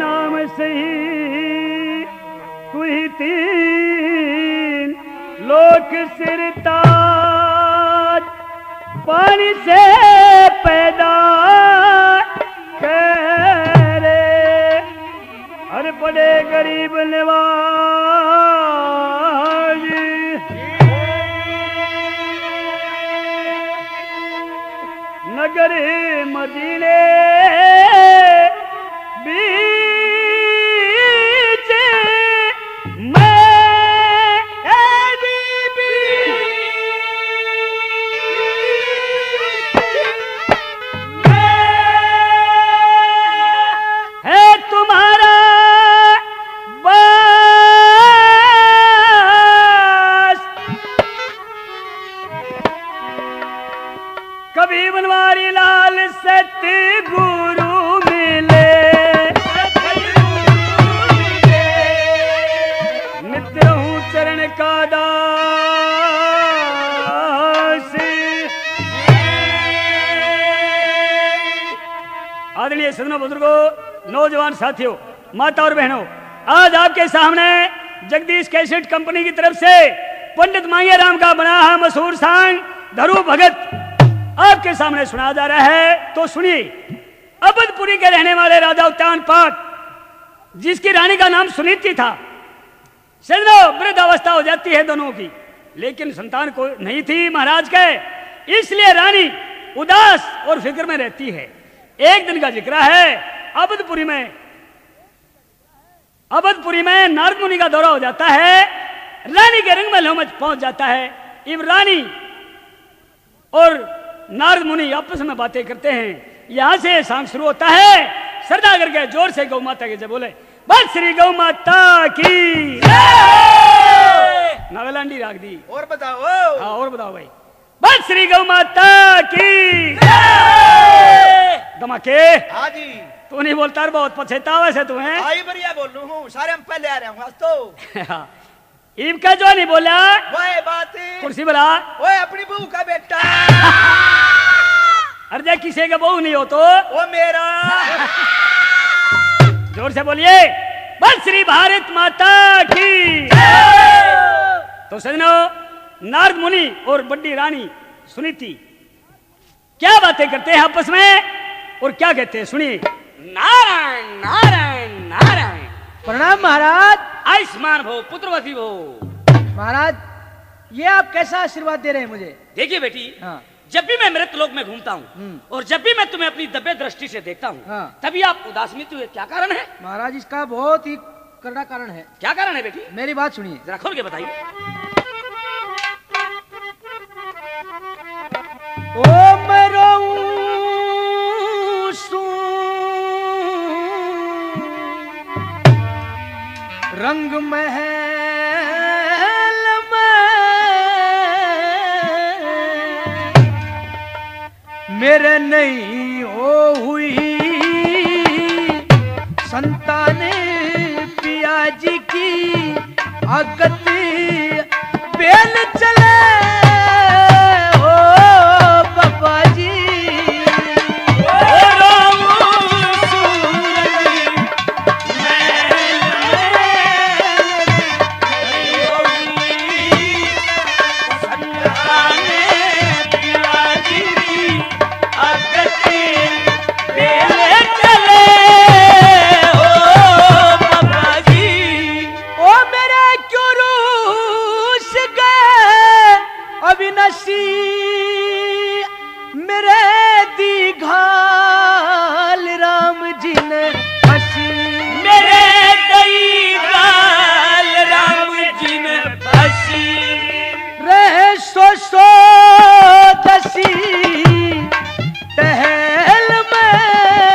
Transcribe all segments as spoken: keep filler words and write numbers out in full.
नाम सही तू ही तीन लोक सिरताज पानी से पैदा करे हर बड़े गरीब नवाज नगर मदीने बीच मैं है तुम्हारा बस कभी बनवारी लाल सत्य गुरु मिले मित्र हूँ चरण का दास। आदरणीय सदनों बुजुर्गों नौजवान साथियों माता और बहनों आज आपके सामने जगदीश कैसेट कंपनी की तरफ से पंडित मांगे राम का बना है मशहूर सांग धरू भगत आपके सामने सुना जा रहा है तो सुनिए। अवधपुरी के रहने वाले राजा उत्तानपाद जिसकी रानी का नाम सुनीति था सजनो वृद्ध अवस्था हो जाती है दोनों की लेकिन संतान को नहीं थी महाराज के इसलिए रानी उदास और फिक्र में रहती है। एक दिन का जिक्र है अवधपुरी में अवधपुरी में नारद मुनि का दौरा हो जाता है रानी के रंग महलों में पहुंच जाता है। इब रानी और नारद मुनि आपस में बातें करते हैं। यहां से सांग शुरू होता है श्रद्धा करके जोर से गौ माता के जब बोले बस श्री गौ माता की नवेलांडी राग दी और बताओ हाँ और बताओ भाई बस श्री गौ माता की धमाके हाँ जी तू नहीं बोलता बहुत पछतावा से तुम्हें आई बढ़िया बोल रहा हूँ सारे हम पहले आ रहे हैं तो ईब का जो नहीं बोला वो बात कुर्सी बला वो अपनी बहू का बेटा अरे किसी का बहू नहीं हो तो वो मेरा जोर से बोलिए बस श्री भारत माता की तो सजनों नारद मुनि और बड्डी रानी सुनीति क्या बातें करते हैं आपस में और क्या कहते हैं सुनिए। नारायण नारायण नारायण प्रणाम महाराज। आयुष्मान भो पुत्रवती भो। महाराज ये आप कैसा आशीर्वाद दे रहे हैं मुझे? देखिए बेटी हाँ। जब भी मैं मृत लोक में घूमता हूँ और जब भी मैं तुम्हें अपनी दब्बे दृष्टि से देखता हूँ हाँ। तभी आप उदासीनित हुए क्या कारण है? महाराज इसका बहुत ही करड़ा कारण है। क्या कारण है बेटी? मेरी बात सुनिए जरा खोल के बताइए। ओ मरो रंग महल में मेरे नहीं हो हुई संतान पिया जी की आगत बेल चले ओ बाबा जी मेरे दीघाल राम जी ने हंसी मेरे दीघाल राम जी ने हंसी रहे सो सो दसी टहल में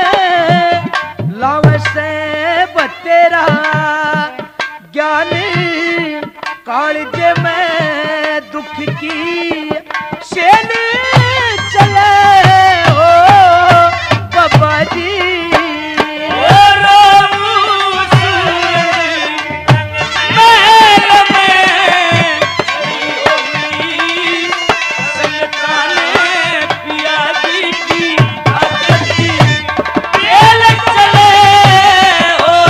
लाव से बतेरा ज्ञान कालजे में दुख की शेन चले हो बाबा जी चले हो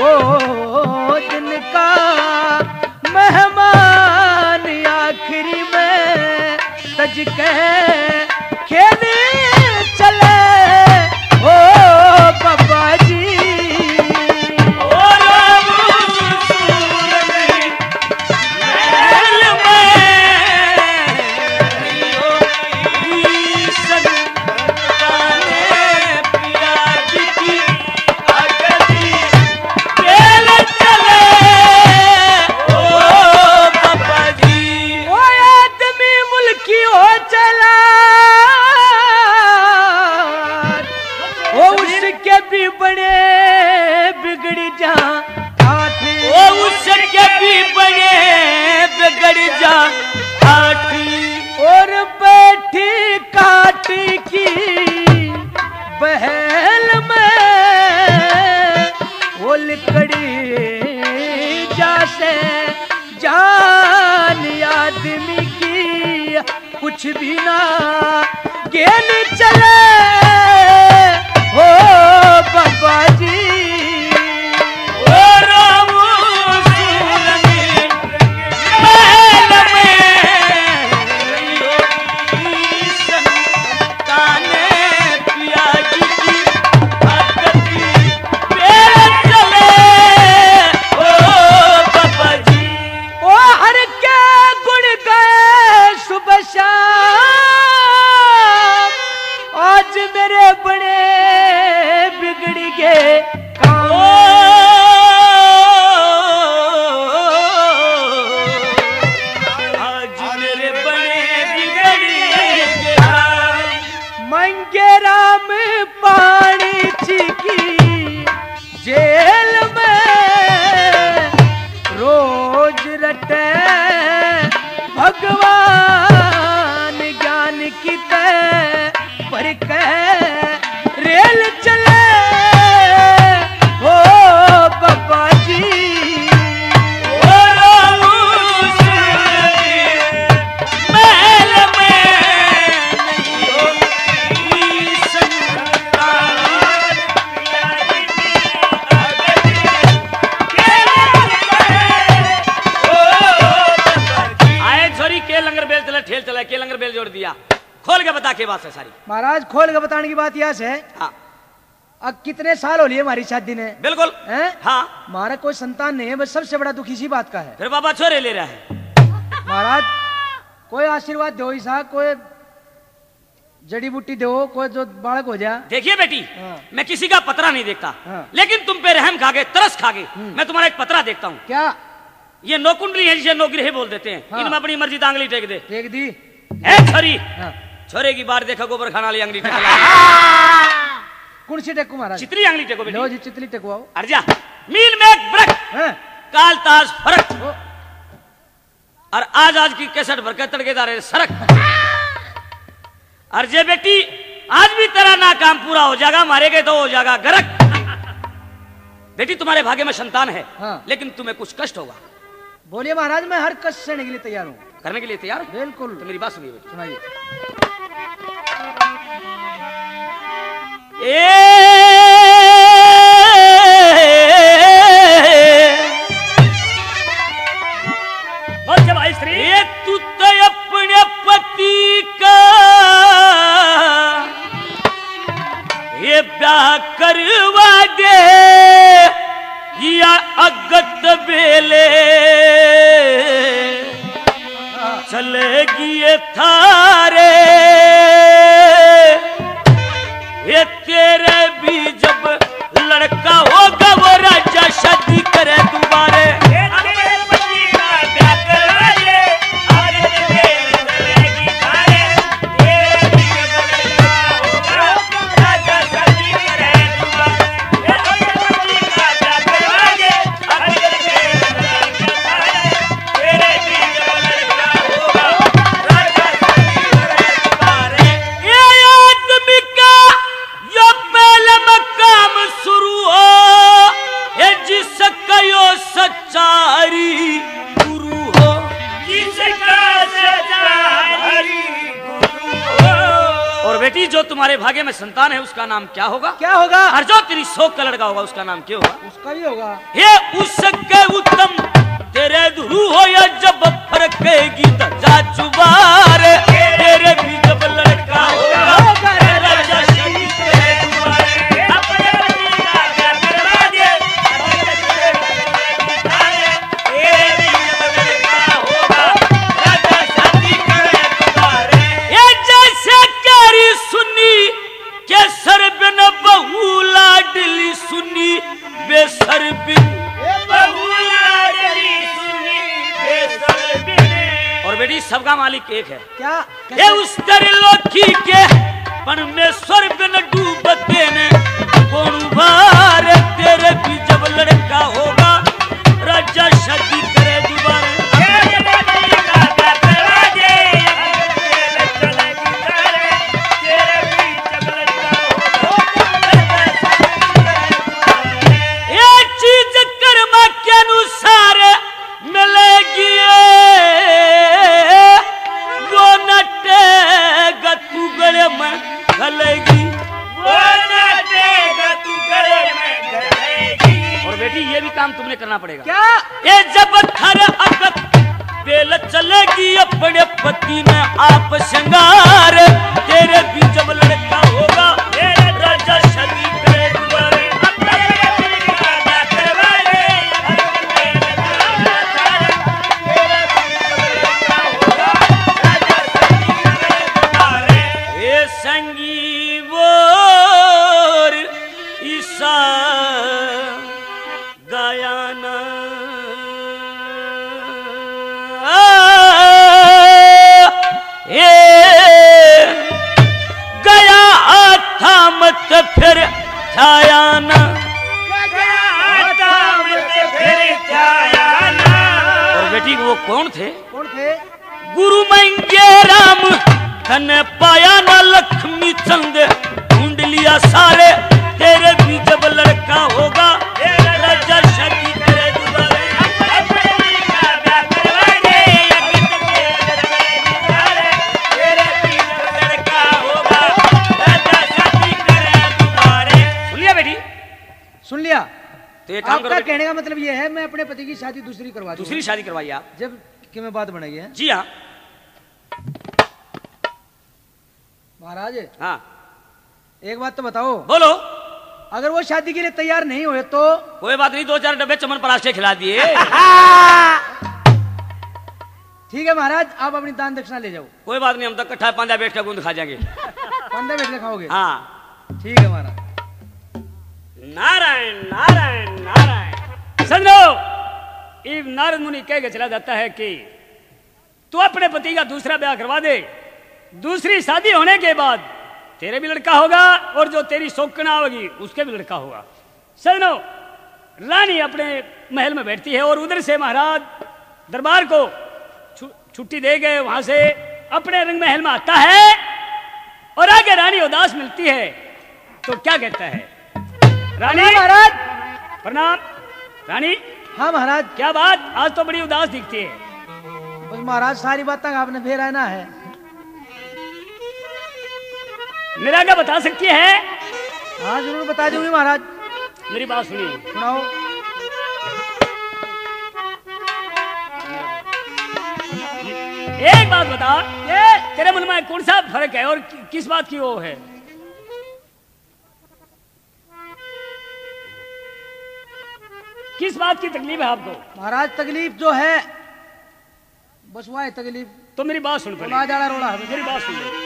ओ जिनका मेहमान आखिरी में तज के खेल चले ओ बाबा जी। और बैठी काटी की बहल में वो लिकड़ी जैसे जान आदमी की कुछ भी ना गेन चले हो बाबा जी। आज मेरे बड़े बिगड़ गए काम, आज मेरे बड़े बिगड़ गए मंगे राम पानी छिकी जेल में रोज रटे भगवान ज्ञान की तय पर कह रेल चले हो बाबा जी। ओ राम महल में नहीं होगी संतान, आए छोरी के लंगर बेल चला ठेल चला के लंगर बेल जोड़ दिया। खोल के बता के बात है सारी। महाराज खोल के बताने की बात यह है, हाँ अब कितने साल हो लिए हमारी शादी ने, बिल्कुल हैं? हाँ हमारा कोई संतान नहीं है, बस सबसे बड़ा दुख इसी बात का है। फिर बाबा छोरे ले रहा है। महाराज कोई आशीर्वाद दो ईसा, कोई जड़ी बूटी दो, कोई जो बालक हो जाए। देखिए बेटी, हाँ। मैं किसी का पतरा नहीं देखता, हाँ। लेकिन तुम पे रहम खागे तरस खागे मैं तुम्हारा एक पतरा देखता हूँ। क्या ये नौकुंडली है जिसे नौग्रह बोल देते हैं, हाँ। इनमें अपनी मर्जी दांगली टेक दे। देख दी ए छोरी, हाँ। छोरे की बार देखा गोबर खाना वाली अंगली टेक कौन सी टेकू महाराज? चितली अंगली टेको लो बेटी। जी चितली टेकवाओ। अर्जा मील में एक ब्रक हैं? काल ताज फरक ओ, और आज आज की कैसेट भर के तड़केदार है सरक। अर्जे बेटी आज भी तेरा ना काम पूरा हो जाएगा, मारे गए तो हो जाएगा गरक। बेटी तुम्हारे भाग्य में संतान है, हाँ। लेकिन तुम्हें कुछ कष्ट होगा। बोलिए महाराज, मैं हर कष्ट सहने के लिए तैयार हूँ। करने के लिए तैयार हो? बिल्कुल। तो मेरी बात सुनिए बेटी। सुनाइए। बोल भाई श्री। ये तू तो अपने पति का ये ब्याह करवा दे या अगत बेले चलेगी ये थारे, ये तेरे भी जब लड़का होगा वो राजा शादी करे दोबारे। बेटी जो तुम्हारे भाग्य में संतान है उसका नाम क्या होगा? क्या होगा? और जो तेरी शोक का लड़का होगा उसका नाम क्या होगा? उसका ही होगा। ये उसके उत्तम तेरे धुरु हो या जब फरकेगी जा चुबार, तेरे भी जब लड़का होगा राजा शनि तेरे दुआरे। अपने पति का घर करवा दे, तेरे भी जब लड़का होगा राजा शनि तेरे दुआरे। ये जैसे करी सुनी के सर बिन बहू लाडली सुनी बेसर बिन और बेटी सबका मालिक एक है। क्या? ये उस त्रिलोकी के परमेश्वर बिन डूबते ने कौन बार, तेरे भी जब लड़का होगा राजा शादी करे दोबारा। ये चीज कर्मा के अनुसार मिलेगी, वो नटेगा तू गले में घलेगी, वो नटेगा तू गले में घलेगी। और बेटी ये भी काम तुमने करना पड़ेगा। क्या? ये जब थर अगत बेल चलेगी अपने पति ने आप श्रृंगार, तेरे भी जब लड़का होगा राजा शनि करे दोबारे। संगी वोर ईसा गायाना ए गया था मत फिर छायाना, और बेटी वो कौन थे? कौन थे? गुरु मंगे राम धन पाया ना लक्ष्मी चंद ढूंढ लिया सारे, तेरे भी जब लड़का होगा राजा शादी करे दोबारे। सुन लिया बेटी? सुन लिया। तो ये काम करो आपका बेटी। कहने का मतलब ये है मैं अपने पति की शादी दूसरी करवा दूं। दूसरी शादी करवाइए आप। जब कि मैं बात बनेगी है? जी हाँ। महाराज हाँ एक बात तो बताओ, बोलो। अगर वो शादी के लिए तैयार नहीं हुए तो? कोई बात नहीं, दो चार डब्बे चमन परास के खिला दिए। ठीक है महाराज, आप अपनी दान दक्षिणा ले जाओ। कोई बात नहीं, हम तक कट्ठा पांजा बैठ कर गूंद खा जाएंगे। पंद्रह बैठ के खाओगे? हाँ ठीक है महाराज। नारायण नारायण नारायण। समझो, इब नारद मुनि कह के चला जाता है कि तू अपने पति का दूसरा ब्याह करवा दे, दूसरी शादी होने के बाद तेरे भी लड़का होगा और जो तेरी शौकना होगी उसके भी लड़का होगा। समझो, रानी अपने महल में बैठती है और उधर से महाराज दरबार को छु, छुट्टी दे गए, वहां से अपने रंग महल में आता है और आगे रानी उदास मिलती है तो क्या कहता है? रानी महाराज प्रणाम। रानी हाँ महाराज। क्या बात, आज तो बड़ी उदास दिखती है। बस महाराज सारी बातें आपने फिर आना है। मेरा क्या बता सकती है? हाँ जरूर बता दूंगी महाराज। मेरी बात सुनिए। सुनाओ। एक बात बता, ये तेरे मन में कौन सा फर्क है और कि, किस बात की वो है? किस बात की तकलीफ है आपको? महाराज तकलीफ जो है बस वह है तकलीफ। तो मेरी बात सुन पहले। रोड़ा जाला रोड़ा है। मेरी बात सुन ले।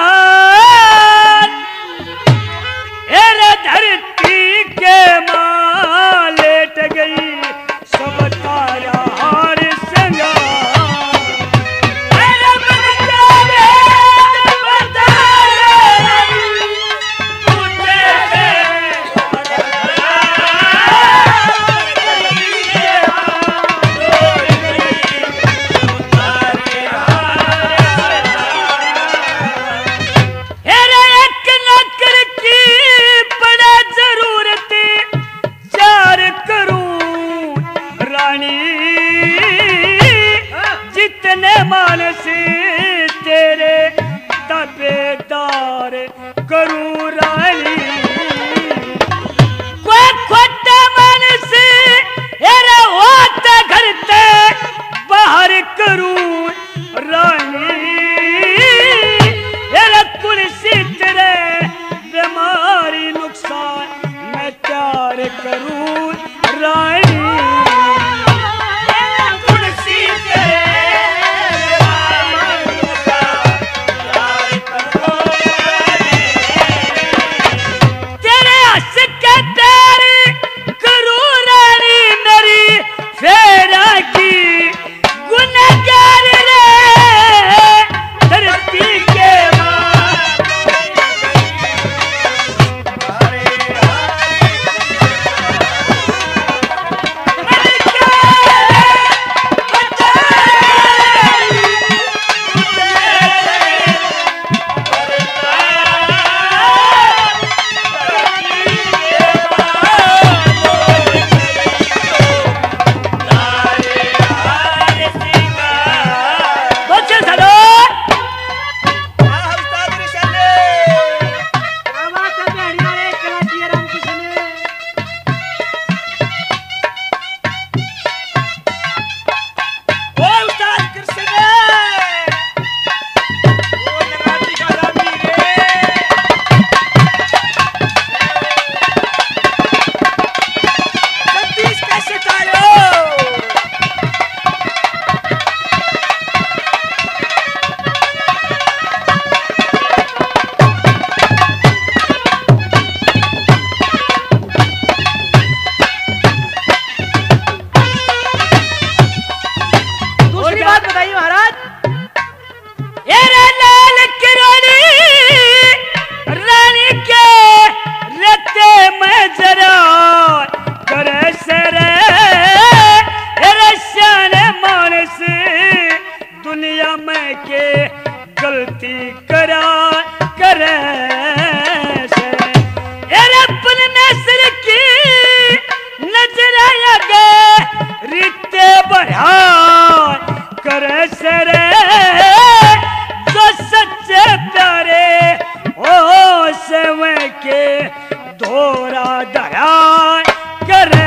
धरती के मां बात बताइए महाराज। एरे लाल किरोड़ी रानी के रते में जरा करे सरे एरे शाने मानस दुनिया में के गलती करा करे से एरे अपन नसर की नजर आया गे रिते बढ़ा करे सरे जो सच्चे प्यारे ओ सेवे के धोरा दया करे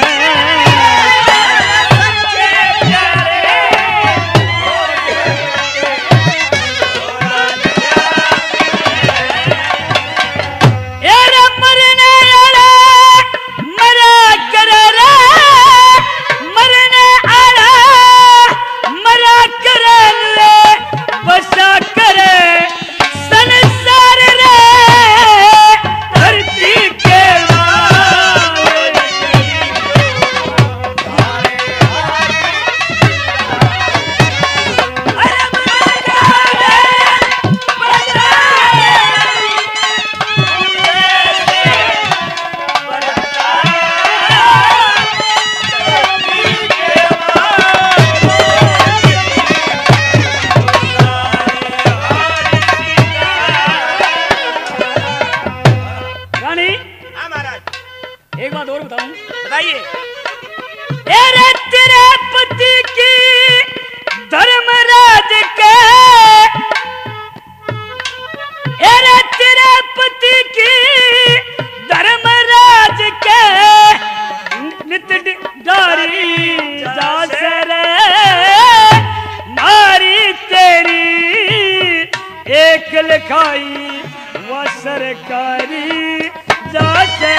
लिखाई वो सरकारी जासे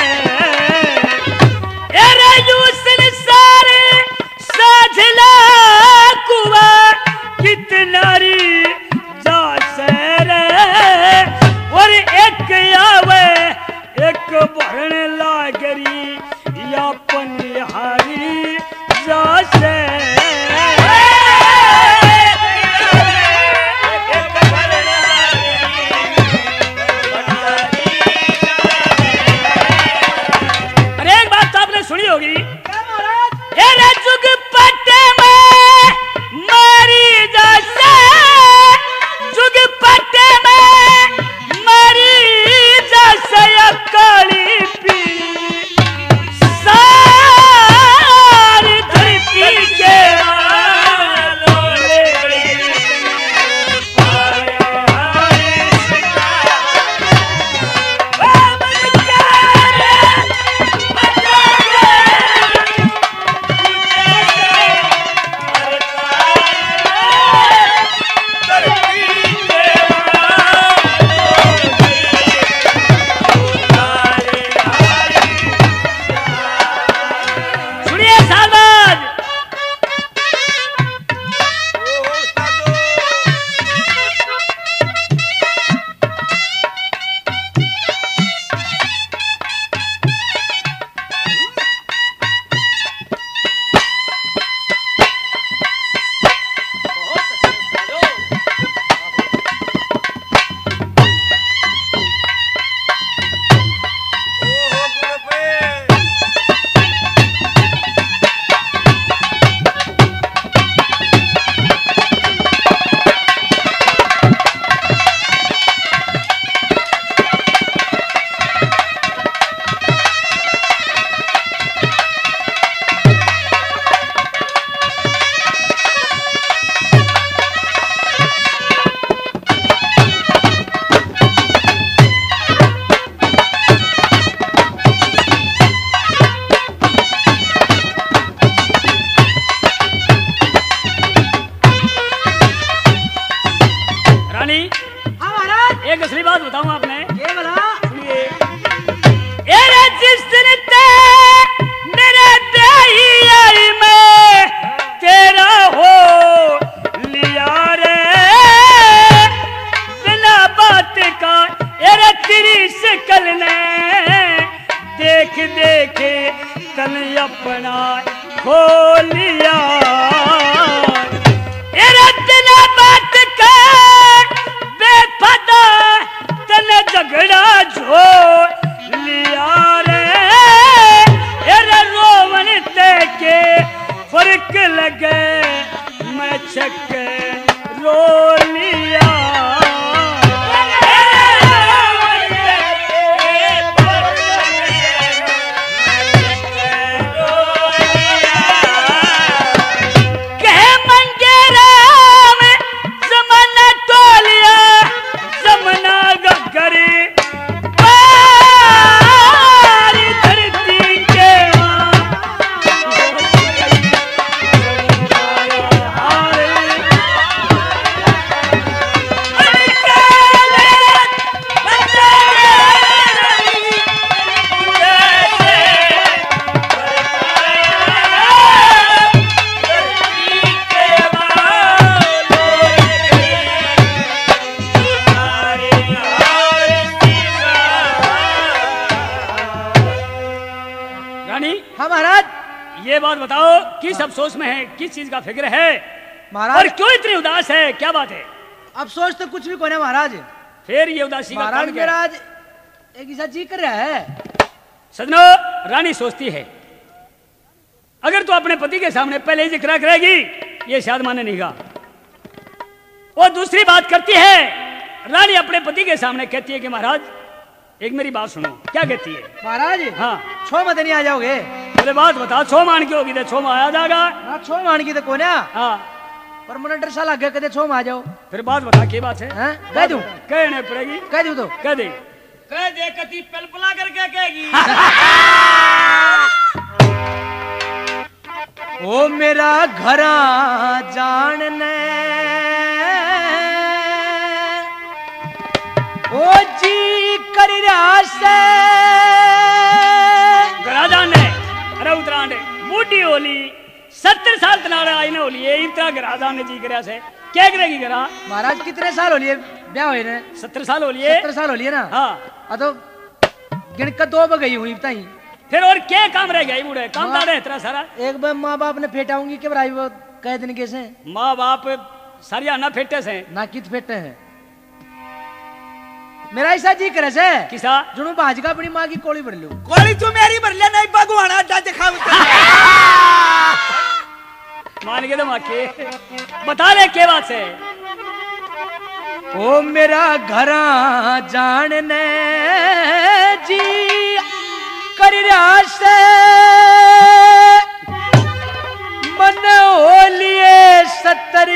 एरे यूसन सारे साझला कुआ कितनारी जासे रे और एक आवे एक भरण लागरी या पनिहारी जासे होगी एरे जुग पट्टे में मारी जासे जुग पट्टे में मारी जासे काली पी सारी धरती के एक असली बात बताऊं आपने ये बोला सुनिए एरे जिस दिन ते मेरे ब्याही आई में तेरा हो लिया रे बिना बात का एरे तेरी शकल ने देख देख तन अपना खो लिया के रो लिया बात बताओ किस अफसोस में है, किस चीज का फिक्र है महाराज? और क्यों इतनी उदास है, क्या बात है? अफसोस तो कुछ भी कोई ना महाराज। फिर ये उदासी का महाराज कारण क्या है? महाराज एक ऐसा जी कर रहा है। सजनो, रानी सोचती है अगर तू अपने पति के सामने पहले ही जिक्र करेगी ये शायद माने नहीं गा। और दूसरी बात करती है रानी अपने पति के सामने कहती है कि महाराज एक मेरी बात सुनो। क्या कहती है महाराज? हाँ छो मत नहीं आ जाओगे? बोले बात बता, छो मान की होगी तो छो में आ जाएगा। हाँ छो मान की तो कोने हाँ पर मुझे डर सा लग गया कहते छो में आ जाओ। फिर बात बता क्या बात है? हैं? कह दूं? कहने पड़ेगी। कह दूं तो कह दे। कह दे कति पलपला करके कहेगी। ओ मेरा घरा जानने ओ जी कर रहा से घरा जाने अरे उतरांडे बूढ़ी होली सत्तर साल तनाड़ा आई ना होली इतना घरा जाने जी कर से क्या करेगी घरा? महाराज कितने साल हो लिए ब्याह हुए ने? सत्तर साल हो लिए। सत्तर साल हो लिए ना? हाँ आ तो गिनकर दो बग गई हुई बताई। फिर और क्या काम रह गया बूढ़े? काम ताड़े इतना सारा। एक बार माँ बाप ने फेटाऊंगी के बराई वो कह दिन कैसे माँ बाप सारिया ना फेटे से ना कित फेटे हैं। मेरा ऐसा जी करे से किसा जुनू भाज का अपनी माँ की कोली भर लूं। कोली तू मेरी भर ले नहीं भगवान अड्डा दिखा मान के तो माँ के बता ले क्या बात है? ओ मेरा घरा जानने जी कर रहा से मन हो लिए सत्तर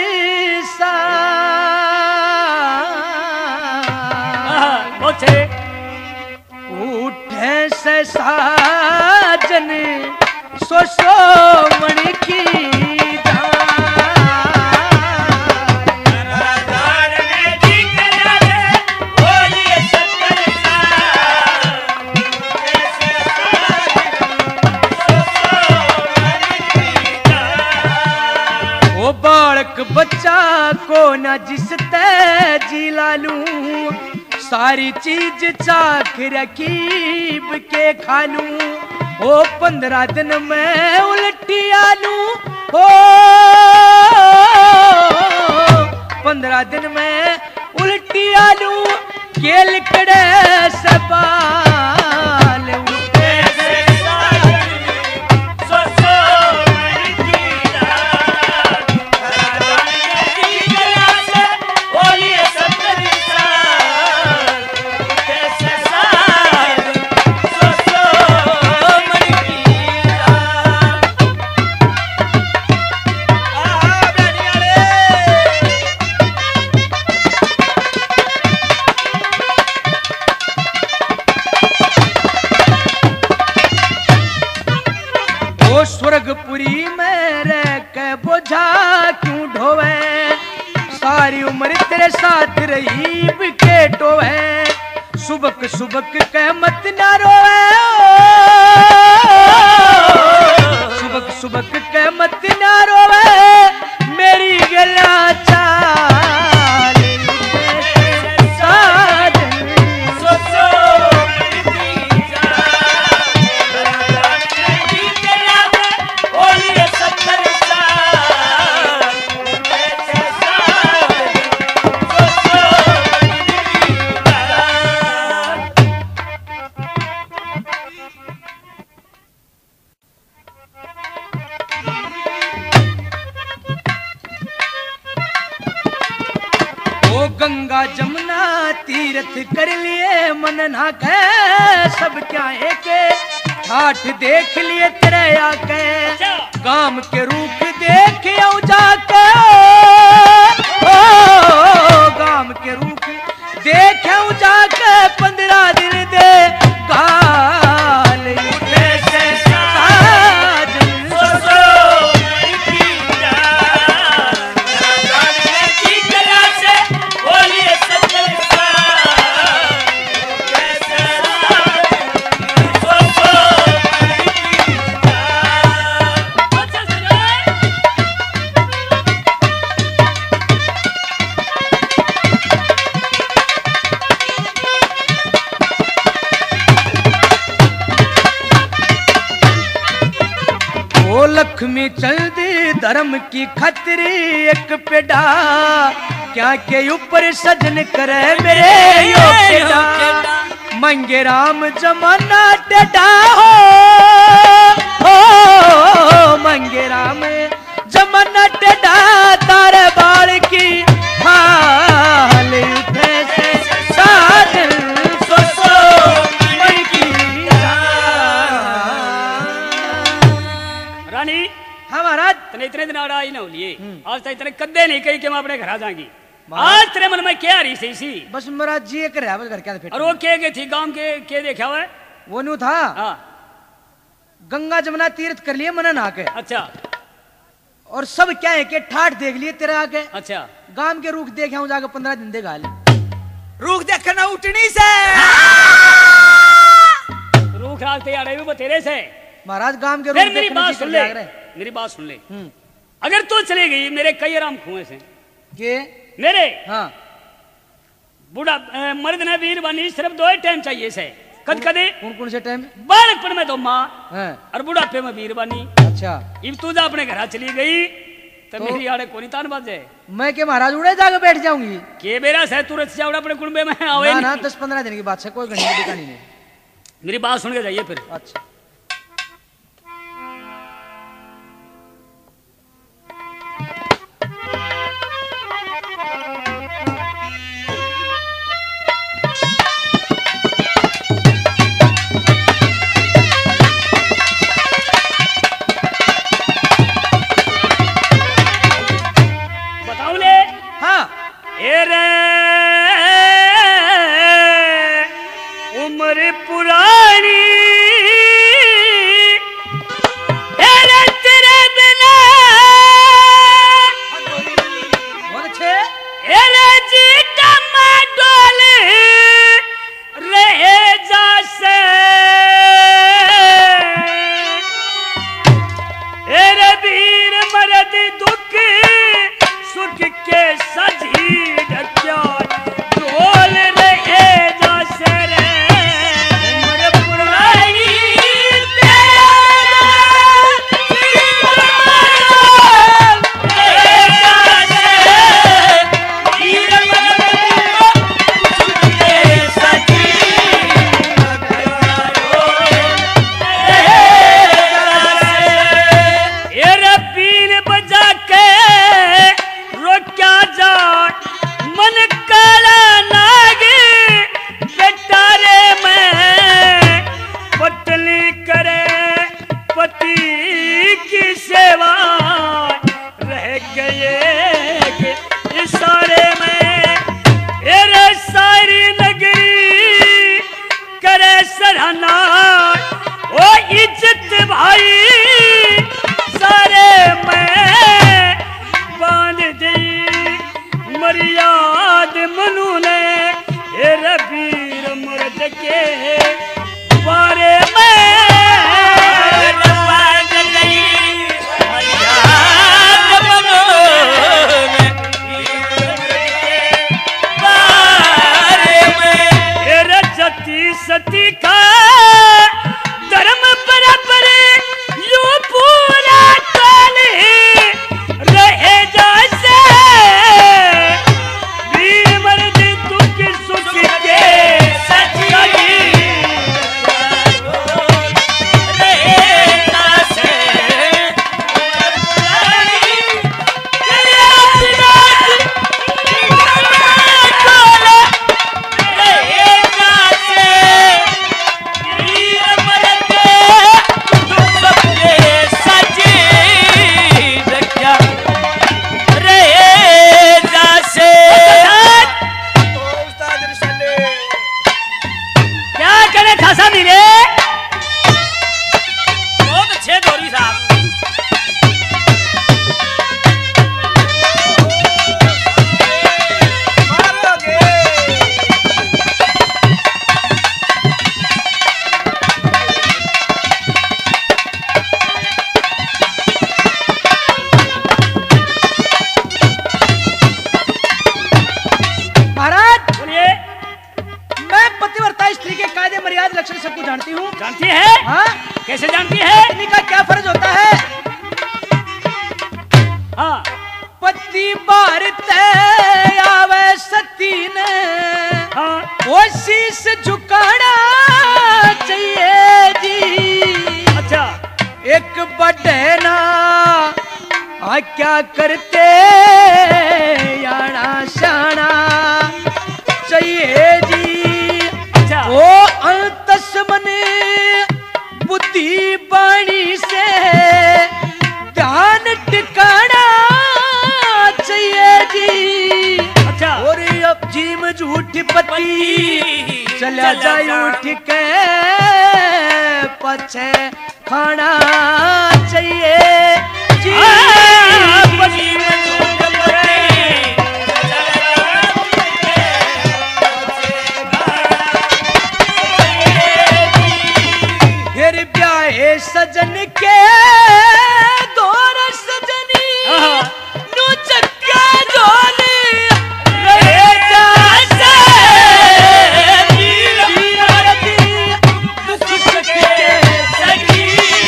बोचे उठे से साजन सो सो मणि की बालक बच्चा को न जिसते जी लालू सारी चीज चाख रकीब के खालू ओ पंद्रह दिन में उल्टी आलू ओ पंद्रह दिन में उल्टी आलू के लिकड़े से बाल उठे स्वर्गपुरी में रह के बोझा क्यों ढोवे सारी उम्र तेरे साथ रही के टोवे सुबक सुबक के मत ना रोवे सुबक सुबक के मत ना रोवे मेरी गला चाल ओ गंगा जमुना तीर्थ कर लिए मन ना के सब क्या एक ठाठ देख लिए तेरे आके गाम के रूख देख आऊं जाके ओ गाम के रूख देख आऊं जाके पंद्रह दिन दे गाल उठे से साजन लक्ष्मी चंद धर्म की खतरी एक पेड़ा क्या के ऊपर सजन करे मेरे यो पेड़ा मंगे राम जमाना टेढ़ा हो, हो मंगे राम जमाना टेढ़ा तारे बाल की हाल उठे से साजन सो सो मन की रानी। हाँ महाराज तने इतने दिन आड़ा ही ना लिए आज तक इतने कद्दे नहीं कही कि मैं अपने घर आ जाएंगी। आज तेरे मन में क्या रही सही सी बस महाराज जी एक रहा बस घर क्या और वो के के थी गांव के के देखा हुआ है वो न्यू था हाँ गंगा जमुना तीर्थ कर लिए मन ना के अच्छा और सब क्या है के ठाठ देख लिए तेरे आके अच्छा गांव के रूख देखे हूँ जाके पंद्रह दिन दे गाल रूख देखना उठनी से रूख राखते आ रहे हो तेरे से महाराज गांव के फिर रूख मेरी देखने बात की सुन कर ले जाग रहे। मेरी बात सुन ले हम्म अगर तू चली गई मेरे कई आराम खुए से के मेरे हाँ बूढ़ा अ, मर्द ने वीर बनी सिर्फ दो ही टाइम चाहिए से कद कदे कौन कौन से टाइम बालकपन में तो माँ है और बुढ़ापे में वीर बनी। अच्छा इब तू जा अपने घर चली गई तो, तो मेरी आड़े कोनी तान बाजे मैं के महाराज उड़े जाके बैठ जाऊंगी के बेरा से तू रच जावड़ा अपने कुंबे में आवे ना ना नहीं। दस पंद्रह दिन की बात है कोई घंटे की कहानी नहीं। मेरी बात सुन के जाइए फिर अच्छा बताओ ले हाँ ए रे उम्र पुरानी ए रे तेरे बिना बहुत अच्छे ए रे जीता मां डोले रहे जैसे ए रे वीर मरद दुख सुख के सजी ढक्या ढोल रहे जैसे रे उम्र पुरानी मन काला नागे बेटारे में पतली करे पति की सेवा रह गए इशारे में एरे सारी नगरी करे सराहना ओ इज्जत भाई सारे में बांध दी मर्याद मनु ने ए रबीर मर्द के बारे में बांध दी मर्याद मनु ने बारे में ए रजती सती का धर्म बराबर यू पूरा टोले रहे जैसे वीर मर्द दुख सुख के सजी जानती हूँ। जानती है? हाँ, कैसे जानती है? पत्नी का क्या फर्ज होता है? हाँ, पति भारते आवे सती ने, हाँ, वो शीश झुकाना चाहिए जी। अच्छा, एक बड़े ना आ क्या करते याना शाना चाहिए जी। अच्छा, ओ अंतस मने बुद्धि बाणी से ध्यान टिकाना चाहिए जी। अच्छा, और अब जीम झूठ पति चला जाए उठ के पछे खाना चाहिए जी। फिर ब्याहे सजन के दौर सजनी नु चक्का जोली रहे जासे दुख सके सगी।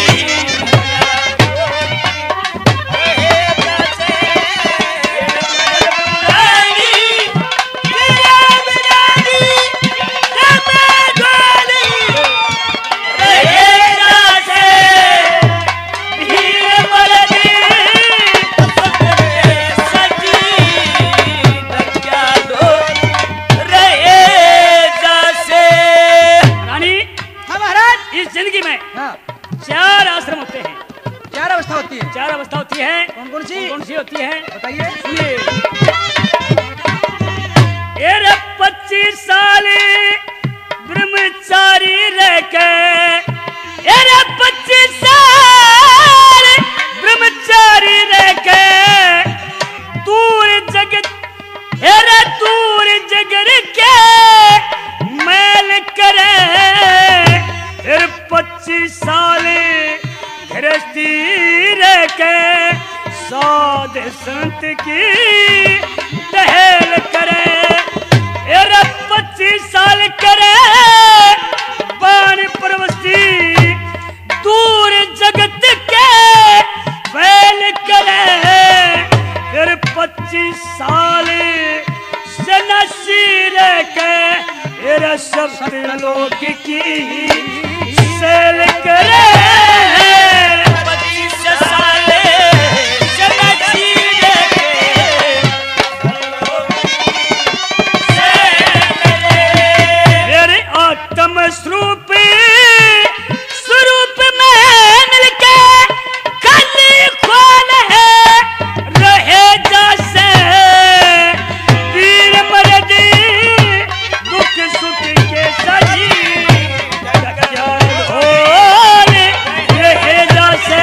जिंदगी में हाँ, चार आश्रम होते हैं। चार अवस्था होती है। चार अवस्था होती है। कौन कौन सी? कौन कौन सी होती है? बताइए। सुनिए। ये पच्चीस साल ब्रह्मचारी रह के, ये पच्चीस साल ब्रह्मचारी रह के दूर जगत हेरा दूर जगर के मैल करे। फिर पच्चीस साल गृहस्थी रह के साध संत की टहल करे। एरा पच्चीस साल करे बाण प्रवस्ती दूर जगत के फैल करे। फिर पच्चीस साल सन्यासी रह के एरा सप्तलोक की सेल करे। पच्चीस साल सन्यासी रह के मेरे आत्म स्वरूप स्वरूप में मिलके खाली खोल है रहे जैसे वीर मर्दी दुख सुख के सही रहे जैसे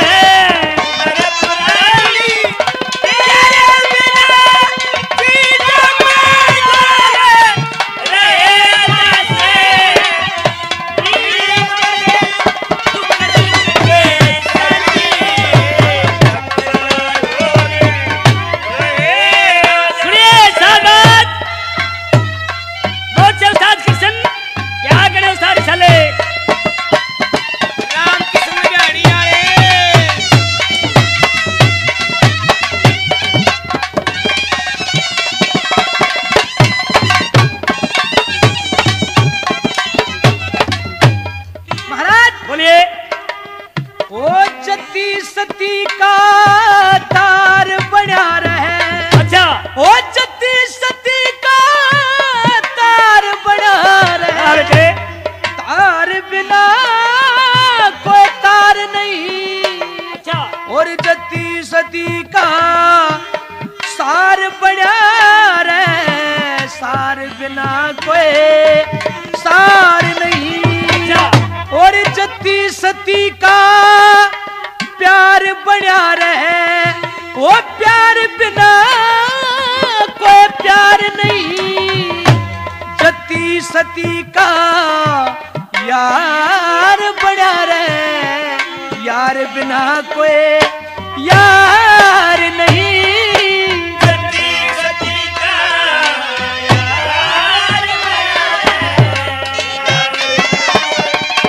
सती का तार बना रहे। अच्छा, ओ जती सती का तार बना रहे। तार बिना कोई तार नहीं। अच्छा, और जती सती का सार बना रहे। सार बिना कोई सार नहीं। अच्छा, और जती सती का प्यार बना रहे। वो प्यार बिना कोई प्यार नहीं। जती सती का यार बना रहे। यार बिना कोई यार नहीं। जती सती का यार बना रहे।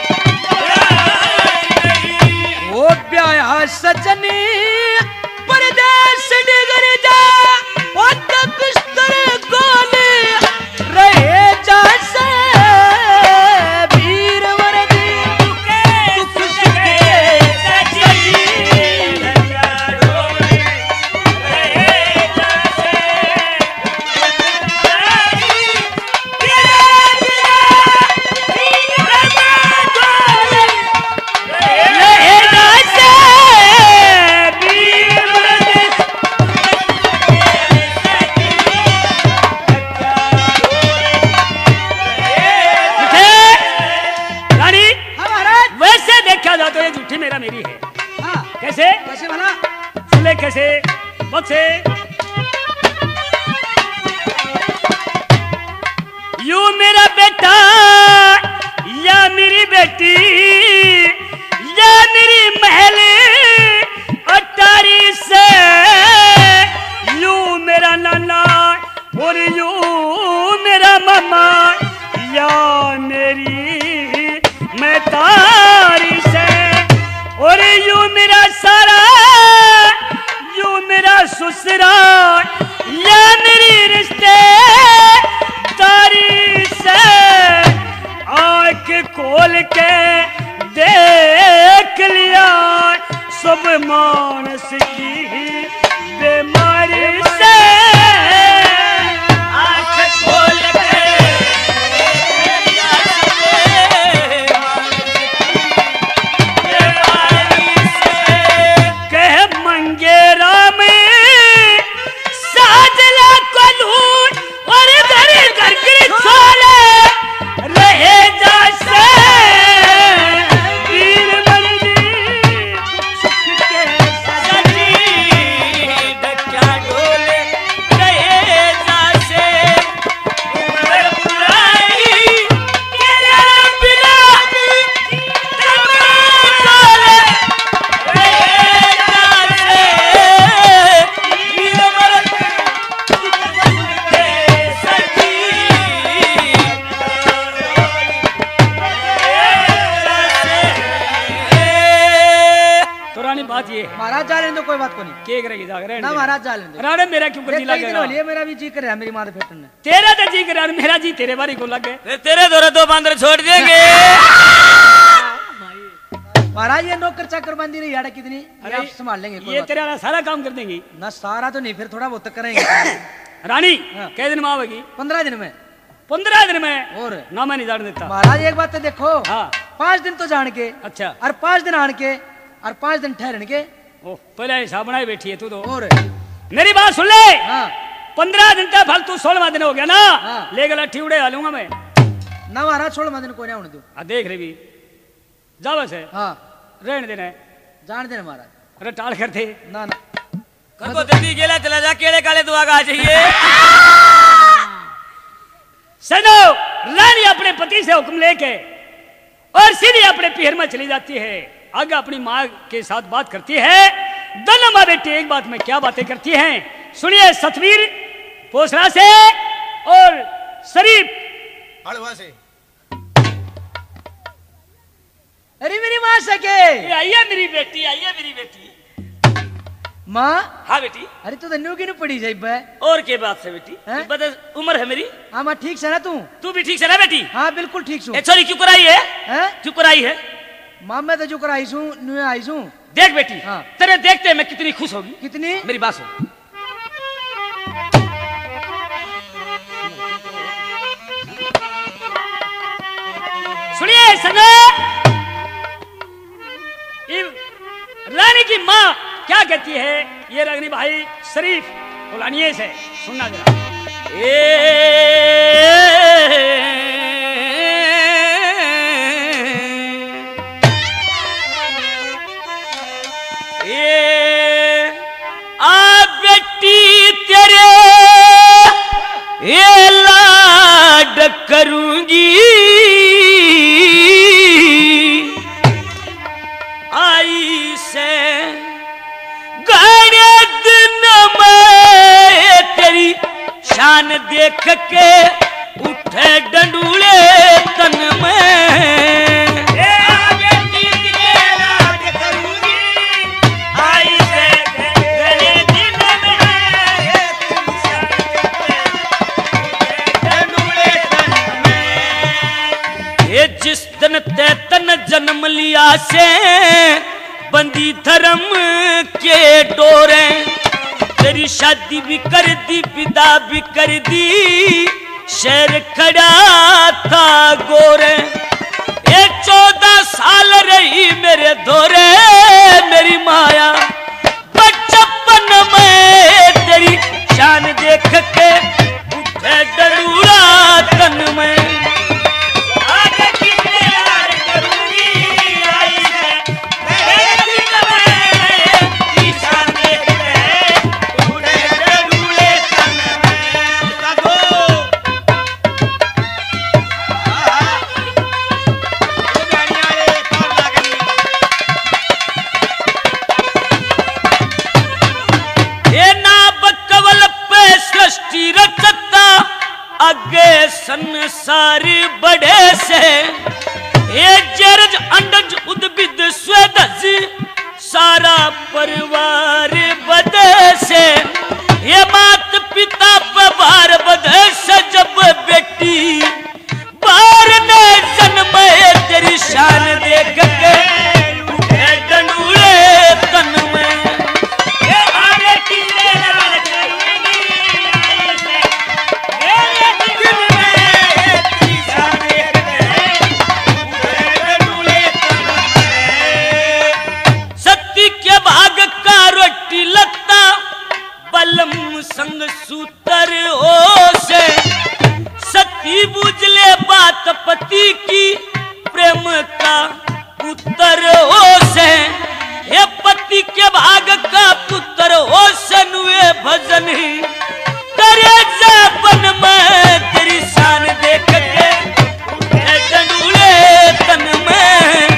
बेटी ये मेरी महल अटारी से, यू मेरा नाना और यू मेरा मामा, या मेरी मैं तारी से, और यू मेरा सारा यू मेरा ससुरा, या मेरी रिश्ते तारी से। आँख खोल के देख लिया सब मानस की बीमारी से, आँख खोल के देख लिया बीमारी से। कह मंगे राम साजला को लूट और घर घर के छोले रहे जैसे वीर मर्दी सुख के सजी ढक्का डोले रहे जैसे, उम्र बुराई तेरे बिना डोले रहे जैसे, वीर मर्दी सुख के सजी तो रानी बात ये है महाराज जा लेने दो, कोई बात को नहीं। के करेगी जाकर ना महाराज जा लेने दो। राणे मेरा क्यों कर जी कई दिन हो लगे लिए मेरा भी जी कर रहा है मेरी माँ फेटन ने। तेरा तो जी कर मेरा जी तेरे बारी को लगे। फिर तेरे दौरे दो बंदर छोड़ देंगे। महाराज ये नौकर चाकर बंदी रही यार कितनी, ये आप संभाल लेंगे कोई ये बात तेरा सारा काम कर देंगी नहीं। ना सारा तो नहीं, फिर थोड़ा बहुत तो करेंगे। रानी हाँ। कै दिन में आवेगी? पंद्रह दिन में। पंद्रह दिन में और ना मैं नहीं जान देता। महाराज एक बात तो देखो, हाँ पांच दिन तो जान के अच्छा और पांच दिन आन के और पांच दिन ठहरन के। ओ पहले हिसाब बनाए बैठी है तू तो। और मेरी बात सुन ले, हाँ पंद्रह दिन का फल तू सोलवा दिन हो गया ना, हाँ। ले गला ठिवड़े हालूंगा मैं ना महाराज छोड़ मत कोई ना होने दो। आ देख रही भी जा बस है हाँ रहने देना है। जान देना महाराज। अरे टाल करते ना ना को दीदी गेला चला जा, केड़े काले दुआ का चाहिए। सनो रानी अपने पति से हुक्म लेके और सीधी अपने पीहर में चली जाती है। आगे अपनी माँ के साथ बात करती है। दोनों माँ बेटी एक बात में क्या बातें करती हैं सुनिए। सतवीर पोसरा से और शरीफ हड़वा से। अरे मेरी माँ सके। आइए मेरी बेटी, आइए मेरी बेटी। माँ हाँ बेटी। अरे तू धन्यू की पड़ी जाए बे। और के बात से बेटी, हैं? बता उम्र है मेरी। हाँ माँ ठीक से ना तू? तू भी ठीक से ना बेटी? हाँ बिल्कुल ठीक सू। ए छोरी क्यों कराई है? हैं? क्यों कराई है? माँ मैं तो जो कराई सू नुए आई सू। देख बेटी, हाँ। तेरे देखते मैं कितनी खुश होगी। कितनी? मेरी बात सुन। सुनिए सनो, रानी की माँ क्या कहती है ये रगनी भाई शरीफ बुलानिए से सुनना जरा। ए आ बेटी तेरे ये लाड करूंगी, आई से गाने दिन में तेरी शान देख के उठे डंडूले तन में। जिस दिन ते तन जन्म लिया से बंदी धर्म के डोरे, तेरी शादी भी कर दी विदा भी कर दी, शेर खड़ा था गोरे। ये चौदह साल रही मेरे धोरे मेरी माया, बचपन में तेरी शान देख के उठे डरूड़ा तन में। रची रचता अगे संसार बड़े से ये जरज अंडज उद्भिद स्वेदज सारा परिवार बदे से ये मात पिता पे भार बदे से जब बेटी बार ने जन्म तेरी शान देख के उठे डंडूले तन में ये आगे किले बलम संग सूतर हो से सती बुझले बात पति की प्रेम का पुत्र हो से हे पति के भाग का पुत्र हो सनुए भजन ही तेरे जबन में तेरी शान देख के डंडूले तन में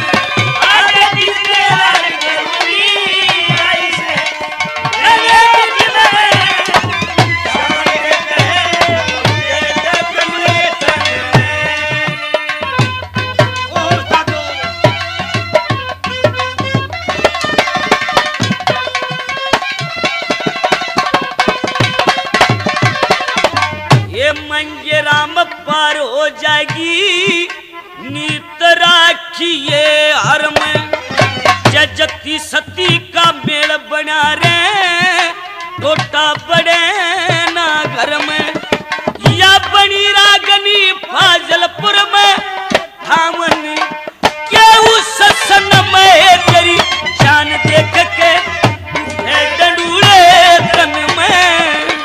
पार हो जाएगी नीत राखिए हर में जजती सती का मेल बना रे टोटा बड़े ना घर में या बनी रागनी फाजलपुर में थामन के उस सन में तेरी जान देख के डंडूले तन में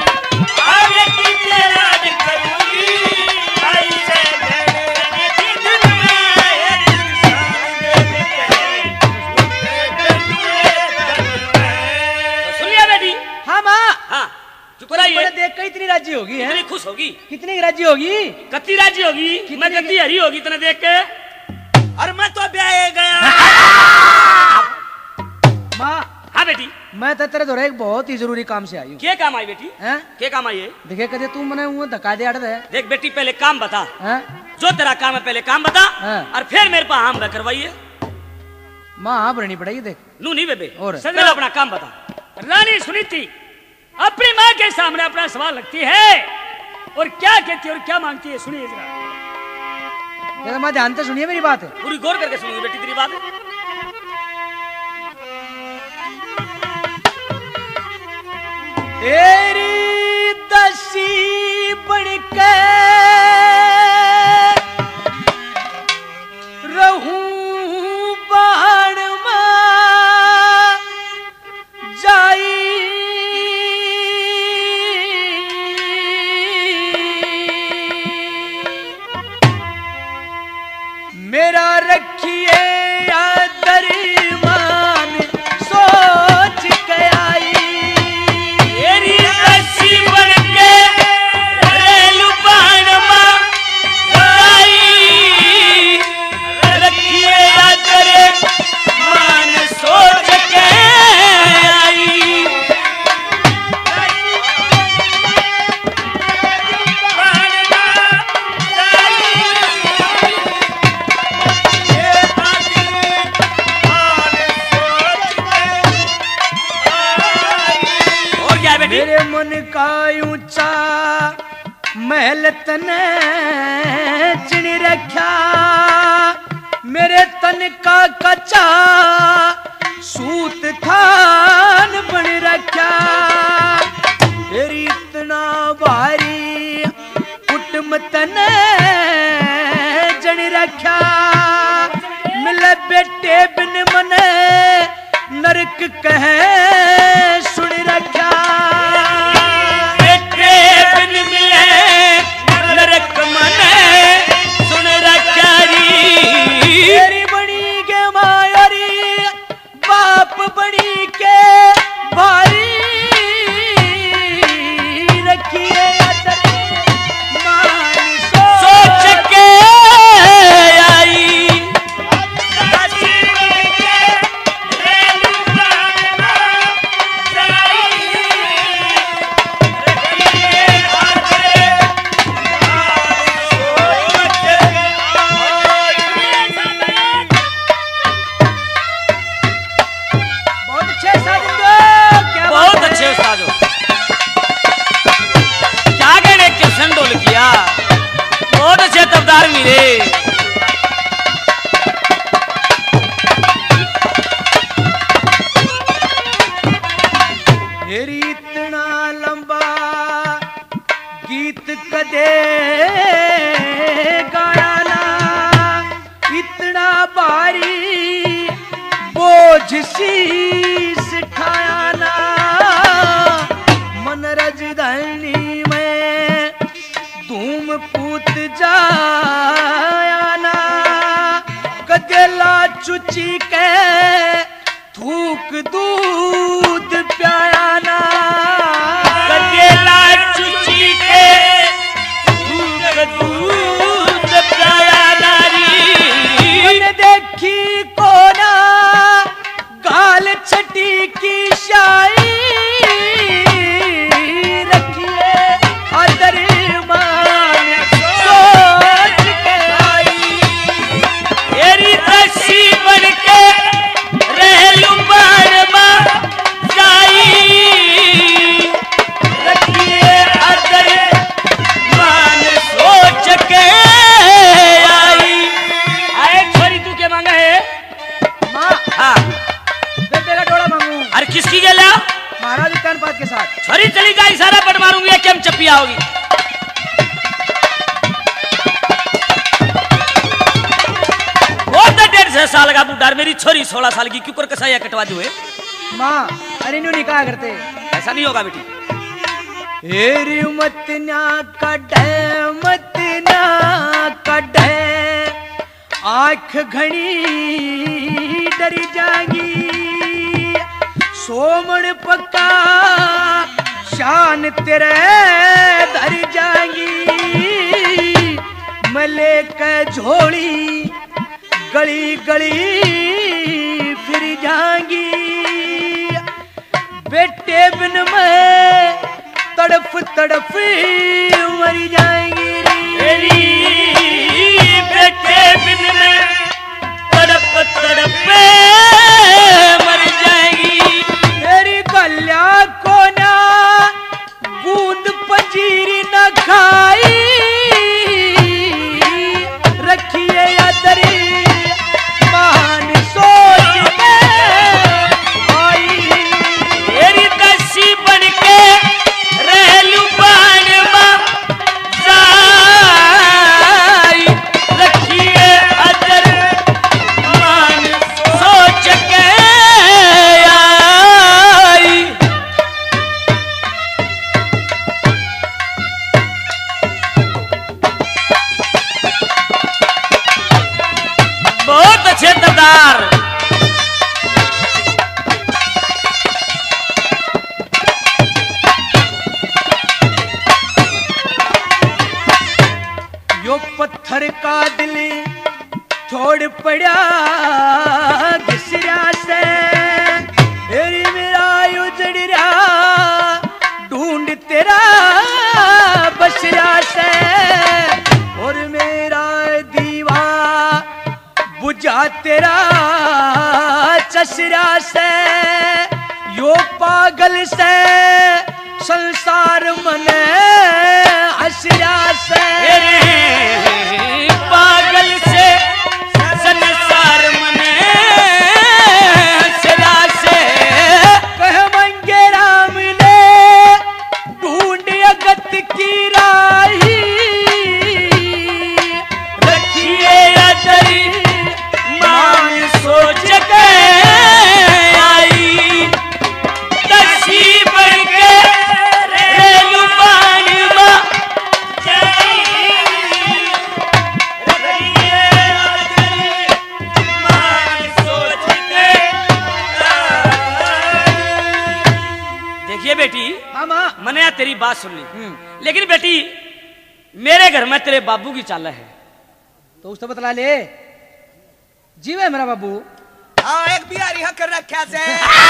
देख के इतनी राजी होगी है? कितनी खुश होगी, कितनी राजी होगी, कितनी राजी होगी, मैं कितनी हरी होगी इतना देख के। और मैं तो ब्याह गया माँ। हाँ बेटी, मैं तो तेरे दौरे एक बहुत ही जरूरी काम से आई हूँ। क्या काम आई बेटी? हैं? क्या काम आई है? देखे कदे तू मने वो धक्का दे अड़ दे। देख बेटी पहले काम बता, हैं? जो तेरा काम है पहले काम बता, हैं? और फिर मेरे पास हम करवाइए। माँ हाँ भरनी पड़ेगी देख। नू नहीं बेबे, और पहले अपना काम बता। रानी सुनीति अपनी माँ के सामने अपना सवाल रखती है और क्या कहती है और क्या मांगती है, सुनिए जरा। मैं ध्यान से सुनिए मेरी बात है, पूरी गौर करके सुनिए बेटी तेरी बात है। तेरी दसी बढ़के रहूं बाण में जाई मेरा रखिए आदर मान सोच के आई तेरी दसी बढ़के रेलू बाण में जाई रखिए आदर मान सोच के आई। मेरे मन का ऊंचा महल तने चिन रखा, मेरे तन का कच्चा सूत थान बन रखा, तेरी इतना भारी कुटुम तने जन रखा, मिले बेटे बिन मने नरक कहे सुन रखा, बेटे बिन मिले नरक मने सुन रखा री। तेरी बनी के मायारी बाप बनी के भारी रखिए मान सोच कदे गाया ना, इतना भारी बोझ शीस ठाया ना, मन राजधानी में धूम पूत जाया ना, कदेला चुची के थूक दूध प्याया ना, कदेला चुची के थूक दूध प्याया नारी, मन देखी कोना गाल छटी की शाई, रखिए आदर मान सोच के आई, तेरी रस्सी बन के रहलू बारमा जाई, रखिए आदर मान सोच के आई। आए छोरी तू के मांगा है? माँ हाँ मैं तेरा डोला मांगू। अरे किसकी गेला? महाराज कानपात के साथ। छोरी चली जाए सारा पट मारूंगी क्या चपिया होगी। बहुत डेढ़ सौ साल का बूढ़ा मेरी छोरी सोलह साल की क्यों कर कसाया कटवा दो। माँ अरे न्यू नहीं कहा करते ऐसा नहीं होगा बेटी। हेरी मत ना कढ़े मत ना कढ़े आँख घनी डर जागी, सोमण पक्का शान तेरे धर जागी, मले के झोली गली गली फिर जागी, बेटे बिन मैं तड़फ तड़फ मर जाएंगी तेरी बेटे बिन में तड़प तड़प मर जाएगी, तेरी गल्या को ना बूंद पंजीरी न खाई, रखिए यादरी मान सोच के आई, तेरी दसी बन के रहलू बानमा जाई, रखिए अदर मान सोच के आई। बहुत अच्छे सरदार। यो पत्थर का दिल छोड़ पड़ा घिसरा से, तेरी मेरा उजड़ रहा ढूंढ तेरा बसरा से, और मेरा दीवा बुझा तेरा चसरा से, यो पागल से संसार मने हसरा से, पागल से संसार मने हसरा से, कह मंगे राम ले ढूंढ अगत की राही, रखिए अदरी मान सोच के आई, दसी बन के रेलू बानमा जाई, रखिए अदरी मान सोच के आई। देखिए बेटी हाँ माँ मैंने यार तेरी बात सुन ली, लेकिन बेटी मेरे घर में तेरे बाबू की चाल है। तो उससे बतला ले जीवे मेरा बाबू। हाँ एक बिहारी हाँ कर रखा से।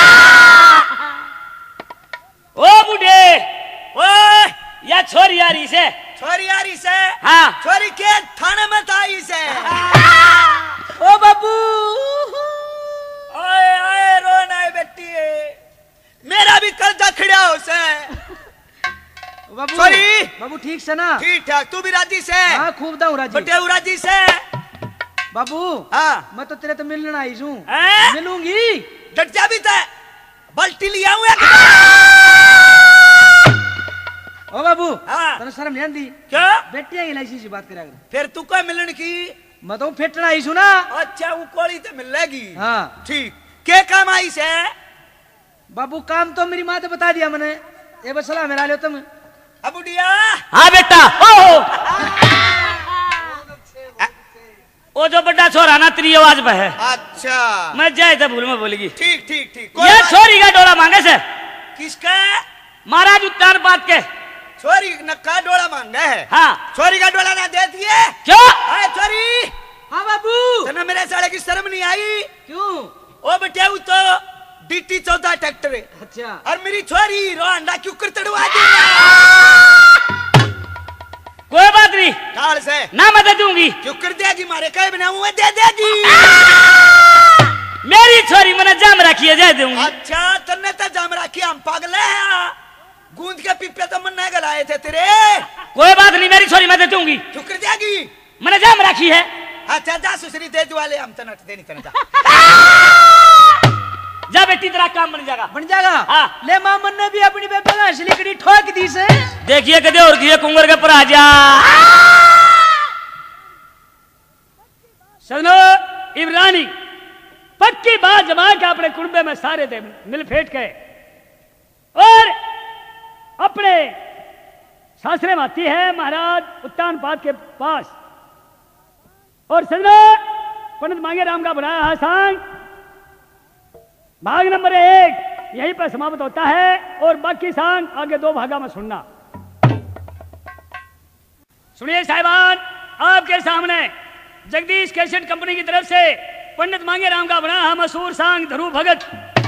ओ बूढ़े ओ या छोरी यारी से छोरी यारी से। हाँ छोरी के थाने में ताई से। ओ बाबू ओए ओए रोना है बेटी, मेरा भी कर्जा खड़ा हो से। बाबू सॉरी बाबू ठीक से ना? ठीक ठाक, तू भी राजी से? हाँ खूब दाऊ राजी। बटे राजी से? बाबू हाँ मैं तो तेरे तो मिलने आई हूँ, हैं? मिलूंगी। डट जा भी था, बल्टी लिया हूँ एक। ओ बाबू हाँ। तने शर्म नहीं आंदी क्या बेटियां इलायची से बात करा कर फिर तू क्या मिलन की मैं तो फेटना आई सुना अच्छा वो कोड़ी तो मिलेगी हाँ ठीक क्या काम आई से बाबू काम तो मेरी माँ ने बता दिया मैंने ये बस सलाह मेरा लो तुम अब बुढ़िया हाँ बेटा ओ ओ जो बड़ा छोरा ना तेरी आवाज पे है अच्छा मैं जाए तो भूल में बोलेगी ठीक ठीक ठीक कोई ये बात- छोरी का डोला मांगे से किसका महाराज उत्तान बात के छोरी नक्का डोला मांगा है हाँ छोरी का डोला ना देती है क्यों अरे छोरी हाँ बाबू तना मेरे साले की शर्म नहीं आई क्यों ओ बेटे वो तो डीटी चौदह ट्रैक्टर है अच्छा और मेरी छोरी रोंडा क्यों कर तड़वा दी कोई बात नहीं काल से ना मैं दे दूंगी क्यों कर देगी मारे कहे बिना मुंह दे देगी मेरी छोरी मैंने जाम रखी है दे दूंगी अच्छा तन्ने तो जाम रखी हम पागल है गूंद के पिप्पे तो मन नहीं गलाए थे तेरे कोई बात नहीं मेरी छोरी मैं दे दूंगी क्यों कर देगी मैंने जाम रखी है अच्छा जा सुसरी दे दो वाले हम तनट देनी तनट जा बेटी तेरा काम बन जाएगा बन जाएगा हाँ। ले मामन ने भी अपनी बेबे का असली कड़ी ठोक दी से देखिए कदे और किए कुंवर के पर आ जा सुनो इमरानी पक्की बात जमा के अपने कुंबे में सारे थे मिल फेट के और अपने सासरे में आती है महाराज उत्तान पाद के पास और सुनो पंडित मांगे राम का बनाया है सांग भाग नंबर एक यहीं पर समाप्त होता है और बाकी सांग आगे दो भागा में सुनना। सुनिए साहिबान आपके सामने जगदीश कैसेट कंपनी की तरफ से पंडित मांगे राम का बना है मशहूर सांग धरू भगत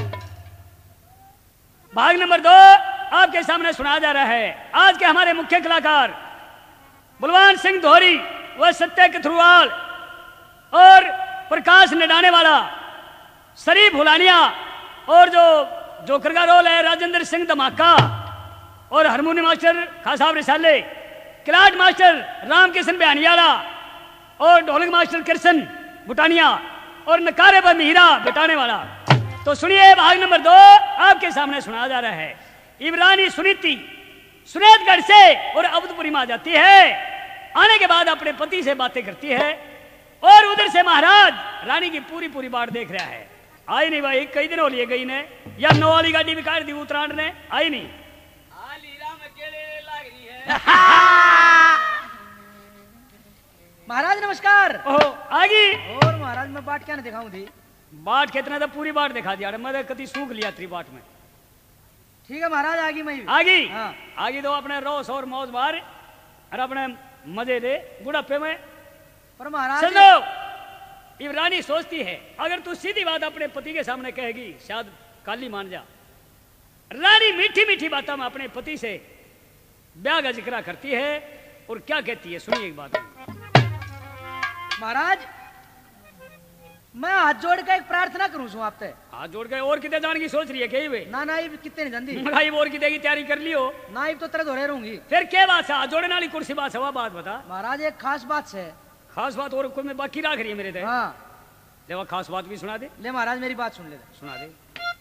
भाग नंबर दो आपके सामने सुनाया जा रहा है। आज के हमारे मुख्य कलाकार बलवान सिंह दोहरी व सत्य कथरुआल और प्रकाश निडाने वाला शरीफ हुलानिया और जो जोकर का रोल है राजेंद्र सिंह धमाका और हारमोनियम मास्टर खासाब रिसाले किलाट मास्टर रामकिशन बयानियाला और ढोलक मास्टर कृष्ण भुटानिया और नकारे पर मीरा बिटाने वाला। तो सुनिए भाग नंबर दो आपके सामने सुनाया जा रहा है। इमरानी सुनीति सुनेतगढ़ से और अवधपुरी में आ जाती है। आने के बाद अपने पति से बातें करती है और उधर से महाराज रानी की पूरी पूरी बात देख रहा है। आई नहीं भाई कई दिन हो लिए गई ने या नौ वाली गाड़ी भी काट दी उत्तरायण ने आई नहीं महाराज नमस्कार ओहो आगी और महाराज मैं बाट क्या नहीं दिखाऊं थी बाट कितना था पूरी बात दिखा दिया मैं कति सूख लिया थी बाट में। ठीक है महाराज आगी मैं भी। आगी हाँ। आगी तो अपने रोस और मौज बार और अपने मजे दे बुढ़ापे में। पर महाराज चलो इमरानी सोचती है अगर तू सीधी बात अपने पति के सामने कहेगी शायद काली मान जा। रानी मीठी मीठी बातों में अपने पति से ब्याह का जिक्र करती है और क्या कहती है सुनिए एक बात। महाराज मैं हाथ जोड़ के एक प्रार्थना करूं सु आपसे। हाथ जोड़ के और कितने जाने की सोच रही है कहीं वे ना ना ये कितने नहीं जानती मगाई और कितने की तैयारी कर लियो ना ये तो तरह धोरे रहूंगी। फिर क्या बात है हाथ जोड़ने वाली कुर्सी बात है वह बात बता। महाराज एक खास बात है। खास बात और कोई में बाकी रख रही है मेरे थे हाँ ले वह खास बात भी सुना दे ले महाराज मेरी बात सुन ले। सुना दे।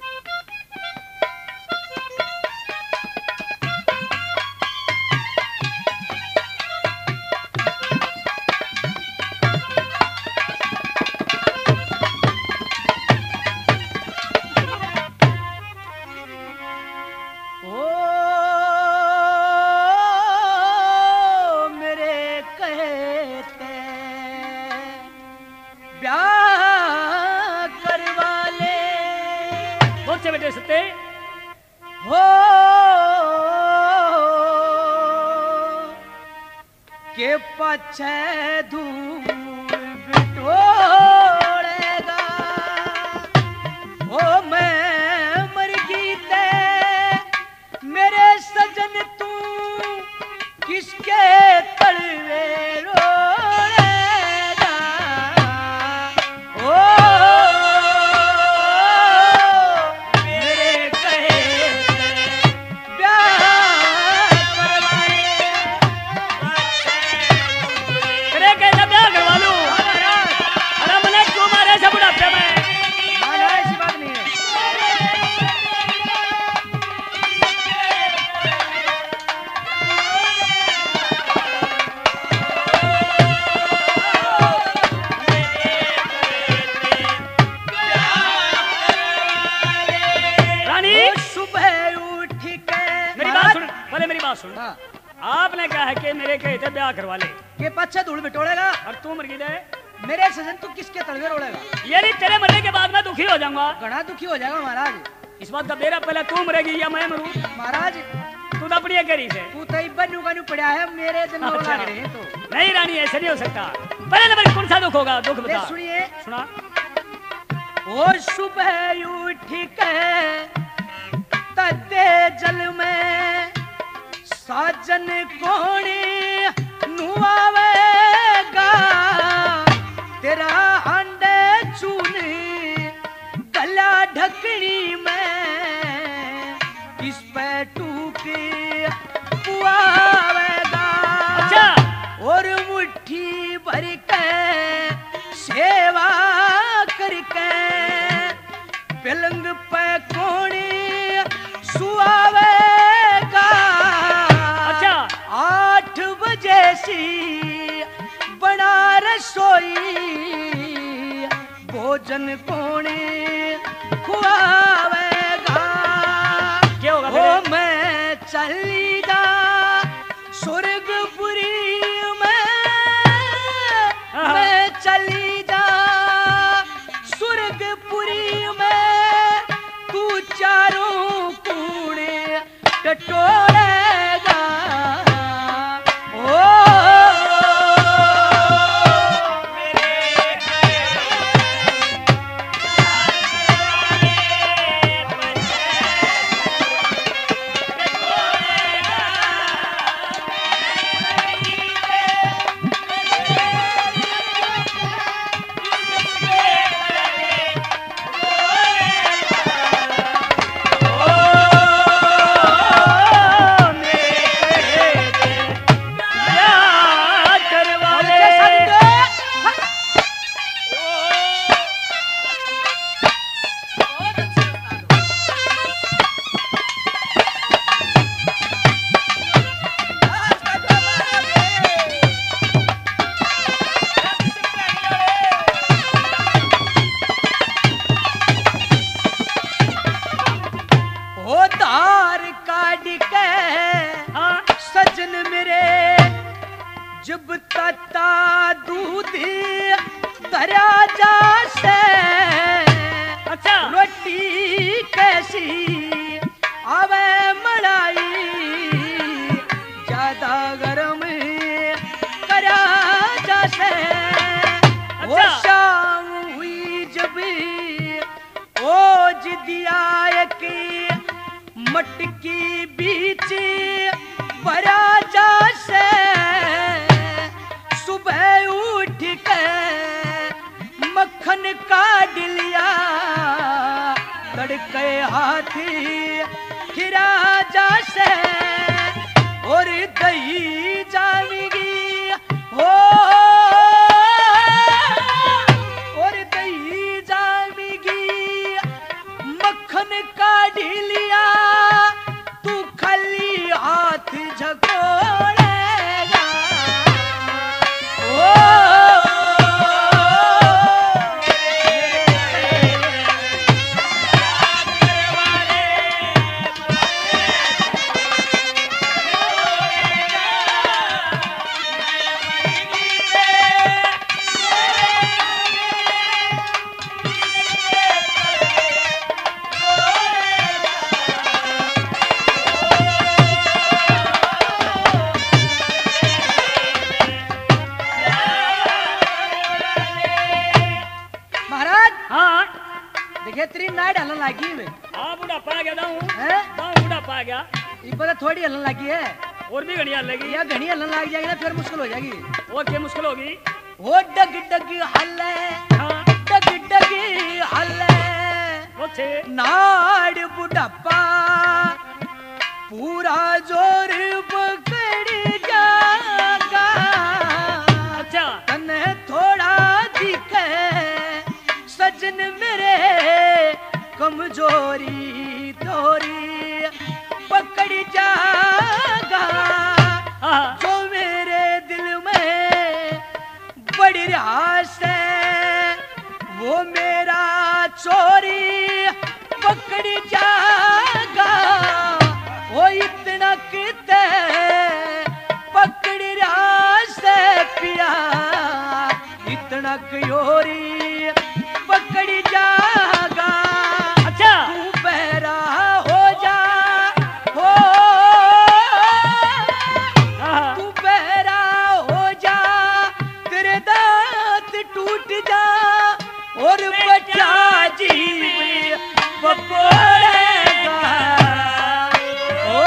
पछे धूल बिटोड़ेगा ओ मैं मर गीते मेरे सजन तू किसके तलवे रोड़ेगा ओ मेरे कहे है कि मेरे कहे थे ब्याह करवा ले के पाछे धूल बिटोड़ेगा और तू मर गई दे मेरे सजन तू किसके तलवे रोड़ेगा? यानी तेरे मरने के बाद मैं दुखी हो जाऊंगा। घना दुखी हो जाएगा महाराज। इस बात का बेरा पहले तू मरेगी या मैं मरूं? महाराज तू तो अपनी करी से तू तो इब्बन नुका नु पड़ा है मेरे जन्म अच्छा। लग रहे हैं तो नहीं रानी ऐसे नहीं हो सकता। पहले नंबर कौन सा दुख होगा? दुख ले बता। सुनिए सुना। और सुबह उठ के तते जल में साजन कोणी नुआवेगा तेरा अंडे चूने गला ढकनी में किस पे टूके पुआवेगा। अच्छा। और मुट्ठी भर के सेवा करके पलंग पे कोणी सुआवेगा। अच्छा। आठ बजे सी बना रसोई भोजन कोणी खुआवेगा। क्या होगा ओ फिर? मैं चली जा स्वर्गपुरी में मैं चली जा स्वर्गपुरी में तू चारों कूड़े टटोलेगा। ओ जब तता दूध धरा जा से अच्छा। रोटी कैसी आवे मलाई ज्यादा गरम करा जा से। वो अच्छा। शाम हुई जब ओज दिया की मटकी बीच भरा जा से। सुबह उठ के मक्खन काट लिया तड़के हाथी खिरा जा से। और दही जामेगी हो और दही जामेगी मक्खन काट लिया तू खाली हाथ झकोड़ेगा। तेरी नाइट हलन लगी है। हाँ बुढ़ापा आ गया दाऊं हैं? दाऊं बुढ़ापा आ गया। इब्बत थोड़ी हलन लगी है और भी घड़ियां लगी या घनी हलन लग जाएगी ना फिर मुश्किल हो जाएगी। और क्या मुश्किल होगी? वो डग डग हल्ले हाँ। डग डग हल्ले वो छे नाड़ बुढ़ापा पूरा जोर पकड़ जागा। अच्छा। तने थोड़ा दिखे सजन मेरे कमजोरी थोड़ी पकड़ जागा। हाँ। जो मेरे दिल में बढ़ रहा है वो मेरा चोरी पकड़ जागा। वो इतना कितने कयोरी पकड़ जागा। अच्छा तू बहरा हो जा हो, हाँ, तू बहरा हो जा, तेरे दांत टूट जा और बच्चा जीव बपोड़ेगा। ओ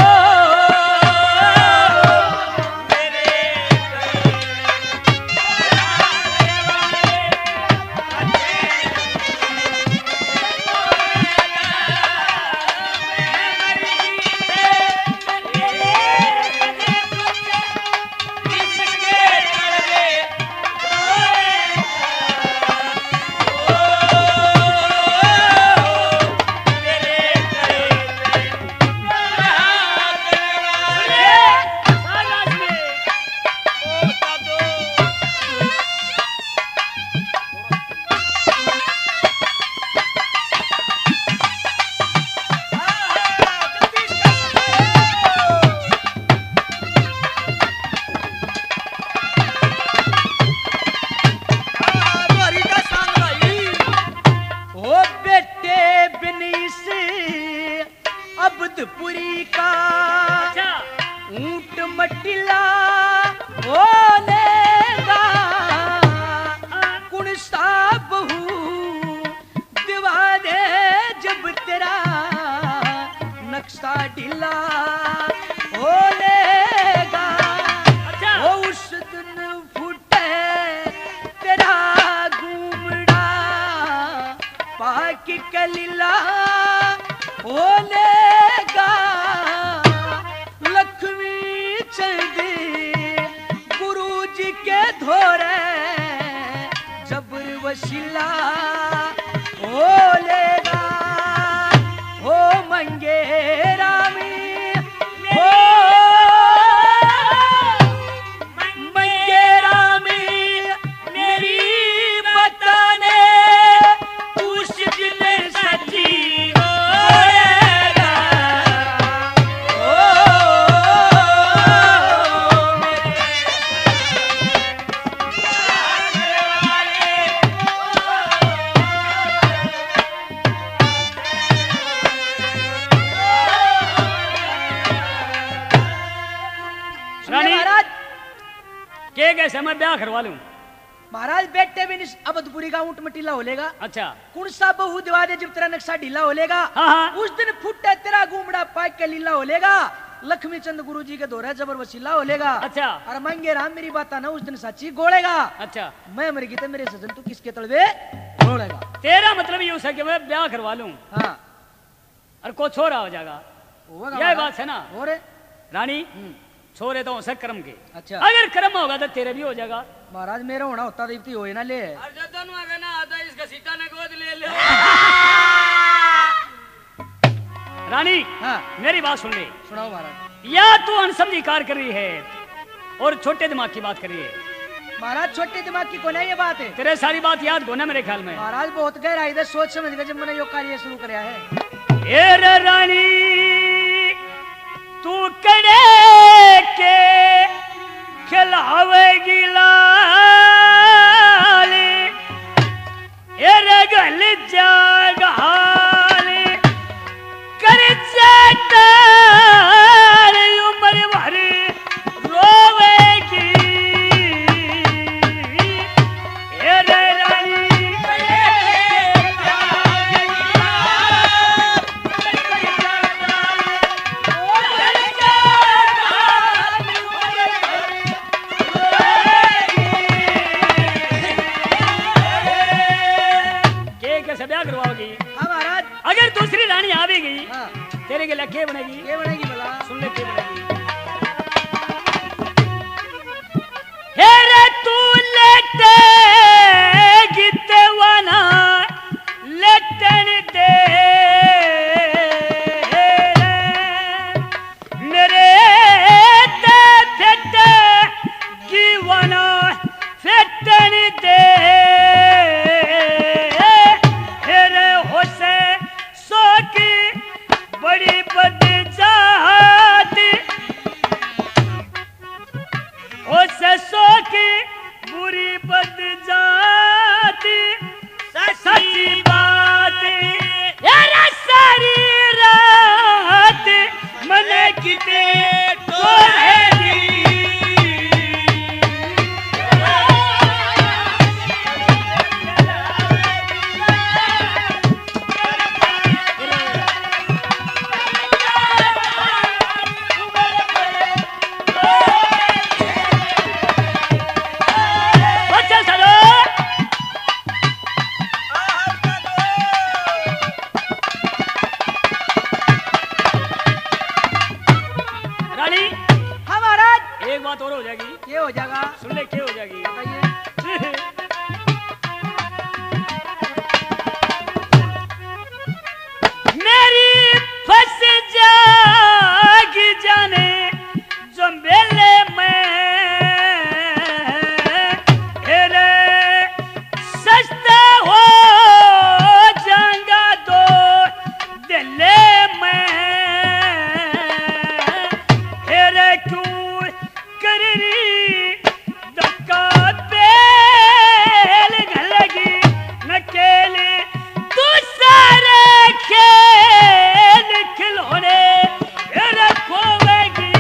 अबदपुरी का ऊंट मटिला बोलेगा। कुण सा बहू दिवा दे जब तेरा नक्शा ढीला बोलेगा। वो उस दिन फूटे तेरा घूमड़ा पाकि कलीला बोलेगा। लक्ष्मी चंद गुरु जी के धोरे जबर वसीला बोलेगा। हो मंगेरा में हो मंगेरा में मेरी बताने उस दिन सच्ची के कैसे मैं ब्याह करवा लूं। महाराज बेटे भी अबदपुरी का ऊंट मटीला होलेगा। अच्छा कुण सा बहु दिवा दे जब तेरा नक्शा ढीला होलेगा। हाँ, हाँ। उस दिन फुटे तेरा घूमड़ा पाक के लीला होलेगा। लक्ष्मी चंद गुरु जी के दोहरा जबर वसीला होलेगा। अच्छा और मंगे राम मेरी बात ना उस दिन सच्ची गोलेगा। अच्छा मैं मर गई मेरे सजन तू किसके तलवे गोलेगा। तेरा मतलब ये हो सके मैं ब्याह करवा लूं हाँ और को छोरा हो जाएगा। यह बात है ना और रानी, छोरे तो हो कर्म के। अच्छा अगर कर्म होगा तो तेरे भी हो जाएगा। महाराज मेरा होना होता दीप्ति हो ना ले इसका सीता ने गोद ले ले। रानी हाँ मेरी बात सुन ले। सुनाओ महाराज। या तू अनसमझी कार कर रही है और छोटे दिमाग की बात कर रही है। महाराज छोटे दिमाग की कौन है ये बात है। तेरे सारी बात याद को ना मेरे ख्याल में। महाराज बहुत गहराई से सोच समझ के जब मैंने यो कार्य शुरू कराया है। ए रे रानी तू कड़े के खिलावेगी लाल, ए रे गल जागाल कर चटाल उम्र भर रोवेगी। ए रे रानी ब्याह करवाओगी। हाँ महाराज। अगर दूसरी रानी आ भी गई हाँ तेरे के लिए क्या बनेगी। ये बनेगी भला सुन ले क्या बनेगी। हे रे तू लेटेगी तेवाना लेटन दे मेरे ते फेटे की वाना फेटन दे बड़ी बद जाती उसे सो की बुरी बद जाती। जाएगी। क्या हो जाएगा? सुन ले क्या हो जाएगी। बताइए। मेरी फंस जागी जाने जो मेले में हेरे सस्ता हो जाऊंगा तो दिले में हेरे क्यों कर रही धक्का बेल घलगी न केले तू सारे खेल खिलौने हेरे खोवेगी।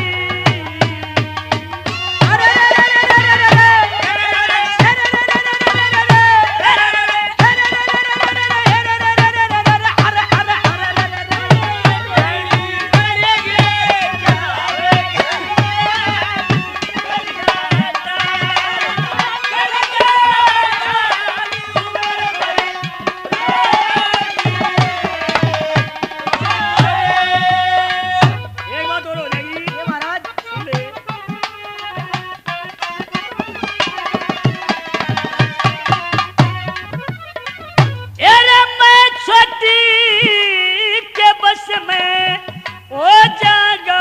एक बात और हो जाएगी। ये महाराज सुन ले। अरे मैं छोटी के बस में हो जागा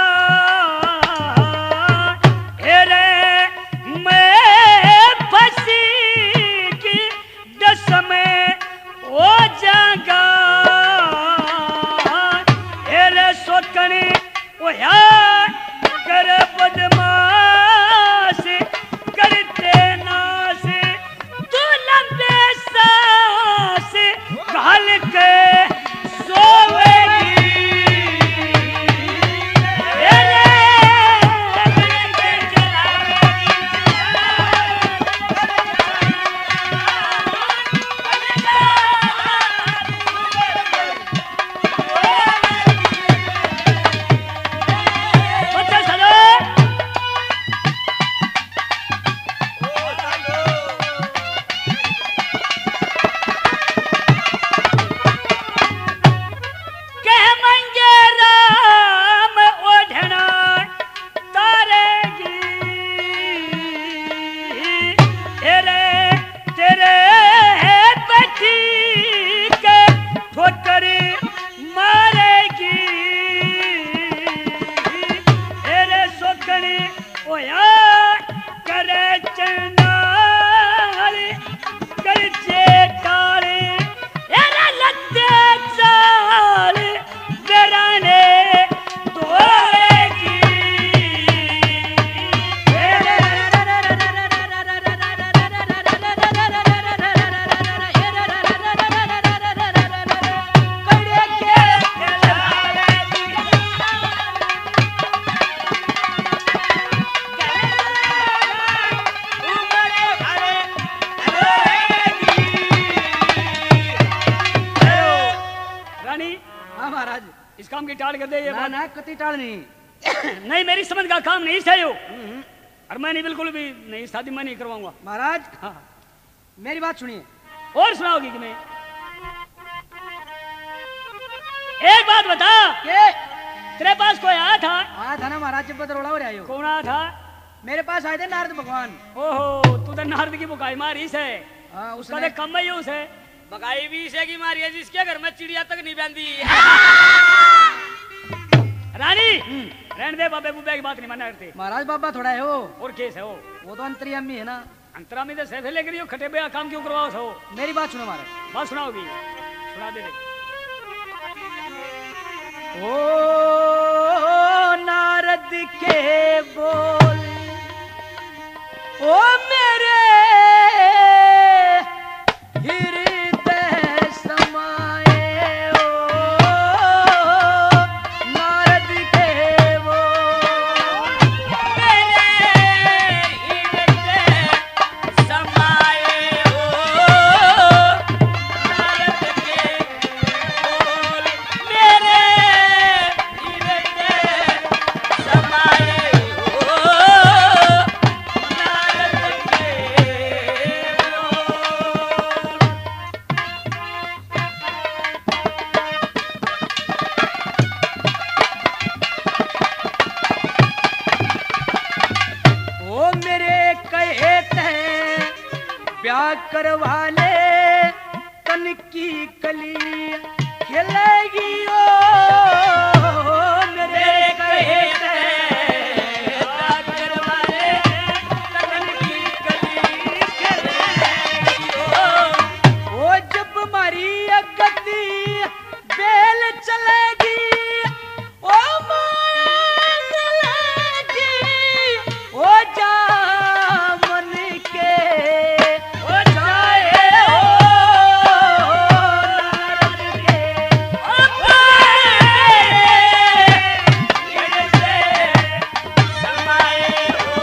अरे मैं फंसी की दस में हो जागा अरे सोकने ओ यार कर बदमाश करते नाश तू लंबे सांस घाल के सोवेगी। अरे बच्चा चलो। कह मंगे राम ओढ़ना तारेगी तेरे तेरे बैठी के ठोकर मारेगी। तेरे सोकनी ओया करे चंडाल कर चेटाले तेरे लत्ते चाल बेराने तोड़ेगी। रानी हाँ महाराज। इस काम की टाल कर दे ये ना बात। ना कति टाल नहीं। नहीं मेरी समझ का काम नहीं सही हो और मैं नहीं बिल्कुल भी नहीं शादी मैं नहीं करवाऊंगा। महाराज हाँ मेरी बात सुनिए। और सुनाओगी कि मैं एक बात बता के तेरे पास कोई आया था? आया था ना महाराज जब बदरोड़ा हो रहे हो। कौन आया था? मेरे पास आए थे नारद भगवान। ओहो तू तो नारद की बुकाई मारी से हाँ उसका उसने तो कम ही उसे बगाई भी इसे की मारी है जिसके घर में चिड़िया तक नहीं बंदी। रानी रहने दे बाबे बुबे की बात नहीं माना करते। महाराज बाबा थोड़ा है हो। और केस है वो वो तो अंतर्यामी है ना। अंतरा में तो सैफे लेकर यो खटे पे काम क्यों करवाओ सो? मेरी बात सुनो महाराज। बात सुनाओगी? सुना दे रे। ओ नारद के बोल ओ मेरे हृदय समाए ओ नारद के बोल मेरे हृदय समाए हो नारद के बोल। मेरे हृदय समाए हो नारद ब्याह करवा ले तन की कली खिलेगी ओ मेरे कहे चलेगी ओ चलेगी ओ जा मन के ओ जाए ओ नारद के ओ समाए ओ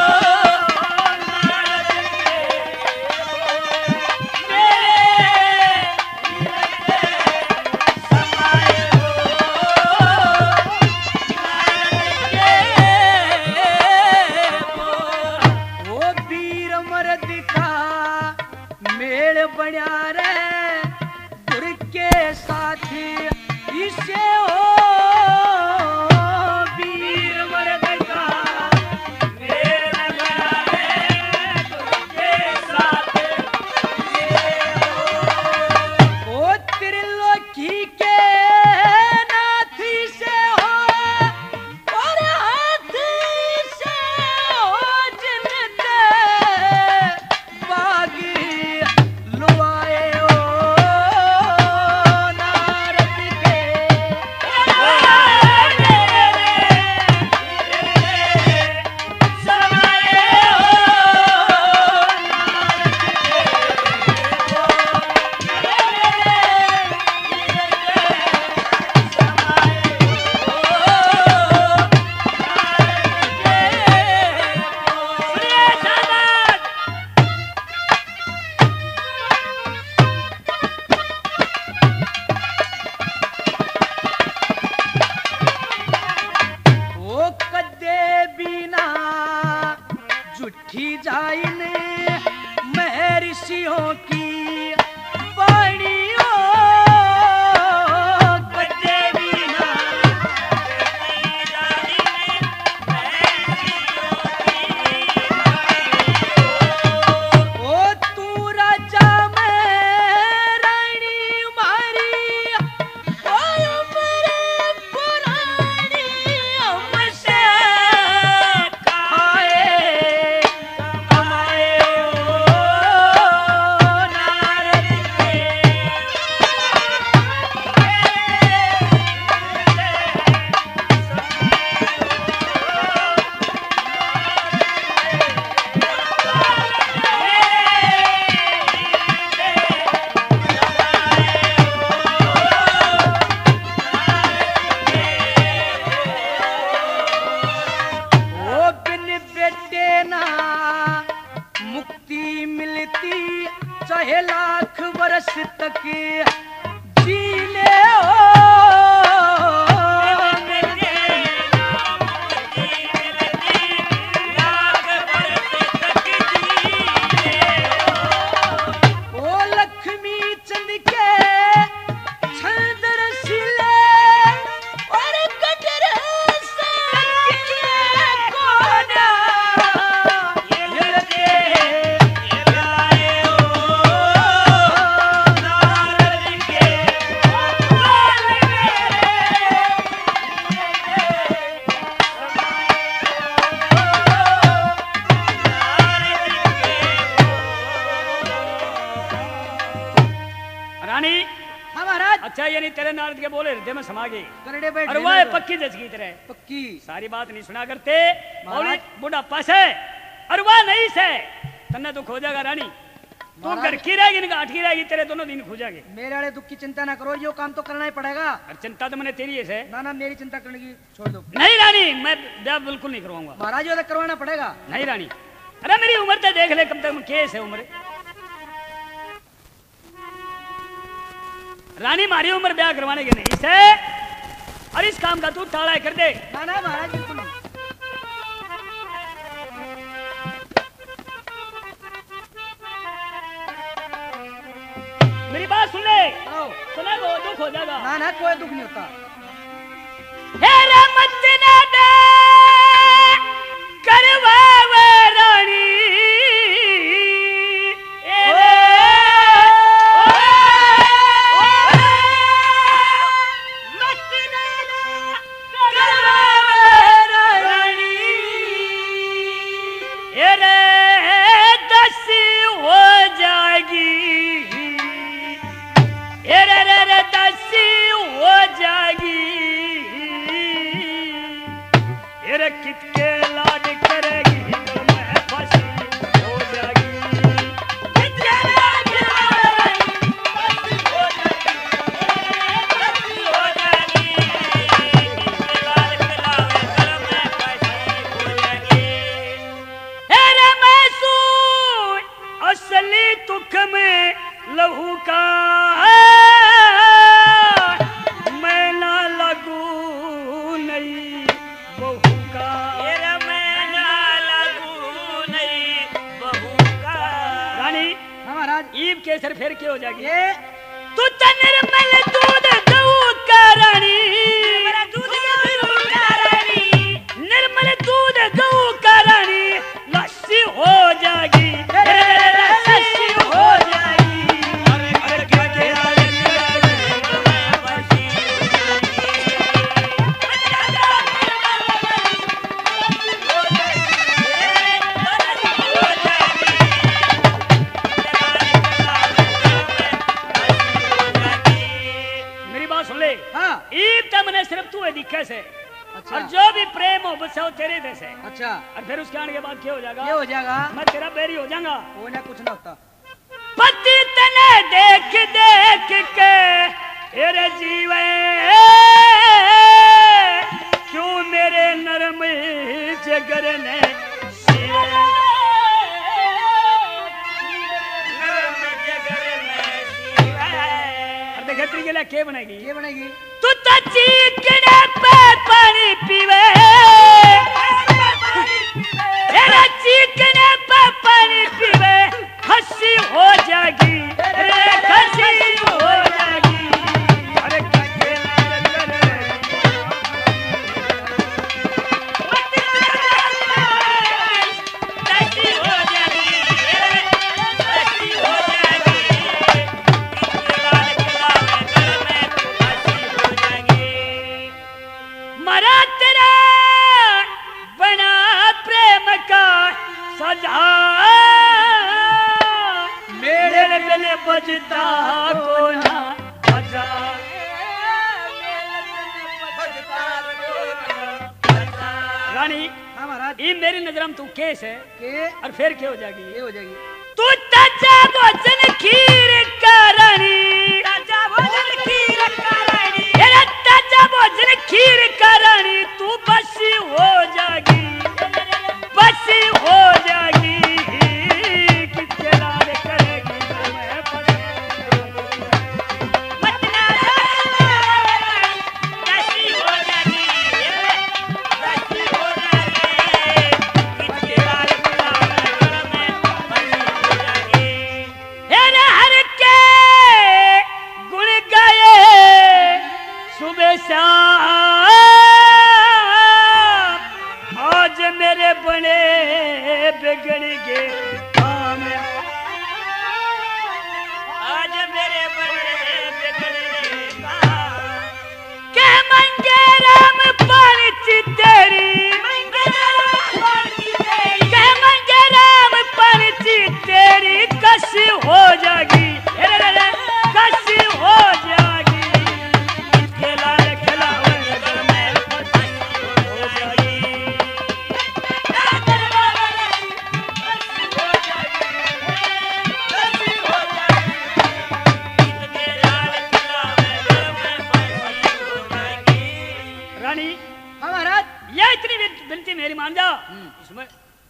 नारद के बढ़िया रे गुर के साथी इसे हो वीर मर्द का मेल बढ़िया रे गुर के साथी ओ त्रिलोकी के नाथी से हो और हाथी से हो जिनते बागी लुआए ओ नारद के समाए ओ ओ कदे बिना जुठी जाइन महर्षियों की वाणी ओ कदे बिना ओ तू राजा में रानी मारी ओ मेरे पुरानी हमसे खाए कमाए ओ नारद के ओ बिन बेटे ना मुक्ति मिलती चाहे लाख वर्ष तक जी ले ओ ओ लक्ष्मी चंद के छंद रसीले और कटर से कोना ये दे लाए ओ नारद के रानी हाँ महाराज अच्छा यानी तेरे नारद के बोले हृदय में समा गई करड़े बैठ और वह पक्की जच की तरह पक्की सारी बात नहीं सुना करते महाराज। और बुढ़ापा से और वह नहीं से तन्ने तो खो जाएगा रानी तू महाराज। घर की रहेगी ना आठ की रहेगी तेरे दोनों दिन खो जाएंगे मेरे वाले दुख की चिंता ना करो यो काम तो करना ही पड़ेगा और चिंता तो मैंने तेरी है से ना ना मेरी चिंता करने की छोड़ दो नहीं रानी मैं ब्याह बिल्कुल नहीं करवाऊंगा महाराज ये तो करवाना पड़ेगा नहीं रानी अरे मेरी उम्र तो देख ले कब तक केस है उम्र रानी मारी उम्र ब्याह करवाने की नहीं से और इस काम का तू टाला कर दे ना ना महाराज बिल्कुल नहीं। मेरी बात सुन ले आओ। सुना वो दुख हो जाएगा ना ना कोई दुख नहीं होता हे रहमत ना दे करवावे रानी ए जाएगी रे रे रे दासी हो जाएगी रे कितके लाड करेगी तो मैं फांसी हो जाएगी कितके लाड करेगी फांसी हो जाएगी फांसी हो जाएगी कितके लाड करेगी तो मैं फांसी हो जाएगी रे मैसूर असली तुख में लहू का मैं ना लगू नहीं बहू का मैं ना लगू नहीं बहू का रानी महाराज ईब केसर फिर क्या हो जाएगी ये तू निर्मल दूध गऊ का रानी दूध गऊ का रानी निर्मल दूध गऊ का रानी लस्सी हो जाएगी लस्सी हो जाएगी मेरी बात सुन ले हाँ ईब तो मैंने सिर्फ तू है दिखे से अच्छा और जो भी प्रेम हो बस वो तेरे देश है अच्छा और फिर उसके आने के बाद क्या हो जाएगा ये हो जाएगा मैं तेरा बैरी हो जाऊंगा वो ना कुछ ना होता पति तने देख देख के तेरे जीवे क्यों मेरे नरम जगर ने सिए नरम जगर में सिए और देखे तरीके लिए क्या बनेगी ये बनेगी तू तो चीकने पे पानी पीवे तेरा चीकने पे पानी पीवे हंसी हो जाएगी रे हंसी हो जाएगी अरे कके लाल करेगी हंसी हो जाएगी हंसी हो जाएगी कके लाल करेगी हंसी हो जाएगी मरा तेरा बना प्रेम का सजा मेरे दिल बजता को ना बजा रानी हाँ महाराज ये मेरी नजर में तू केस है के और फिर क्या हो जाएगी ये हो जाएगी तू ताजा भोजन खीर का रानी ताजा भोजन खीर का रानी तेरा ताजा भोजन खीर का रानी तू बसी हो जाएगी बसी हो जाएगी किसके लाड करेगी मैं बसी हो जाएगी बसी हो जाएगी किसके लाड करेगी मैं बसी हो जाएगी हेरे हर के गुण गाए सुबह शाम आज मेरे बने बिगड़ गए काम आज मेरे बने बिगड़ गए काम के मंगे राम पालची तेरी के मंगे राम पालची तेरी कसी हो जाएगी कसी हो जाएगी इसके लाल खिलावे नजर में फंसी हो जाएगी रानी हाँ महाराज ये इतनी विन- विनती मेरी मान जा इसमें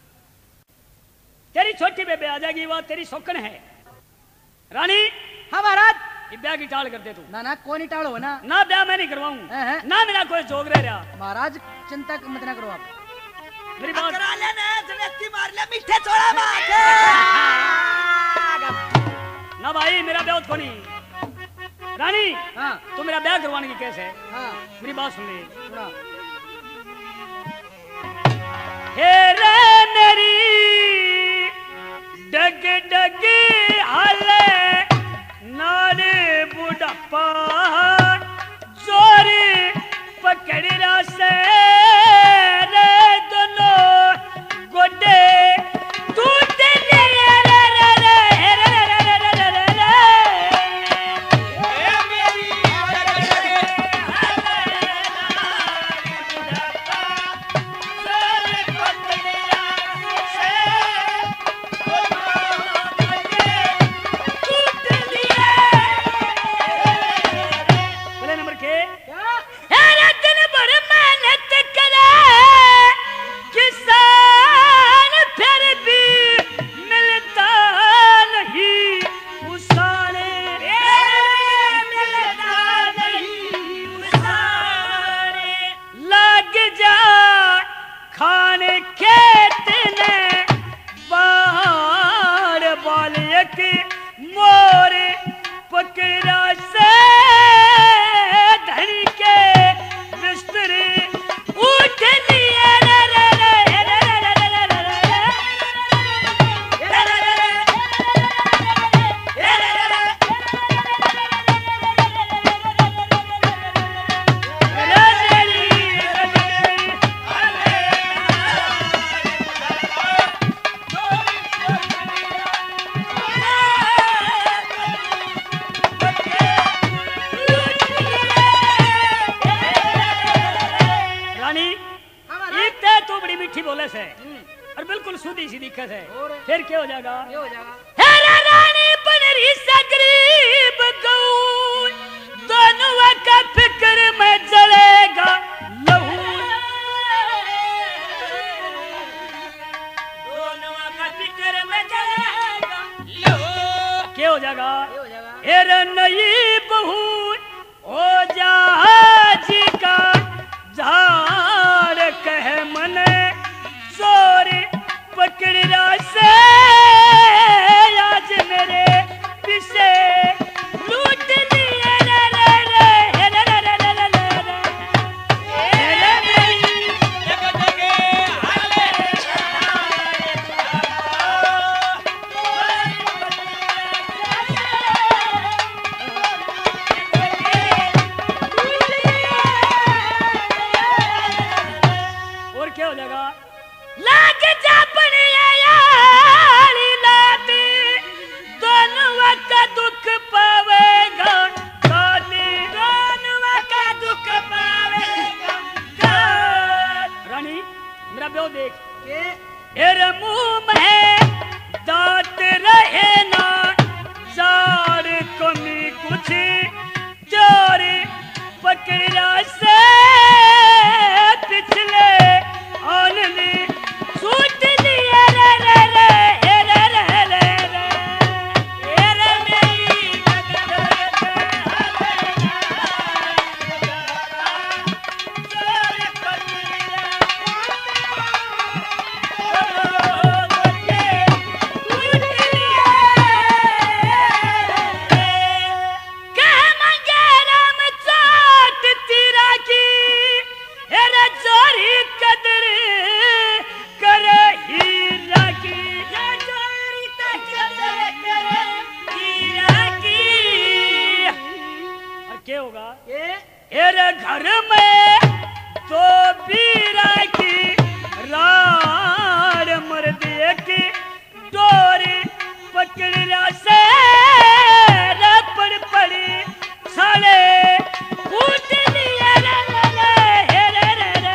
तेरी छोटी बेबे आ जाएगी वो तेरी सौकन है रानी हाँ महाराज ये ब्याह की टाल कर दे तू ना ना कोई नहीं टालो ना ना ब्याह मैं नहीं करवाऊं हैं, हैं। ना मेरा कोई जोग रह रहा महाराज चिंता मत ना करो आप मेरी बात करा लेना जनेती मार ले मीठे छोड़ा बात ना भाई मेरा ब्याह तो नहीं रानी हाँ तू मेरा ब्याह करवाने की कैसे है हाँ मेरी बात सुन ले सुना हे रे मेरी डग डग हाले नारे बुढ़ापा जोरी पकड़ से रे दोनों गोडे तू दिल रे रे रे रे रे रे रे रे एक मोर पकड़ा से धनी के बिस्तर उठ लिए रे रे रे रे रे रे रे रे बोले से और बिल्कुल सूदी सी दिक्कत है फिर क्या हो जाएगा ये हो जाएगा हेरा रानी बनरी सा गरीब गऊ दोनों का फिक्र में जलेगा लहू दोनों का फिक्र में जलेगा लहू क्या हो जाएगा ये हो जाएगा हेरा नई बहू ओ जहाजी का झाड़ कह मने चोरी पकड़ा से आज मेरे पीछे लूट लिए रे रे रे रे रे रे रे रे रे मेरी जग जगे हाले और क्या हो जाएगा लाग जा बनी यारी लाती दोनों का दुख पावेगा गाली दोनों का दुख पावेगा रानी मेरा ब्यो देख के एरे मुंह में दांत रहे ना जार कमी कुछ चोरी पकड़ा से पिछले आनंदी सूट लिया रे रे रे रे रे रे रे रे मेरी घर में तो बीरा की राड मर दिए की डोरी पकड़ा से रपड़ पड़ी साले कूट लिए रे रे रे रे रे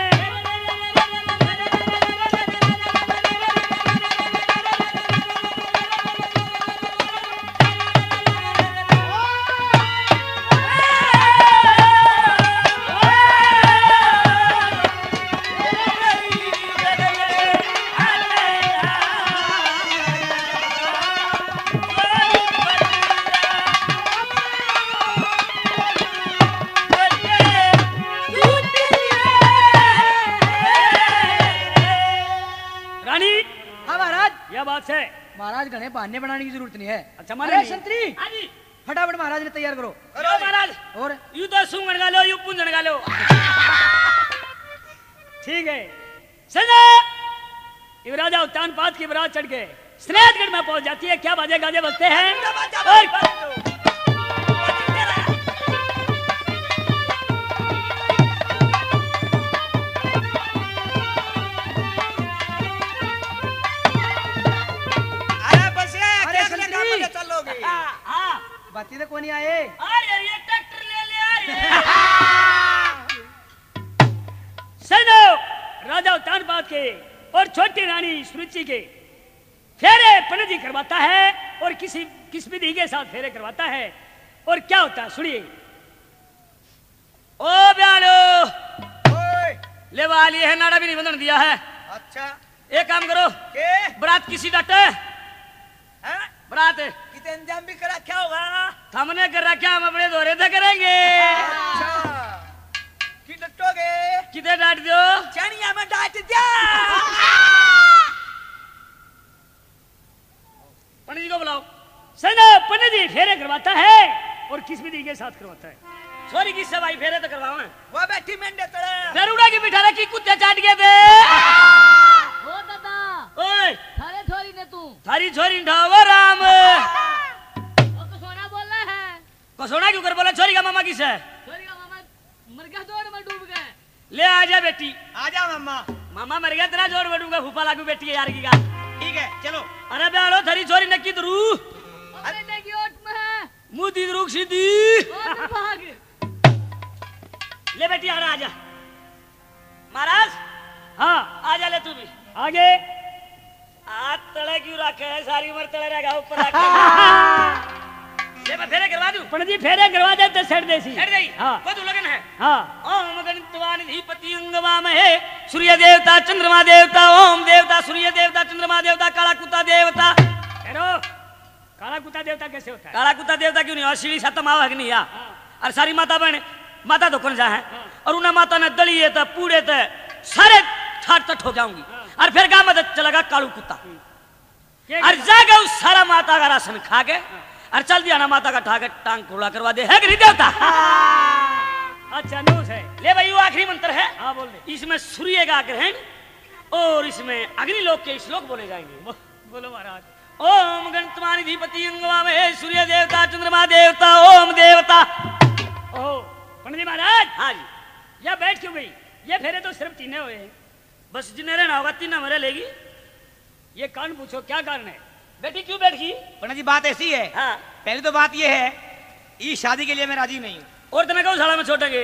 है महाराज घने बहाने बनाने की जरूरत नहीं है अच्छा अरे संतरी हाँ जी फटाफट महाराज ने तैयार करो करो महाराज और यू तो सूंघन गा लो यू पूंजन गा लो ठीक है सुनो युवराजा उत्तान पात की बरात चढ़ के स्नेहगढ़ में पहुंच जाती है क्या बाजे गाजे बजते हैं बाती तो कोनी आए अरे ये ट्रैक्टर ले ले सुनो राजा उत्तान पात के और छोटी रानी सुरुचि के फेरे पंडित जी करवाता है और किसी किस विधि के साथ फेरे करवाता है और क्या होता है सुनिए ओ ब्यालो ले वाली है नाड़ा भी नहीं बंधन दिया है अच्छा एक काम करो के बरात किसी डटे हैं बरात कितने इंतजाम भी करा क्या होगा हमने कर रखा हम अपने दौरे से करेंगे अच्छा कि डटोगे कितने डांट दो चनिया में डांट दिया पंडित जी को बुलाओ सना पंडित जी फेरे करवाता है और किस विधि के साथ करवाता है? छोरी की सवाई फेरे तो करवाओ। वो बैठी मेंढे तड़े गरुड़ा की बिठा रखी कुत्ते चाट गए थे। ओ दादा ओए थारे छोरी ने तू थारी छोरी ढावा राम। ओ तो सोना बोल रहा है। कसोना क्यों कर बोला? छोरी का मामा किस है? छोरी का मामा मर गया जोड़ में डूब गए। ले आजा बेटी। आजा मम्मा। मामा मर गया तेरा जोड़ बडूंगा फूफा लागू बेटी है यार की का। ठीक है चलो। अरे बेड़ो थारी छोरी नक्की दरू अरे नेगी ओट में है। मुंह दी दरू सीधी। ओ तू भाग। ले बेटी आना आजा। महाराज हाँ आजा ले तू भी। आगे हाथ तले क्यों रखे है? सारी उम्र तले रहेगा ऊपर रखे। ले मैं फेरे करवा दूं। पंडित जी फेरे करवा दे तो सेठ देसी। छेड़ गई। हाँ वो तो लगन है। हाँ ओम गणितवान धीपति अंगवाम है सूर्य देवता चंद्रमा देवता ओम देवता सूर्य देवता चंद्रमा देवता काला कुत्ता देवता। हेरो काला कुत्ता देवता कैसे होता है? काला कुत्ता देवता क्यों नहीं? और सीढ़ी सतम आवा नहीं या और सारी माता बहन माता तो कौन जा है और उन्हें माता ने दली है तो पूरे तो सारे ठाट तट हो जाऊंगी और फिर गाँव में चलेगा कालू कुत्ता और जाके उस सारा माता का राशन खा के और चल दिया ना माता का ठाके टांग खोला करवा दे है कि नहीं देवता? अच्छा नूस है। ले भाई वो आखिरी मंत्र है। हाँ बोल दे। इसमें सूर्य का ग्रहण और इसमें अग्निलोक के श्लोक बोले जाएंगे। बो- बोलो महाराज। ओम गणतमान धीपति अंगवाम है सूर्य देवता चंद्रमा देवता ओम देवता। ओह पंडित जी महाराज हाँ जी यह बैठ क्यों गई? ये फेरे तो सिर्फ तीन हुए हैं। बस जिन्हें रहना होगा तीन मरे लेगी। ये कान पूछो क्या कारण है? बेटी क्यों बैठ गई? पंडित जी बात ऐसी है। हाँ पहली तो बात ये है इस शादी के लिए मैं राजी नहीं हूँ। और तना गौशाला में छोड़ेंगे।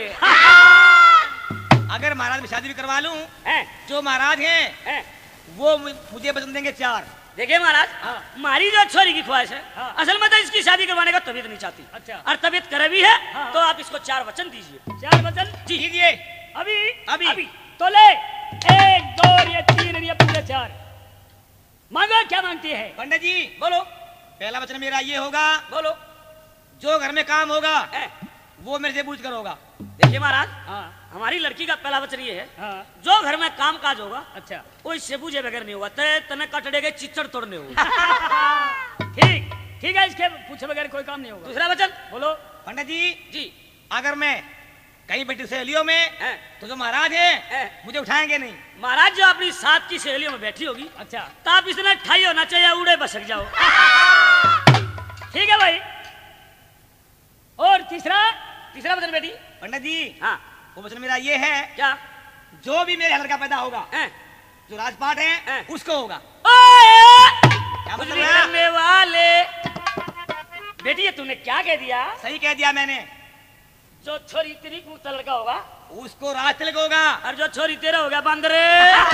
अगर महाराज में शादी भी करवा लूं हैं? जो महाराज हैं हैं? वो मु- मुझे पसंद देंगे चार। देखिए महाराज हाँ। हमारी जो छोरी की ख्वाहिश है हाँ। असल में तो इसकी शादी करवाने का तबीयत नहीं चाहती। अच्छा। और तबीयत करे भी है हाँ। तो आप इसको चार वचन दीजिए। चार वचन जी दीजिए। अभी अभी। अभी तो ले एक दो और ये तीन और ये पूरे चार मांगो। क्या मांगती है? पंडित जी बोलो पहला वचन मेरा ये होगा बोलो। जो घर में काम होगा हैं? वो मेरे से पूछ कर होगा। देखिए महाराज हाँ हमारी लड़की का पहला वचन ये है हाँ जो घर में काम काज होगा अच्छा वो इससे पूछे बगैर नहीं हुआ तय तने कटड़े के चिच्चड़ तोड़ने हो। ठीक ठीक है इसके पूछे बगैर कोई काम नहीं होगा। दूसरा वचन बोलो। पंडित जी जी अगर मैं कहीं बैठी सहेलियों में हैं? तो जो महाराज हैं हैं? मुझे उठाएंगे नहीं। महाराज जो अपनी साथ की सहेलियों में बैठी होगी अच्छा तो आप इसने ठाई होना चाहिए उड़े बसक जाओ। ठीक है भाई। और तीसरा तीसरा वचन बेटी। पंडित जी हाँ वो वचन मेरा ये है क्या जो भी मेरे लड़का पैदा होगा हैं? जो राजपाट है हैं? उसको होगा। ओए! क्या खुजली मतलब है? करने वाले बेटी ये तूने क्या कह दिया? सही कह दिया मैंने। जो छोरी तेरी कुत्ता लड़का होगा उसको राज तिलक होगा। और जो छोरी तेरा होगा बंदरे।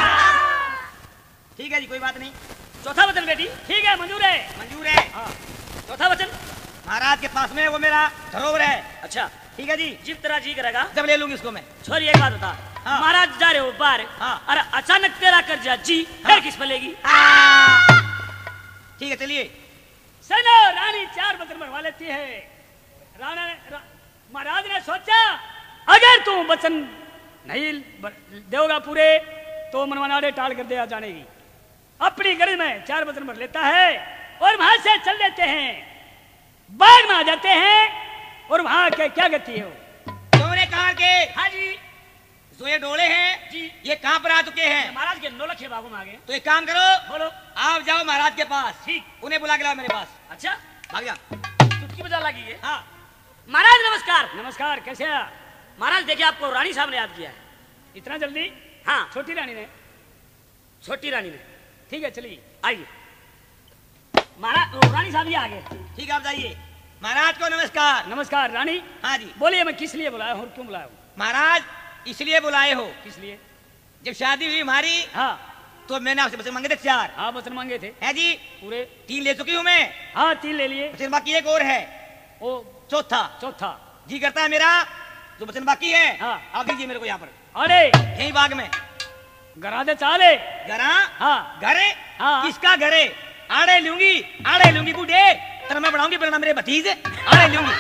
ठीक है जी कोई बात नहीं। चौथा वचन बेटी। ठीक है मंजूर है। मंजूर है। हाँ चौथा वचन महाराज के पास में वो मेरा धरोहर है। अच्छा ठीक है जी जीव तेरा जी करेगा। जब ले लूंगी उसको मैं। छोरी एक बात बता हाँ। महाराज जा रहे हो बाहर हाँ। अरे अचानक तेरा कर्जा जी हाँ। फिर किस पे लेगी? ठीक है चलिए। सनो रानी चार वचन बनवा लेती है। राणा ने रा, महाराज ने सोचा अगर तू वचन नहीं ब- देगा पूरे तो मनवानाड़े टाल कर दिया जाने की। अपनी गरज में चार वचन भर लेता है और वहां से चल देते हैं। बाग में आ जाते हैं और वहां के क्या गति है? तुमने कहा के हाँ जी जो ये डोले हैं जी ये कहाँ पर आ चुके हैं? महाराज के नौलखे बागों में आ गए। तो एक काम करो बोलो। आप जाओ महाराज के पास। ठीक उन्हें बुला के लाओ मेरे पास। अच्छा भाग जा। चुटकी बजा लगी है। हाँ महाराज नमस्कार। नमस्कार कैसे है? महाराज देखिए आपको रानी साहब ने याद किया है। इतना जल्दी? हाँ छोटी रानी ने। छोटी रानी ने। ठीक है चलिए। आइए महाराज ओ, रानी साहब ये आ गए। ठीक है आप जाइए। महाराज को नमस्कार। नमस्कार रानी। हाँ जी बोलिए मैं किस लिए बुलाया हूँ और क्यों बुलाया हूँ? महाराज इसलिए बुलाए हो किस लिए? जब शादी हुई हमारी हाँ तो मैंने आपसे वचन मांगे थे चार। हाँ वचन मांगे थे है जी पूरे। तीन ले चुकी हूँ मैं। हाँ तीन ले लिए। वचन बाकी एक और है ओ चौथा। चौथा। जी करता है मेरा जो वचन बाकी है हाँ। आप दीजिए मेरे को यहाँ पर अरे यही बाग में। गरा दे चाले। घरा हाँ घरे हाँ। किसका घरे? आड़े लूंगी आड़े लूंगी बूढ़े तेरा मैं बढ़ाऊंगी बिना मेरे भतीजे आड़े लूंगी।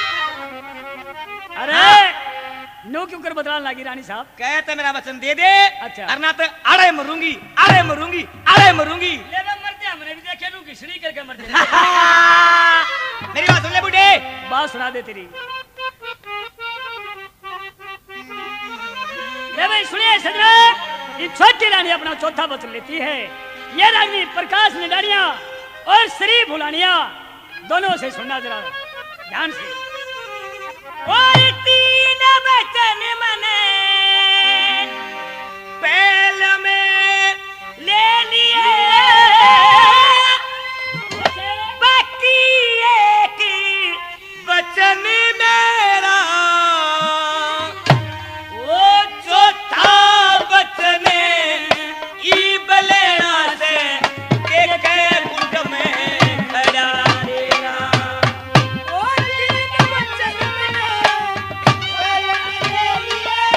अरे नो क्यों कर बदलान लगी रानी साहब? कहते मेरा वचन दे दे। अच्छा। अरना तो आड़े मरूंगी आड़े मरूंगी आड़े मरूंगी। ले मैं मरते हमने भी देखे लू घिसड़ी करके मरते। बात सुना दे तेरी। ले भाई सुनिए सजना, ये छोटी रानी अपना चौथा वचन लेती है। ये रानी प्रकाश निडारिया और श्री भुलानिया दोनों से सुनना जरा ध्यान से। और तीन वचन मने पहल में ले लिए, बाकी एक वचन मेरा वो चौथा वचन ई बलेना से के के गुट में खड़ा देना। ओ तीन वचन मने पहल में ले लिए,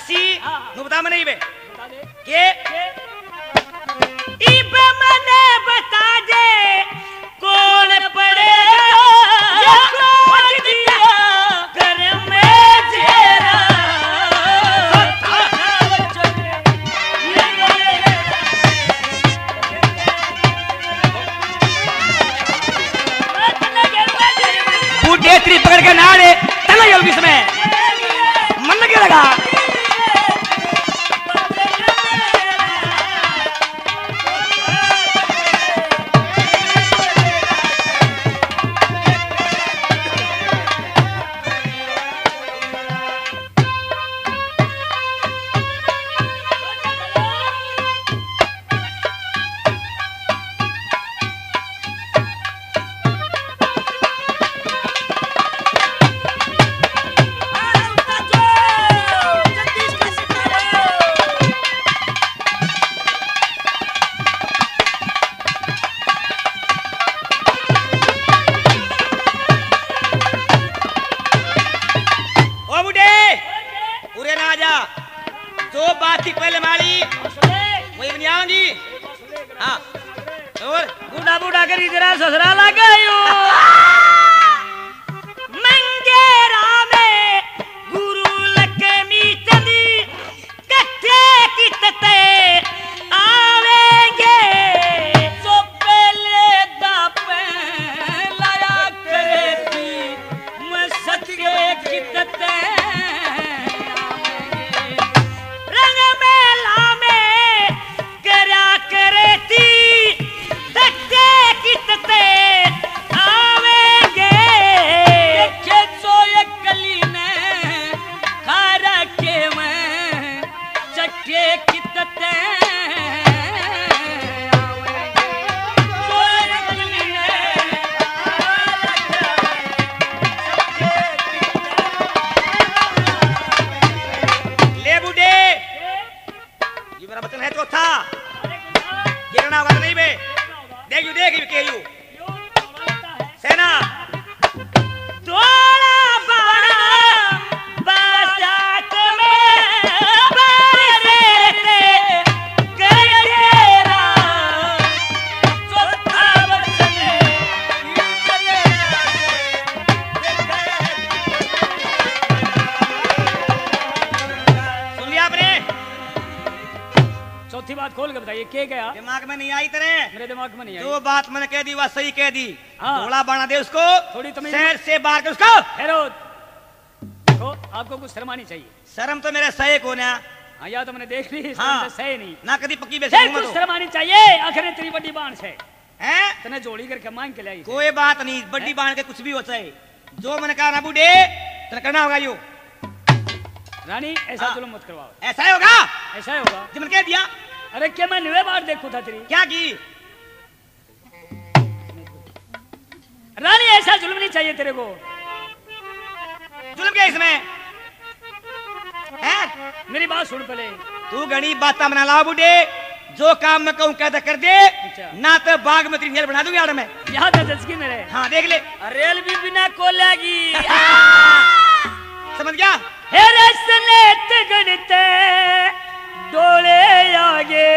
दासी हाँ। नु बता मने इबे बता दे के इबे मने बता दे कौन पड़ेगा ये खोज दिया घर में जेरा बूढ़े त्री पकड़ के नारे चलो जल्दी इसमें मन लगे लगा पहले माली वही बनिया जी हाँ और बूढ़ा बूढ़ा करी जरा ससुरा लगा मंगेरा में गुरु लक्ष्मी चंदी कट्ठे कितते आवेंगे जो पहले दापे लाया करे थी मैं सच के कितते के गया दिमाग में नहीं आई तेरे मेरे दिमाग में नहीं आई जो बात मैंने कह दी वह सही कह दी थोड़ा बना दे उसको थोड़ी तमीज शहर से बाहर कर उसको हेरो देखो आपको कुछ शर्म आनी चाहिए शर्म तो मेरे सही को ना हाँ या तो मैंने देख ली हाँ, सही नहीं ना कभी पक्की बेचूंगा तो शर्म आनी चाहिए आखिर तेरी बड़ी बाण से हैं तने जोड़ी करके मांग के लाई कोई बात नहीं बड़ी बाण के कुछ भी होता है जो मैंने कहा ना बूढ़े तेरे करना होगा यो रानी ऐसा जुल्म मत करवाओ ऐसा ही होगा ऐसा ही होगा जो मैंने कह दिया अरे क्या मैं नवे बार देखू था तेरी क्या की रानी ऐसा जुल्म नहीं चाहिए तेरे को जुल्म क्या इसमें है मेरी बात सुन पहले तू घनी बात बना ला बूढ़े जो काम मैं कहूँ कहता कर दे ना तो बाग में तेरी रेल बना दूंगी आड़ में यहाँ तो जसकी मेरे हाँ देख ले रेल भी बिना कोलेगी समझ गया गणित डोले आगे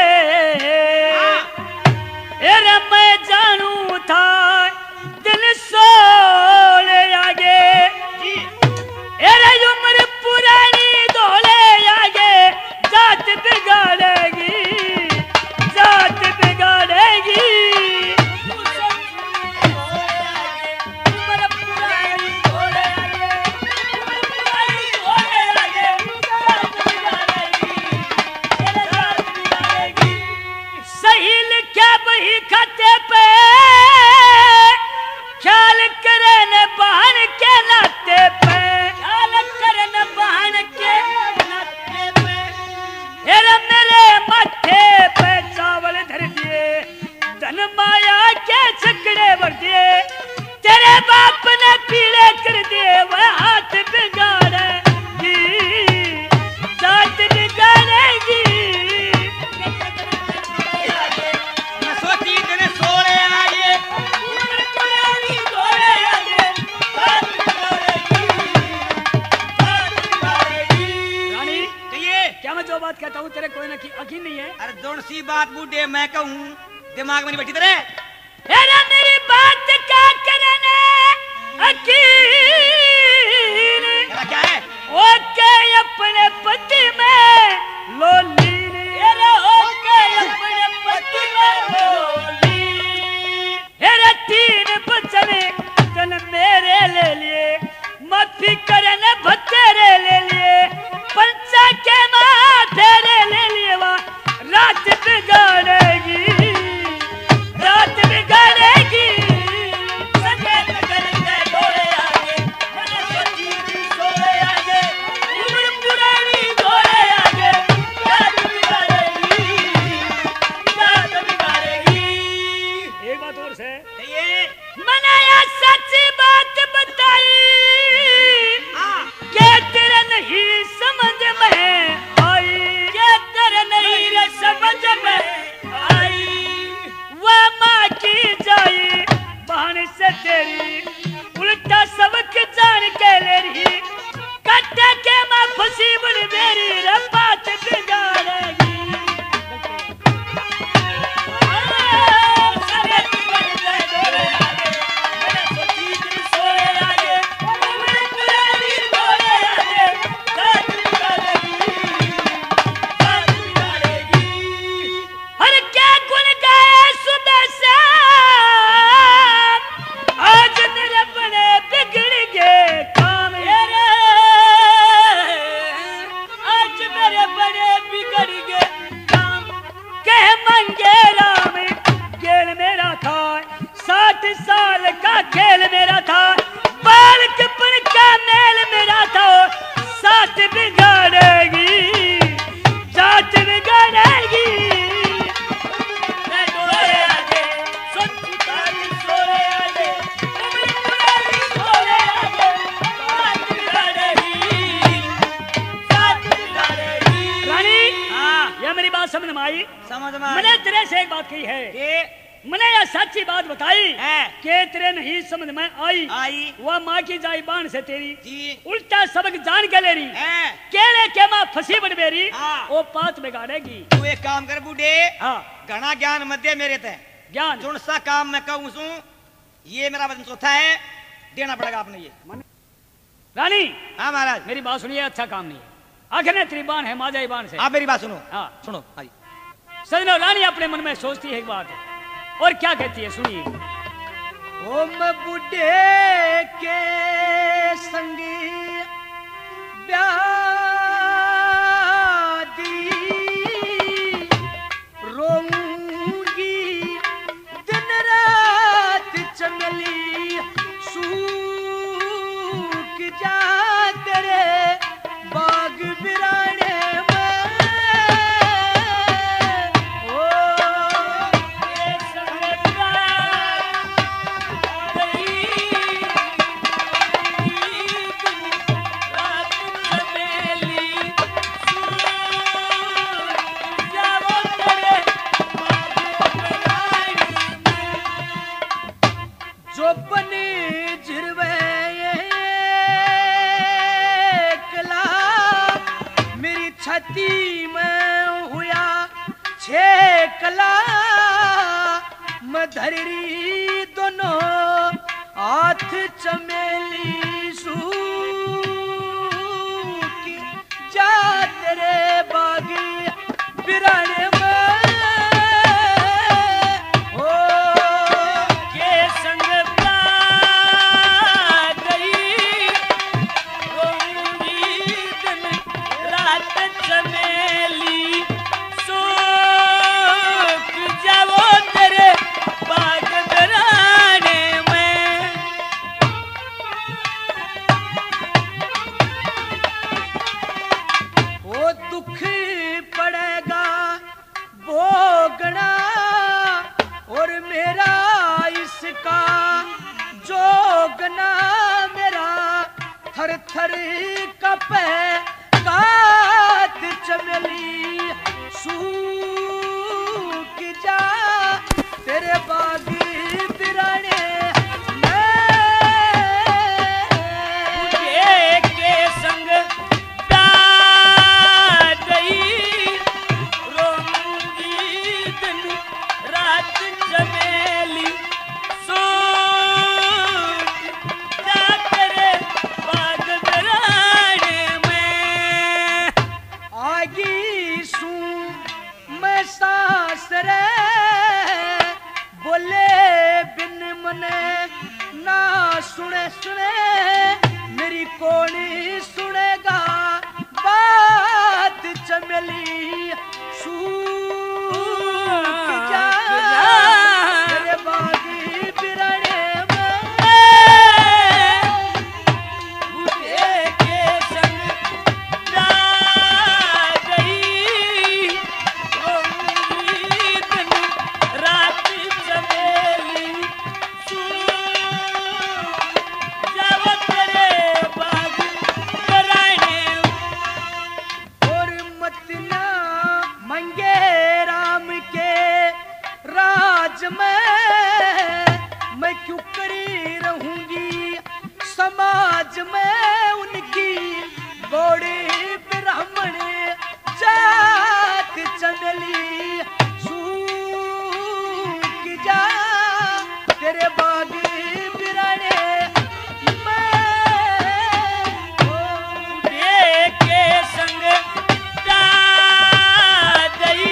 एरे मैं जानू था दिल सोले आगे एरे उम्र पुरानी डोले आगे जात बिगाड़ेगी जात बिगाड़ेगी मैं जो बात कहता हूँ तेरे कोई ना यकीन नहीं है। अरे जोन सी बात बूढ़े मैं कहूँ दिमाग में नहीं बैठी तेरे। अरे मेरी बात क्या करने यकीन क्या है? ओके अपने पति में लोली अरे ओके अपने पति में लोली अरे तीन बचन तन मेरे ले लिए माफी करने भतेरे ले लिए पंचा के माँ तेरे ले लिए वहाँ रात बिगाड़ेगी रात बिगाड़ेगी संगीत करेंगे डोरे आगे मैंने सोची थी सोए आगे उम्र पुरानी डोरे आगे रात बिगाड़ेगी रात बिगाड़ेगी। एक बात और से ये मैंने यह सच्ची बात बताई के तेरे नहीं समझ में आई के तेरे नहीं रे समझ में आई वह माँ की जाई बहन से तेरी उल्टा सबक जान के ले रही कट्टे के माँ फंसी बड़ी मेरी रे बात बिगाड़ेगी। साल का खेल मेरा था बालकपन का मेल मेरा था साथ बिगाड़ेगी साथ बिगाड़ेगी डोरे आगे सोए आगे डोरे आगे साथ बिगाड़ेगी साथ बिगाड़ेगी। रानी हाँ यह मेरी बात समझ में आई? समझ में मैंने तेरे से एक बात कही है ये मैंने यह सच्ची बात बताई है के तेरे नहीं समझ में आई आई वह माँ की जाई बाण से तेरी जी उल्टा सबक जान के ले रही है केले के माँ फंसी बन मेरी हाँ। वो पात बिगाड़ेगी। तू एक काम कर बूढ़े हाँ घना ज्ञान मत दे मेरे ते ज्ञान जोन सा काम मैं कहूँ सू ये मेरा वचन चौथा है देना पड़ेगा आपने ये। रानी हाँ महाराज मेरी बात सुनिए अच्छा काम नहीं है आखिर ने तेरी बाण है माजाई बाण से आप मेरी बात सुनो हाँ सुनो हाँ जी। सजना रानी अपने मन में सोचती है एक बात और क्या कहती है सुनिए। ओ मैं बुढ़े के संग ब्यादी रोऊंगी दिन रात चमेली सूख जा तेरे बाग बिराने कला मधरी दोनों हाथ चमेली सूख जा तेरे बागी बिराने में हो के संग गई रोऊंगी दिन रात चमेली थर थर कपे कात चमेली सूख जा तेरे बागी बिराने के संग गई सुने सुने मेरी कोनी सुनेगा बात चमेली सूख जा तेरे बागी बिरणे में बूढ़े के संग जा गई रोऊंगी दिन रात चमेली जाओ तेरे बाग बिरणे और मत ना मंगे राम के राज में मैं क्यों करी रहूंगी समाज में उनकी बड़ी ब्राह्मण जात चमेली सूख जा तेरे बाग बिरणे में बूढ़े के संग जा गई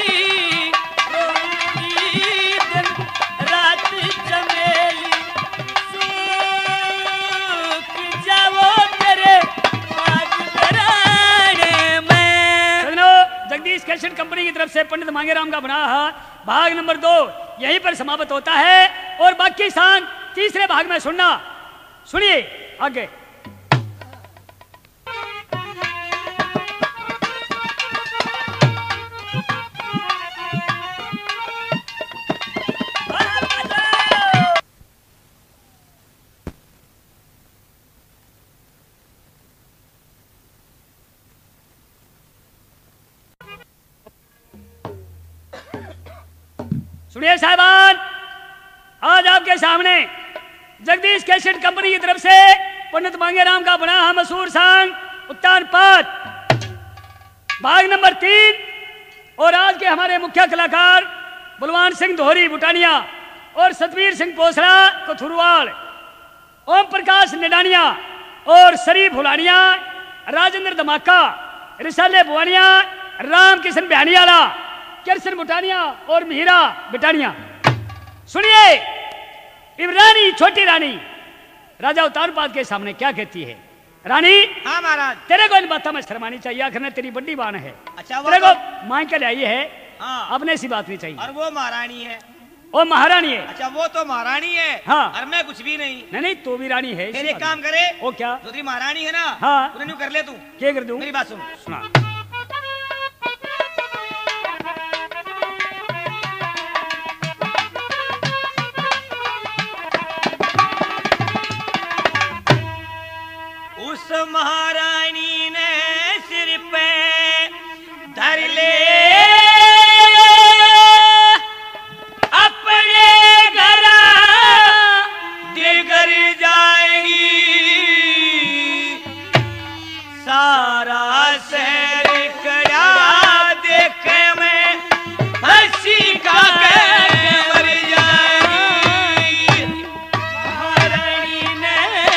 रोऊंगी दिन रात चमेली सूख जाओ तेरे बाग बिरणे में। सजनों, जगदीश कैसेट कंपनी की तरफ से पंडित मांगेराम का बना भाग नंबर दो यहीं पर समाप्त होता है और बाकी सांग तीसरे भाग में सुनना। सुनिए आगे। सुनिए साहबान, आज आपके सामने जगदीश कैसेट कंपनी की तरफ से पंडित मांगेराम का बना है मशहूर सांग उत्तान पाठ भाग नंबर तीन और आज के हमारे मुख्य कलाकार बलवान सिंह दोहरी बुटानिया और सतवीर सिंह पोसड़ा कथुरवाल, ओम प्रकाश निडानिया और शरीफ हुलानिया, राजेंद्र धमाका, रिसाले बुआनिया, राम किशन बिहानियाला, कृष्ण बुटानिया और मीरा बिटानिया। सुनिए, इमरानी छोटी रानी राजा उत्तानपाद के सामने क्या कहती है। रानी, हाँ महाराज। तेरे को इन बातों में शर्मानी चाहिए, आखिर में तेरी बड़ी बान है। अच्छा, वो तेरे तो- को मांग के लाई है, हाँ। अपने सी बात नहीं चाहिए। और वो महारानी है। ओ महारानी है। अच्छा, वो तो महारानी है। हाँ। और मैं कुछ भी नहीं। नहीं नहीं, तू भी रानी है। फिर इसी एक बात काम में। करे, ओ क्या? जो तेरी महारानी है ना, हाँ। उन्हें यूं कर ले तू। क्या कर दूं? मेरी बात सुन। सुना। उस महारानी ने सिर पे धर ले अपने घर दिगर जाएगी, सारा शहर कड़ा देख में हंसी का मर जाएगी। महारानी ने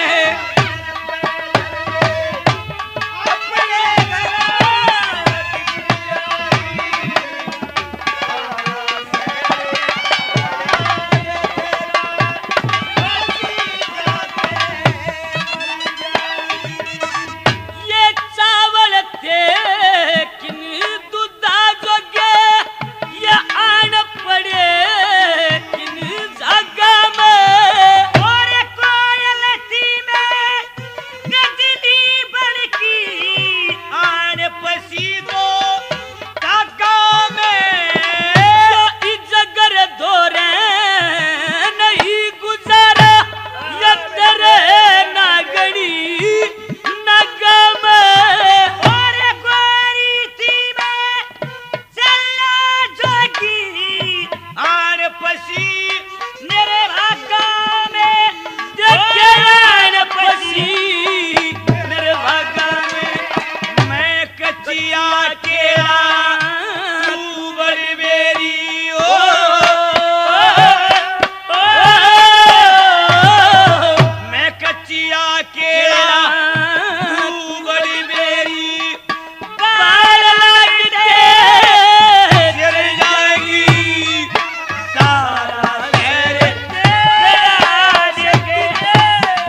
ये चावल थे किन दूधा जोगे, ये आन पड़े किन जगह में। और कोयल थी में गदली बड़की, आन पसी दो काका में। ये जगर दोरे नहीं गुजारा, ये तेरे नागड़ी नगम। और गोरी थी में चला जोगी, आन पसी मेरे भागा में। देखे आन पसी मेरे भागा में। मैं कचिया केला तू बड़ी बेरी, ओ, ओ, मैं कचिया केला तू बड़ी बेरी। बाल लगते गिर जाएगी, सारा शहर तेरा देखे।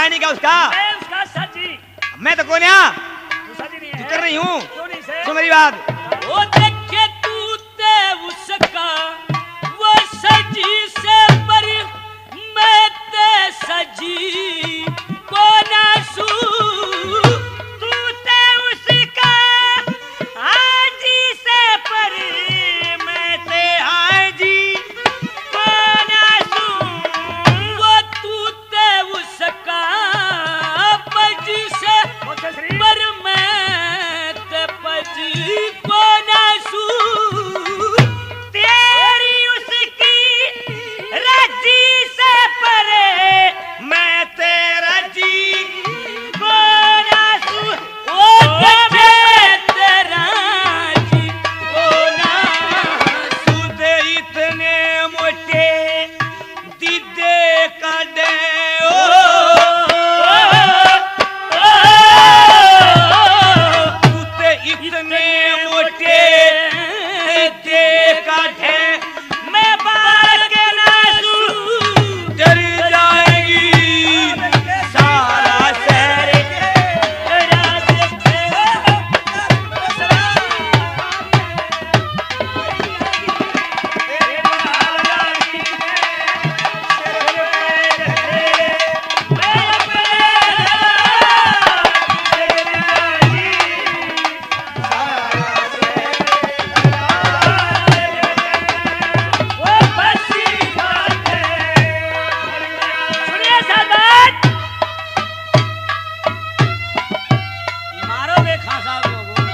है नहीं क्या उसका? मैं उसका साथी। मैं तो कौन यहाँ तू साथी नहीं है। कर रही हूँ। क्यों नहीं से? सुन मेरी बात। वो देखे तू ते उसका वो सजी से पर मैं ते सजी को ना सू तू ते उसका हाजी से पर मैं ते हाजी को ना सूं। वो तू ते उसका पजी से बहुत श्री। पर मैं ते पजी को ना सू तेरी उसकी राजी से परे मैं तेरा जी को ना सूं। ओ देखे तेरा जी को ना सूदे इतने मोटे दीदे का दे सूदे इतने मोटे दीदे का ढे मैं बाल के ना सूं। डर जाएगी सारा शहर। सुनिए सादात, मारो बे खां साहब लोगों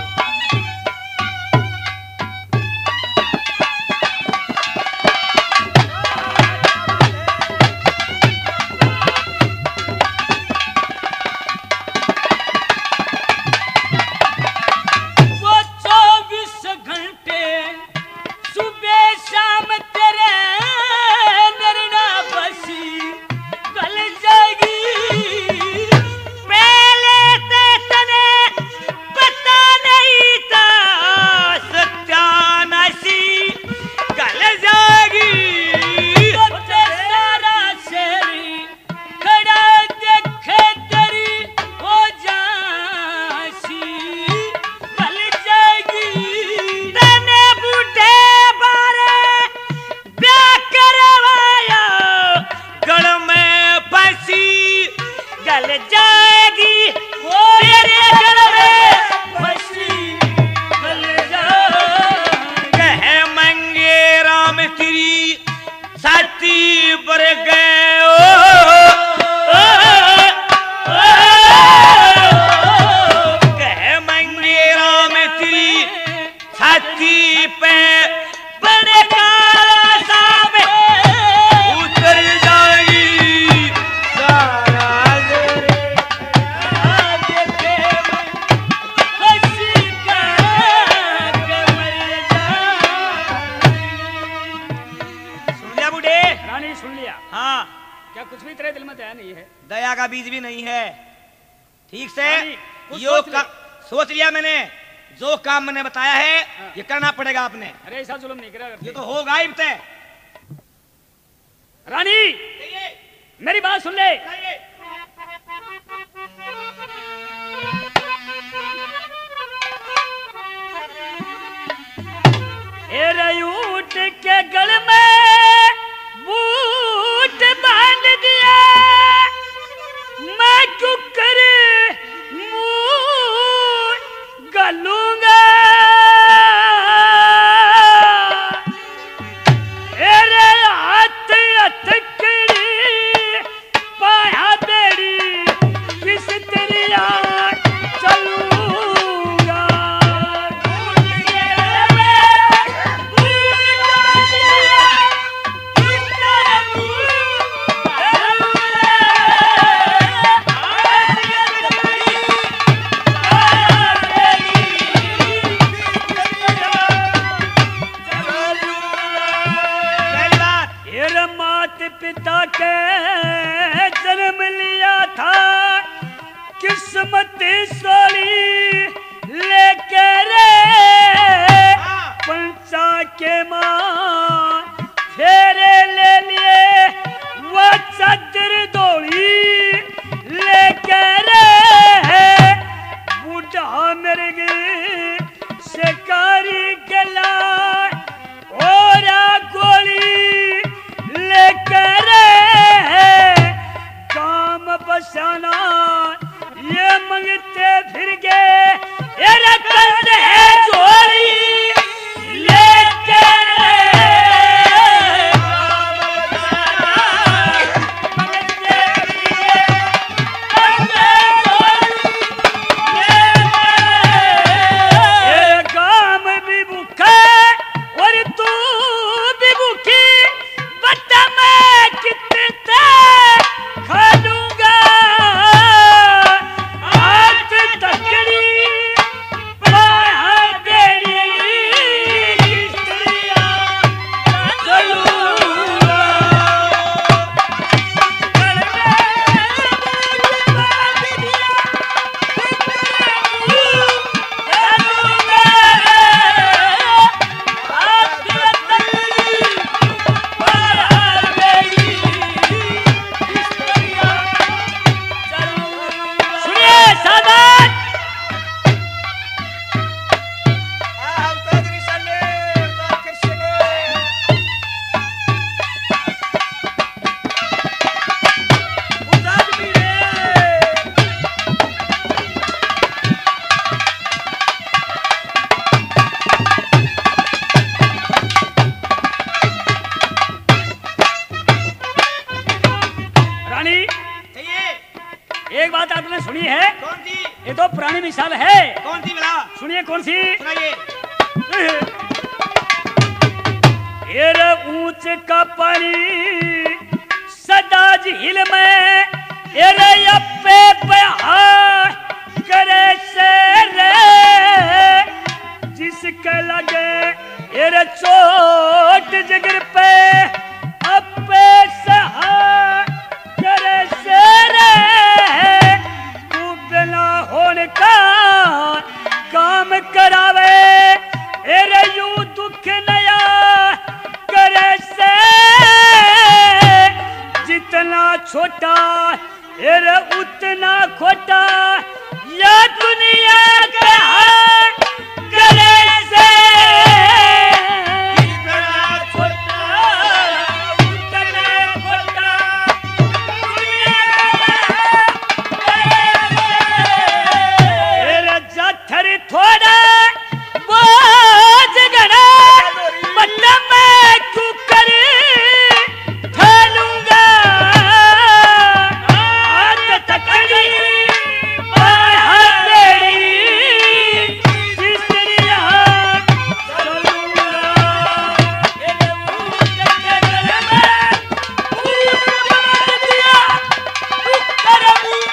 वो चौबीस घंटे सुबह शाम तेरे नरना बसी कल जाएगी पहले ते तने पता नहीं था सत्यानाशी कल जाएगी बच्चे सारा शेरी खड़ा देखे तेरी हो जासी कल जाएगी तने बूढ़े बारे ब्याह करवाया गढ़ में फंसी गल जाएगी वो तेरे गल में फंसी कल जाएगी कहे मंगे राम तेरी साथी पर गए ओ, ओ, ओ, कहे मंगे राम तेरी छाती पे बड़े काला साहब उतर जाएगी सारा सुन लिया बूढ़े? रानी सुन लिया। हाँ, क्या कुछ भी तेरे दिल में दया नहीं है? दया का बीज भी नहीं है। ठीक से रानी, कुछ यो सोच ले। का सोच लिया मैंने। जो काम मैंने बताया है ये करना पड़ेगा आपने। अरे ऐसा जुल्म नहीं करा करते। ये तो होगा ही तय। रानी मेरी बात सुन ले। ए रयूट के गल में बूट बांध दिया मैं कुकर मुंह गलूंगा। एरे हाथ हथकड़ी पाया बेड़ी किस तेरिया चलूंगा। पहली बात मेरे माता पिता के जन्म लिया था किस्मत सोली लेके रे पंचा के माँ फेरे ले लिए वो चादर दौड़ी मिसाल है। कौन सी मिला? सुनिए कौन सी। सुनाइए। एरे ऊंच का पानी सदा झील में, एरे अप्पे बहार करे से रे, जिसके लगे एरे चोट जिगर पे अप्पे सहार करे से रे, तू बिना होने का काम करावे, एरे यूं दुख नया करे से, जितना छोटा एरे उतना खोटा, या दुनिया का करे से, जितना छोटा उतना खोटा, दुनिया का करे से, एरे जाथर थोड़ा बोझ गड़ा, मतलब मैं कुकर ठालूंगा, हाथ तकड़ी बाहर तेरी, तीसरी हाथ चलूंगा, एरे ऊंच के गले में ऊंच मार दिया, कुकर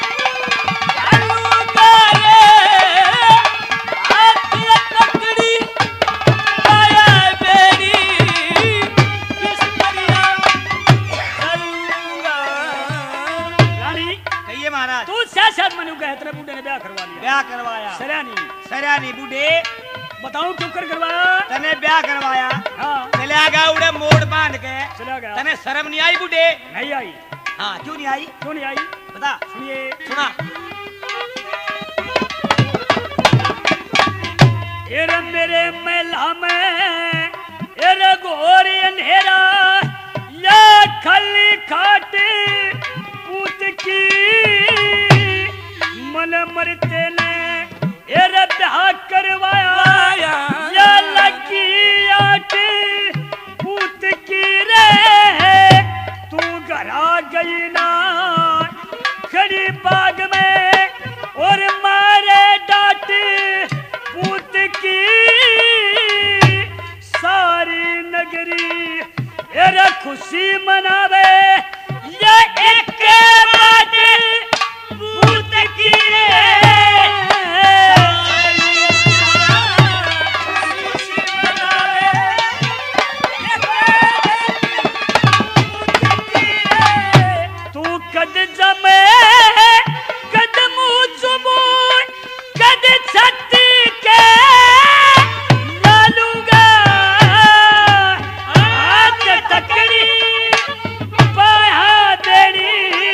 ठालूंगा रे, हाथ तकड़ी बाहर तेरी, तीसरी हाथ चलूंगा। रानी कहिए महाराज। तू शायद मनु कहे तेरे बूढ़े ने ब्याह करवा लिया। ब्याह करवाया। सरानी सरानी बूढ़े बताऊं क्यों कर करवाया। तने ब्याह करवाया। हाँ चला गया उड़े मोड़ बांध के। चला गया। तने शर्म नहीं आई बूढ़े? नहीं आई। हाँ क्यों नहीं आई? क्यों नहीं आई बता। सुनिए। सुना। एरे मेरे मेला में एरे गोरी अंधेरा, या खाली खाट पूत की, मन मरते ने एरे ब्याह करवाया, या लगी आट पूत की रे, तू घर आ गई ना खड़ी बाग में, और मारे डांट पूत की, सारी नगरी एरे खुशी मनावे, या एक बात पूत की रे, खुशी मनावे, तू कद जमे कद मुँह चुमून, कद छत्ती के डालूंगा, हाथ तकड़ी बाहा तेरी,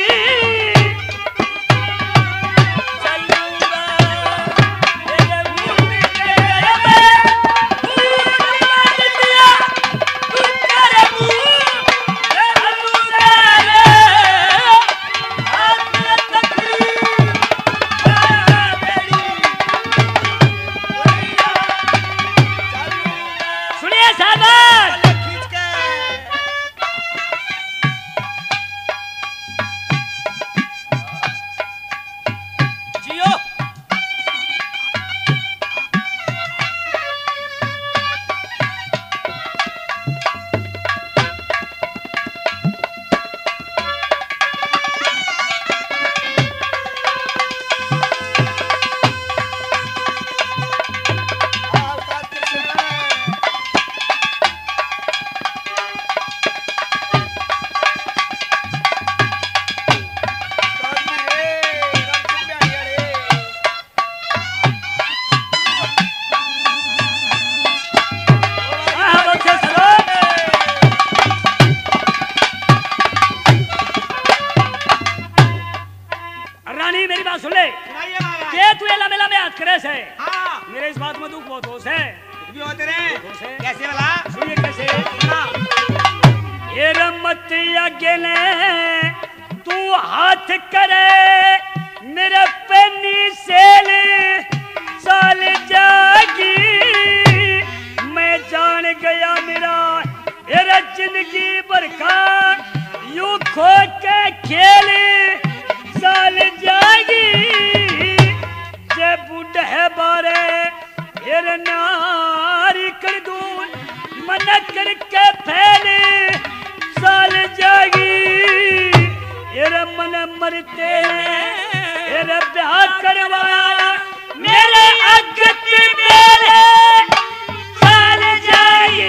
चलूंगा, तेरे मुँह के गले में ऊंच मार दिया, तू तेरे मुँह चलूंगा रे, हाथ तकड़ी बाहा तेरी, सुनिए साहब। खींच के जियो। अवतार कृष्ण हाँ, बहुत से सुनो। रानी मेरी बात सुन ले। सुनाइए महाराज। के तू ये लंबे लंबे हाथ करे से, हाँ मेरे इस बात में दुख बहुत होश है। भी होते रहे। कैसे? कैसे वाला? सुनिए कैसे। सुना। ये रमत अगले तू हाथ करे मेरे पेनी सेल चाल जागी, मैं जान गया मेरा मेरा जिंदगी भर का यूं खो के खेल चाल जागी, अरे बुढ़ है बारे फिर नारी कर दूं मन करके फैले साल जागी एरे मन मरते एरे ब्याह करवाया मेरे अगत मेरे साल जागी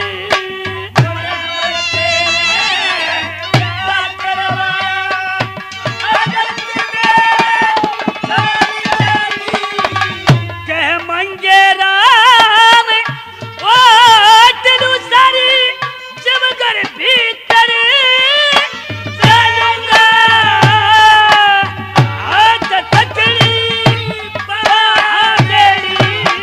कह मंगे राम ओ तेरू सारी जब घर भीतर चलूंगा हाथ तकड़ी पहाड़ी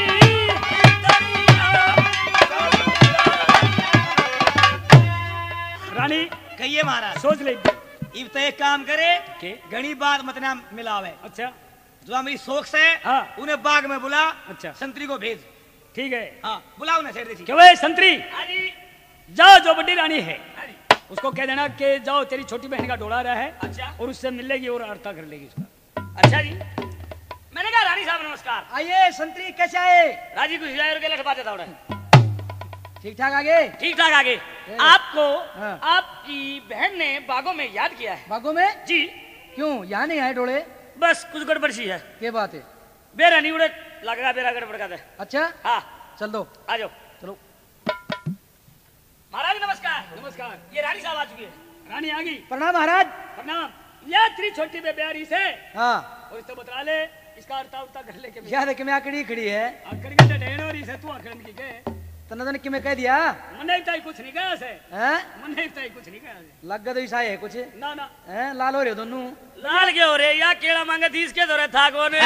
रानी कहिए महाराज। सोच ले इब तो एक काम करे के? घनी बात मतना मिलावे। अच्छा जो मेरी शौक से हाँ। उन्हें बाग में बुला। अच्छा। संतरी को भेज। ठीक है हाँ बुलाओ ना सेठ देखी। क्यों है संतरी जाओ जो बड़ी रानी है उसको कह देना कि जाओ तेरी छोटी बहन का डोला रहा है अच्छा। और उससे मिल लेगी और अर्था कर लेगी उसका। अच्छा जी मैंने कहा रानी साहब नमस्कार। आइए संतरी कैसे आए? राजी कुछ हजार रुपये लखवा देता हूँ ठीक ठाक आगे? ठीक ठाक आगे। आपको हाँ। आपकी बहन ने बागों में याद किया है। बागों में? जी क्यों यहाँ नहीं आए डोले? बस कुछ गड़बड़ सी है। क्या बात है? बेरा नहीं उड़े लग रहा बेरा गड़बड़ का है। अच्छा हाँ चल दो। आ जाओ। चलो महाराज नमस्कार। नमस्कार ये रानी साहब आ चुकी है। रानी आ गई। प्रणाम महाराज। प्रणाम या तेरी छोटी बेब्यारी से हाँ और इसको बता ले इसका अर्था उर्था कर ले के याद है कि मैं आकड़ी खड़ी है आकर के ढेण और इसे तू आखरन की के तनदन कि मैं कह दिया मने ताई कुछ नहीं कहा से हैं? मने ताई कुछ नहीं कहा से लग गया तो ईसा है कुछ ना ना हैं? लाल हो रहे हो दोनों। लाल के हो रे या केड़ा मांगे तीस के दौरे था कौन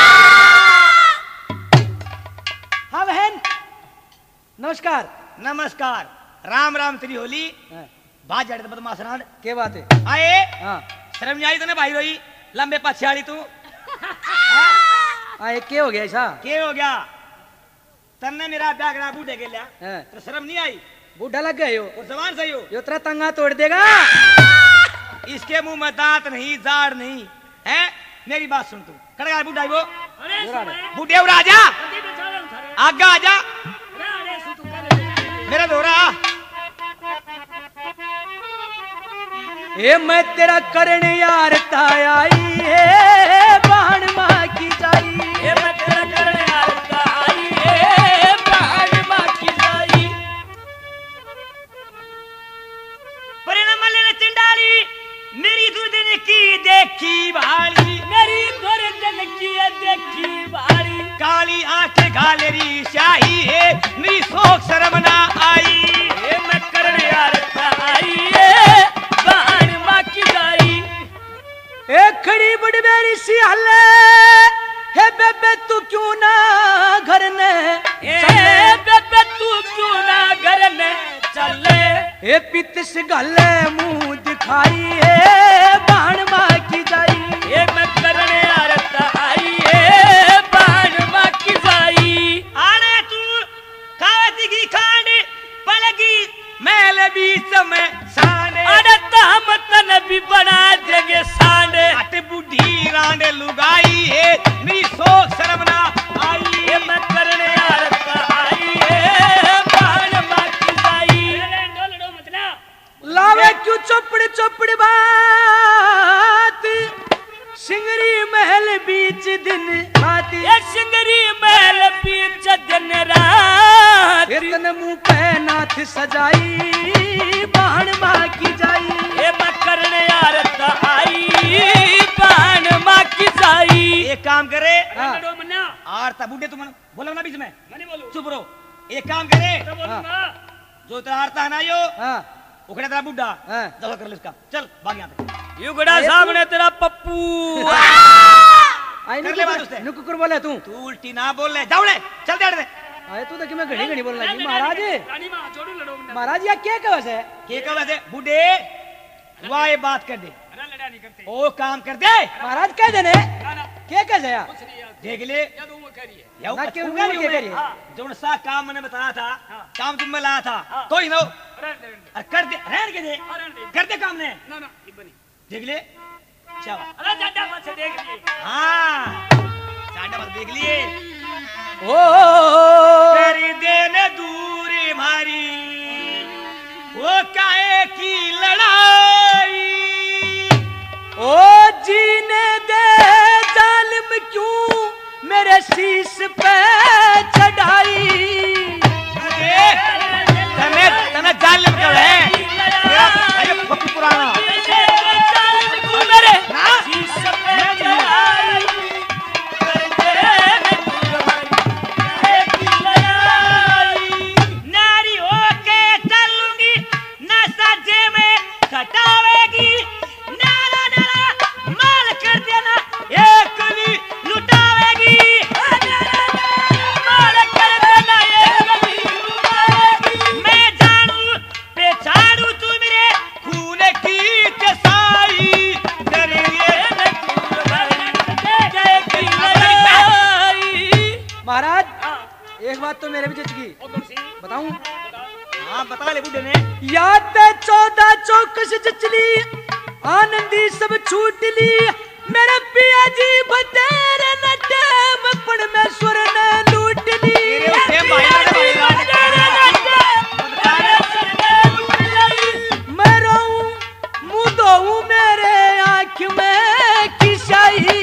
हाँ बहन नमस्कार। नमस्कार। राम राम तेरी होली। हैं, बात जड़े बदमाश रान क्या बात है? आए हाँ शर्म नहीं आई तूने भाई रोई लंबे पछाड़ी तू आए क्या हो गया ऐसा? के हो गया तन्ने मेरा ब्याह करा बूढ़े के लिया हैं, तो शर्म नहीं आई बूढ़ा लग गए हो और जवान सही हो। यो तेरा तंगा तोड़ देगा। इसके मुंह में दांत नहीं जाड़ नहीं है। मेरी बात सुन तू कड़गा बूढ़ा वो अरे सुने बूढ़े और आजा कभी बेचारा उठा रे आगा आजा अरे अरे सु तू कर ले मेरा दोहरा ए मैं तेरा करण यार आई है बाण माँ की जाई। ये मैं तेरा करने आता आई है बाण माँ की जाई। परिणाम लेने चिंडाली मेरी दुर्दन की देखी भाली मेरी गर्दन की देखी बारी काली आंखें घालेरी शाही है मेरी शोक शर्म ना आई। ये मैं करने आता आई है बाण माँ की जाई। ए खड़ी बड़ी मेरी सी हल्ले हे बेबे तू क्यों ना घर ने ए बेबे तू क्यों ना घर ने चले। ए पितस गले मुंह दिखाई है बाण माँ की जाई। ये मैं करने आता आई है बाण माँ की जाई। आने तू खाती की खांड पलगी मैल बीच में साने अरे तो हम तन भी बना देंगे सांडे। अट बुढ़ी रांडे लुगाई है मेरी शोक शर्म ना आई। ये मैं करने आता आई है बाण माँ की जाई। डोल डो मत ना लावे क्यों चौपड़ चौपड़ बात सिंगरी महल बीच दिन आती। ये सिंगरी महल बीच दिन रात। इतने मुंह पे नाथ सजाई बाण माँ की जाई। ये मैं करने आता आई बाण माँ की जाई। एक काम करे हाँ। डो मन्ना आरता बुढ़े तुम बोलो ना बीच में मने बोलू चुप रहो। एक काम करे तो बोलूंगा जो तेरा आरता है ना यो हाँ उखड़े तेरा बुढ़ा हाँ। दवा कर ले इसका चल भाग यहाँ पे युगड़ा सामने तेरा पप्पू। आई कर ले बात उससे। नुक कुकुर बोले तू तू उल्टी ना बोल ले जाओ ले चल दे दे आए तू तो कि मैं घड़ी घड़ी बोलने लगी महाराज। रानी मां जोड़ू लड़ो मन्ना महाराज या क्या कवस है? के का वैसे बुढ़े वाह ये बात कर दे अरे लड़ा नहीं करते ओ काम कर दे महाराज कह देने ना ना क्या कह जाया? कुछ नहीं याद देख ले याद वो कह रही है याओ ना क्यों अच्छा, क्या मैं- करिए? हाँ, जो सा काम मैंने बताया था हाँ। काम तुम में लाया था हाँ। कोई ना हो। अरे रहने दे, अरे कर दे रहन के दे अरे रहने दे। कर दे काम ने ना ना ये बनी देख ले चल अरे ज्यादा मत से देख लिए हाँ साढ़े बस देख लिए ओ तेरी देन दूरी भारी वो काहे की लड़ाई ओ जीने दे जालिम क्यों मेरे शीश पे चढ़ाई तने तने जालिम क्यों है अरे पप्पू पुराना मेरे शीश पे चढ़ाई नारी होके चलूंगी न सजे में खटावेगी नारा नारा माल कर देना एक भी लुटावेगी माल कर देना एक भी लुटाएगी। मैं जानू पहचानू तू मेरे खून की कसाई डरिए महाराज एक बात तो मेरे भी जच गई बताऊं हाँ बता ले बुढ़े ने याद चौदह चौकस जचली आनंदी सब छूट ली मेरे पिया जी बतेरे न टेम पण में सुर ने लूट ली तेरे उसे भाई मैं रोऊं मुंह धोऊं मेरे आँख में किसाई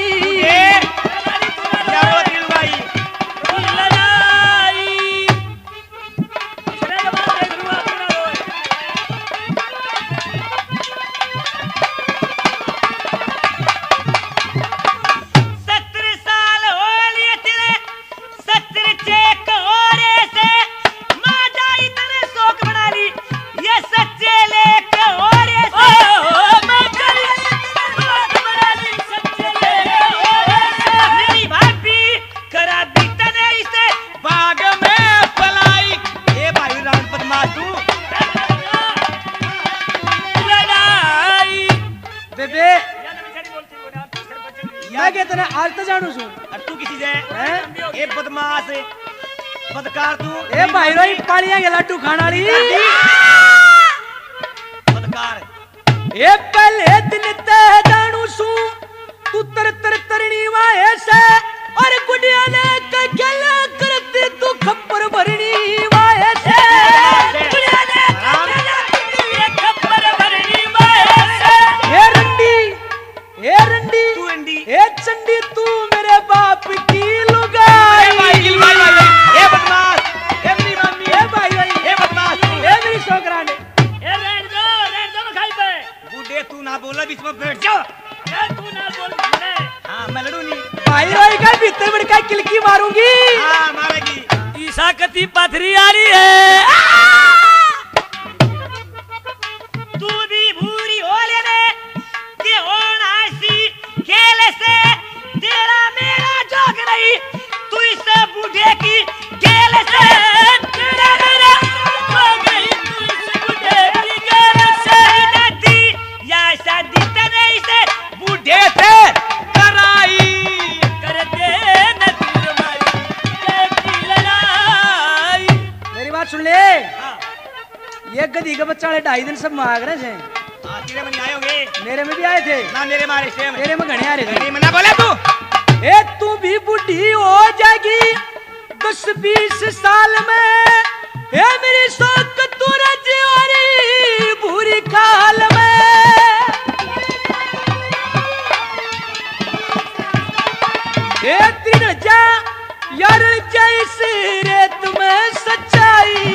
तेने आज तो जानू सू तू किसी से ए बदमाश बदकार तू ए भाई रोई पालियां के लड्डू खाना ली बदकार ए पहले दिन ते जानू सू तू तर तर तरनी वाए से और गुडिया ने कगला करती तू खप्पर भरनी वाए से गुडिया ने कगला खप्पर भरनी वाए से ए रंडी ए रंडी तू रंडी ए चंडी तू मेरे बाप की लुगाई ए भाई गिल भाई भाई ए बदमाश ए मेरी मम्मी ए भाई भाई ए बदमाश ए मेरी छोकरा ने ए रहने दो रहने दो ना खाई पे बूढ़े तू ना बोला बीच में बैठ जा ए तू ना बोल बोले हां मैं लड़ू नहीं भाई रोई का भीतर बड़ का किलकी मारूंगी हां मारेगी ईसा कती पथरी आ रही है तू भी भूरी हो लेने के होना सी खेल से तेरा मेरा जोग नहीं तू इस बूढ़े की खेल से तेरा मेरा जोग नहीं तू इस बूढ़े की खेल से दादी या शादी तने इसे बूढ़े से कराई कर दे न दूर मारी की लड़ाई। मेरी बात सुन ले ये गधी का बच्चा वाले ढाई दिन सब मांग रहे थे हां तेरे में नहीं आए होंगे मेरे में भी आए थे ना मेरे मारे से में तेरे में घने आ रहे थे तेरे में ना बोले तू ए तू भी बुढ़ी हो जाएगी दस बीस साल में ए मेरी शौक तू रजवारी बुरी काल में ए तीन जा यार जैसे रेत में सच्चाई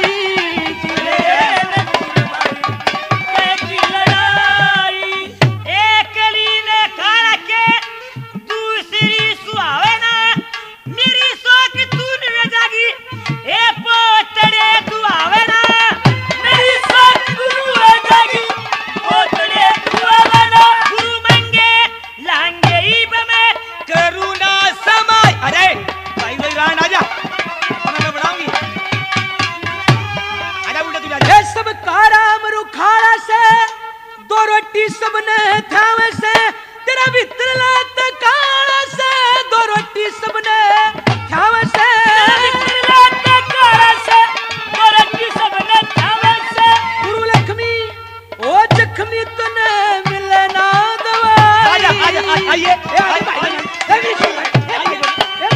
सब काराम रुखाड़ा से दो रोटी सबने थावे से तेरा भीतर लात काड़ा से दो रोटी सबने थावे से भीतर लात काड़ा से दो रोटी सबने थावे से गुरु लक्ष्मी ओ जख्मी तने मिले ना दवाई आजा आजा आइए ए भाई ए मेरी सुन ए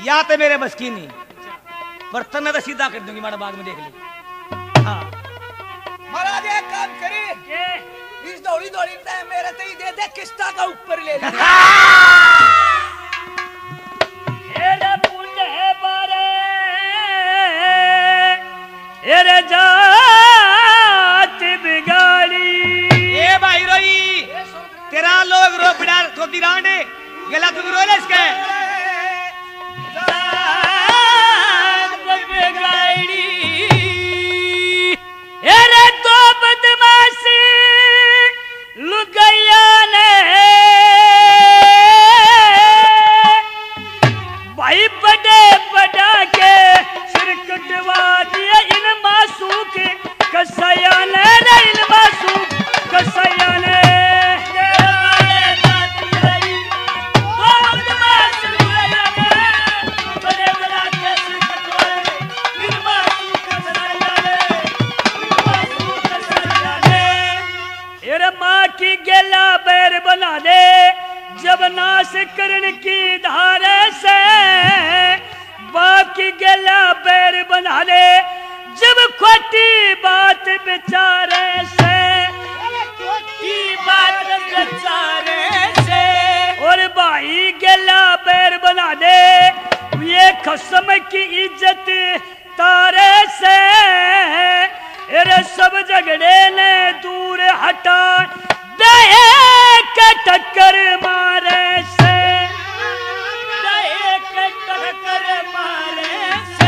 या तो मेरे बस की नहीं, बर्तन में तो सीधा कर दूंगी, मारा बाद में देख ली। हाँ महाराज एक काम करी, इस दौड़ी दौड़ी में मेरे तो ही दे दे, किस्ता का ऊपर ले ले। एरे पुण्य है बारे, एरे जात बिगाड़ी। ए भाई रोई तेरा लोग रो बिड़ा थोड़ी रांडे गला तुम रो ले इसके बिगाड़ी। एरे तो बदमाशी लुगैया ने भाई बड़े बड़ा के सिर कटवा दिए इन मासूम के कसैया ने, इन मासूम कसैया ने। माँ की गेला बैर बना दे जब नाश करण की धारे से, बाप की गेला बैर बना दे जब खोटी बात बेचारे से, खोटी बात बेचारे से। और भाई गेला बैर बना दे ये खसम की इज्जत तारे से। अरे सब झगड़े ने दूर हटा दे के टक्कर मारे से, दे के टक्कर मारे से।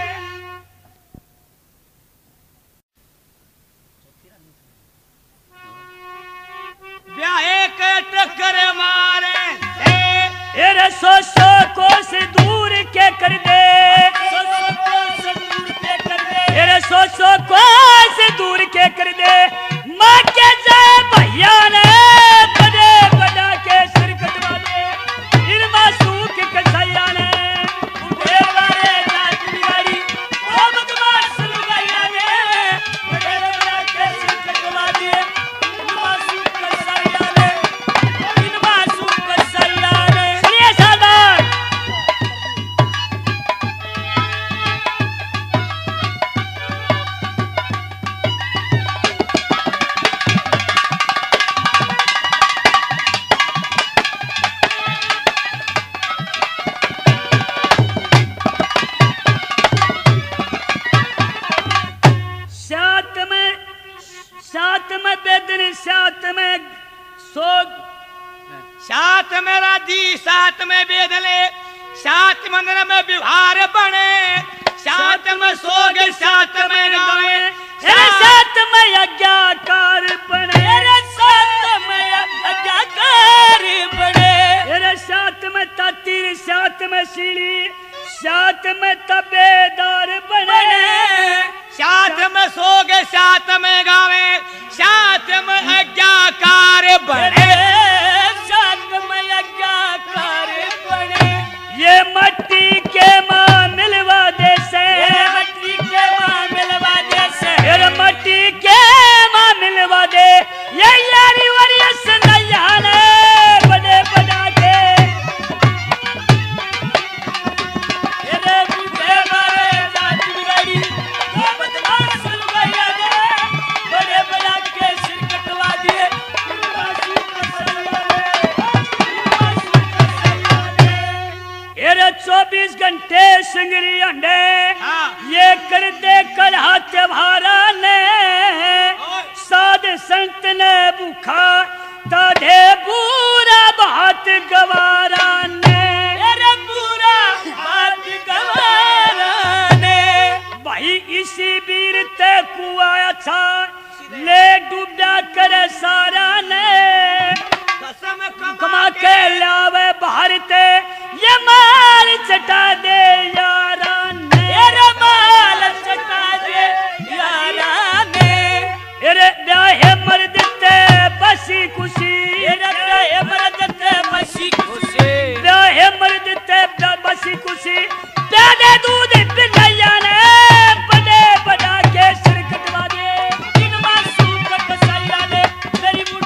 ब्याहे के टक्कर मारे से। अरे सौ सौ कोस दूर के कर दे, अरे सौ सौ कोस दूर के कर दे। माँ के जाए भैया ने बड़े बड़ा के सिर कटवा दे इन मासूम के कसैया ने। उठे वाले जात बिगाड़ी वो बदमाश लुगाइया ने बड़े बड़ा के सिर कटवा दिए इन मासूम कसैया ने, इन मासूम कसैया ने। सुनिए सावधान, सात में सात में बेदन सात में सोग सात में राजी सात में बेदले सात मंदिर में व्यवहार बने, सात में सोगे सात में गावे, अरे सात में आज्ञाकार बने, अरे सात में आज्ञाकार बने। अरे सात में तातीर सात में सीढ़ी सात में तबेदार बने, सात में सोगे सात में गावे, सात में आज्ञाकार बने, सात में आज्ञाकार बने। ये मट्टी के माँ मिलवा दे से, मट्टी के माँ मिलवा दे से, ये मट्टी के माँ मिलवा दे। ये यारी वारी सनैया ने बड़े बड़ा के ये बूढ़े वाले जात बिगाड़ी वो बदमाश लुगाइया ने बड़े बड़ा के सिर कटवा दिए इन मासूम कसैया ने, इन मासूम कसैया ने। ये चौबीस घंटे सिंगरी अंडे ये कर दे कल हाथ भारा ने, साध संत ने भूखा ताधे पूरा बात गवारा ने, अरे पूरा बात गवारा ने। भाई इसी वीर ते कुआ अच्छा ले डूबा करे सारा ने, कमा के लावे भारते ये माल चटा दे यारा ने, अरे माल चटा दे यारा ने। अरे ब्याहे मर्द ते बसी खुशी, अरे ब्याहे मर्द ते बसी खुशी, ब्याहे मर्द ते बसी खुशी। दादा दूध पिलाया ने बड़े बड़ा के सिर कटवा दे इन मासूम कसैया ने, मेरी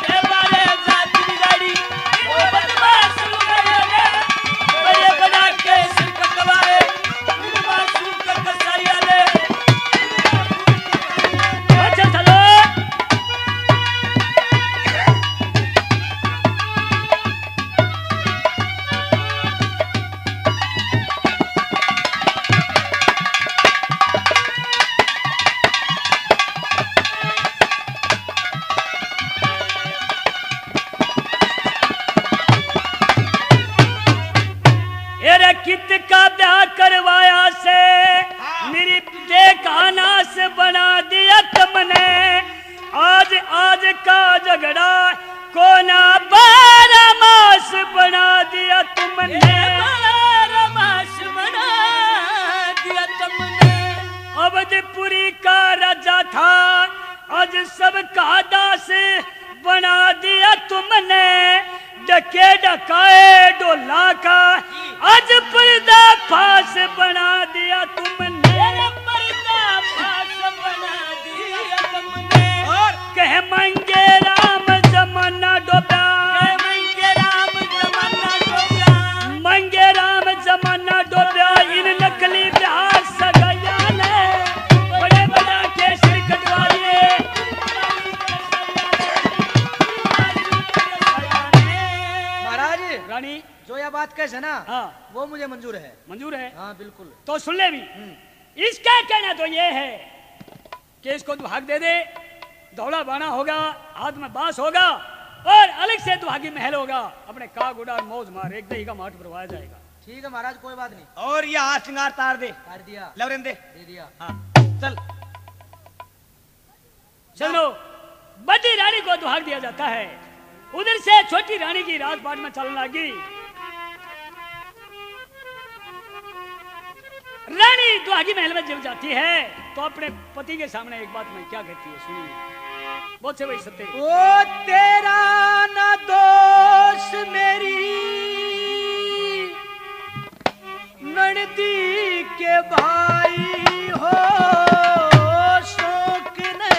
के डकाए डोला का आज पर्दा फास बना दिया तुमने पर्दा फास बना दिया तुमने और कह मंगे राम जमाना डोबा मंगे राम जमाना डोबा मंगे राम जमाना डोबा इन नकली बिहार सगाया ने बड़े बड़ा केसर कटवा दिए महाराज रानी जो यह बात कैसे ना हाँ वो मुझे मंजूर है। मंजूर है हाँ बिल्कुल। तो सुन ले भी इसका कहना तो ये है कि इसको दुहाग दे दे दौड़ा बाना होगा हाथ में बांस होगा और अलग से दुहागी महल होगा अपने का गुड़ा मौज मार एक दही का माठ भरवाया जाएगा। ठीक है महाराज कोई बात नहीं। और ये हाथ श्रृंगार तार दे कर दिया लवरेन दे दे दिया। हाँ चल चलो बड़ी रानी को दुहाग दिया जाता है उधर से छोटी रानी की राजपाट में चलने लगी। रानी दुहागी महल में जब जाती है तो अपने पति के सामने एक बात में क्या कहती है सुनिए बहुत से वही सत्य ओ तेरा ना दोष मेरी ननदी के भाई हो शौक ने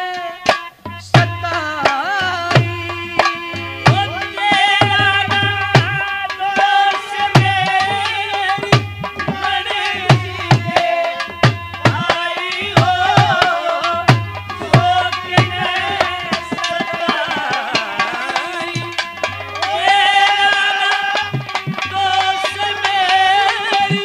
सताई ओ तेरा ना दोष मेरी ननदी के भाई हो शौक ने सताई तेरा ना दोष मेरी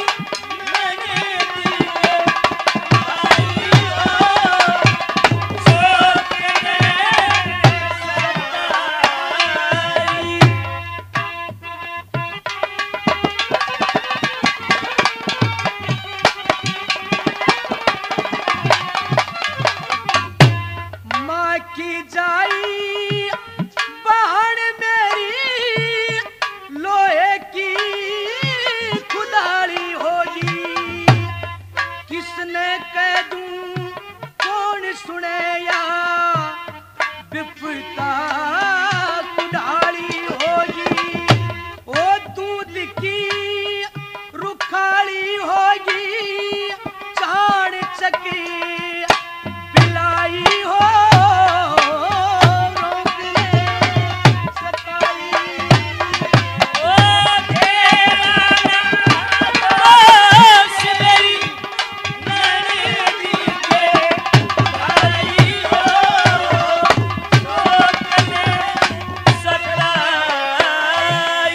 माँ की जाई बहन मेरी लोहे की खुदाली होगी किसने कह दूं कौन सुने या विपता कुदाली होगी ओ दूध की रुखाली होगी चाण चकी बिलाई हो रोक ले सताई ओ तेरा दोष मेरी ननदी के भाई हो शौक ने सताई।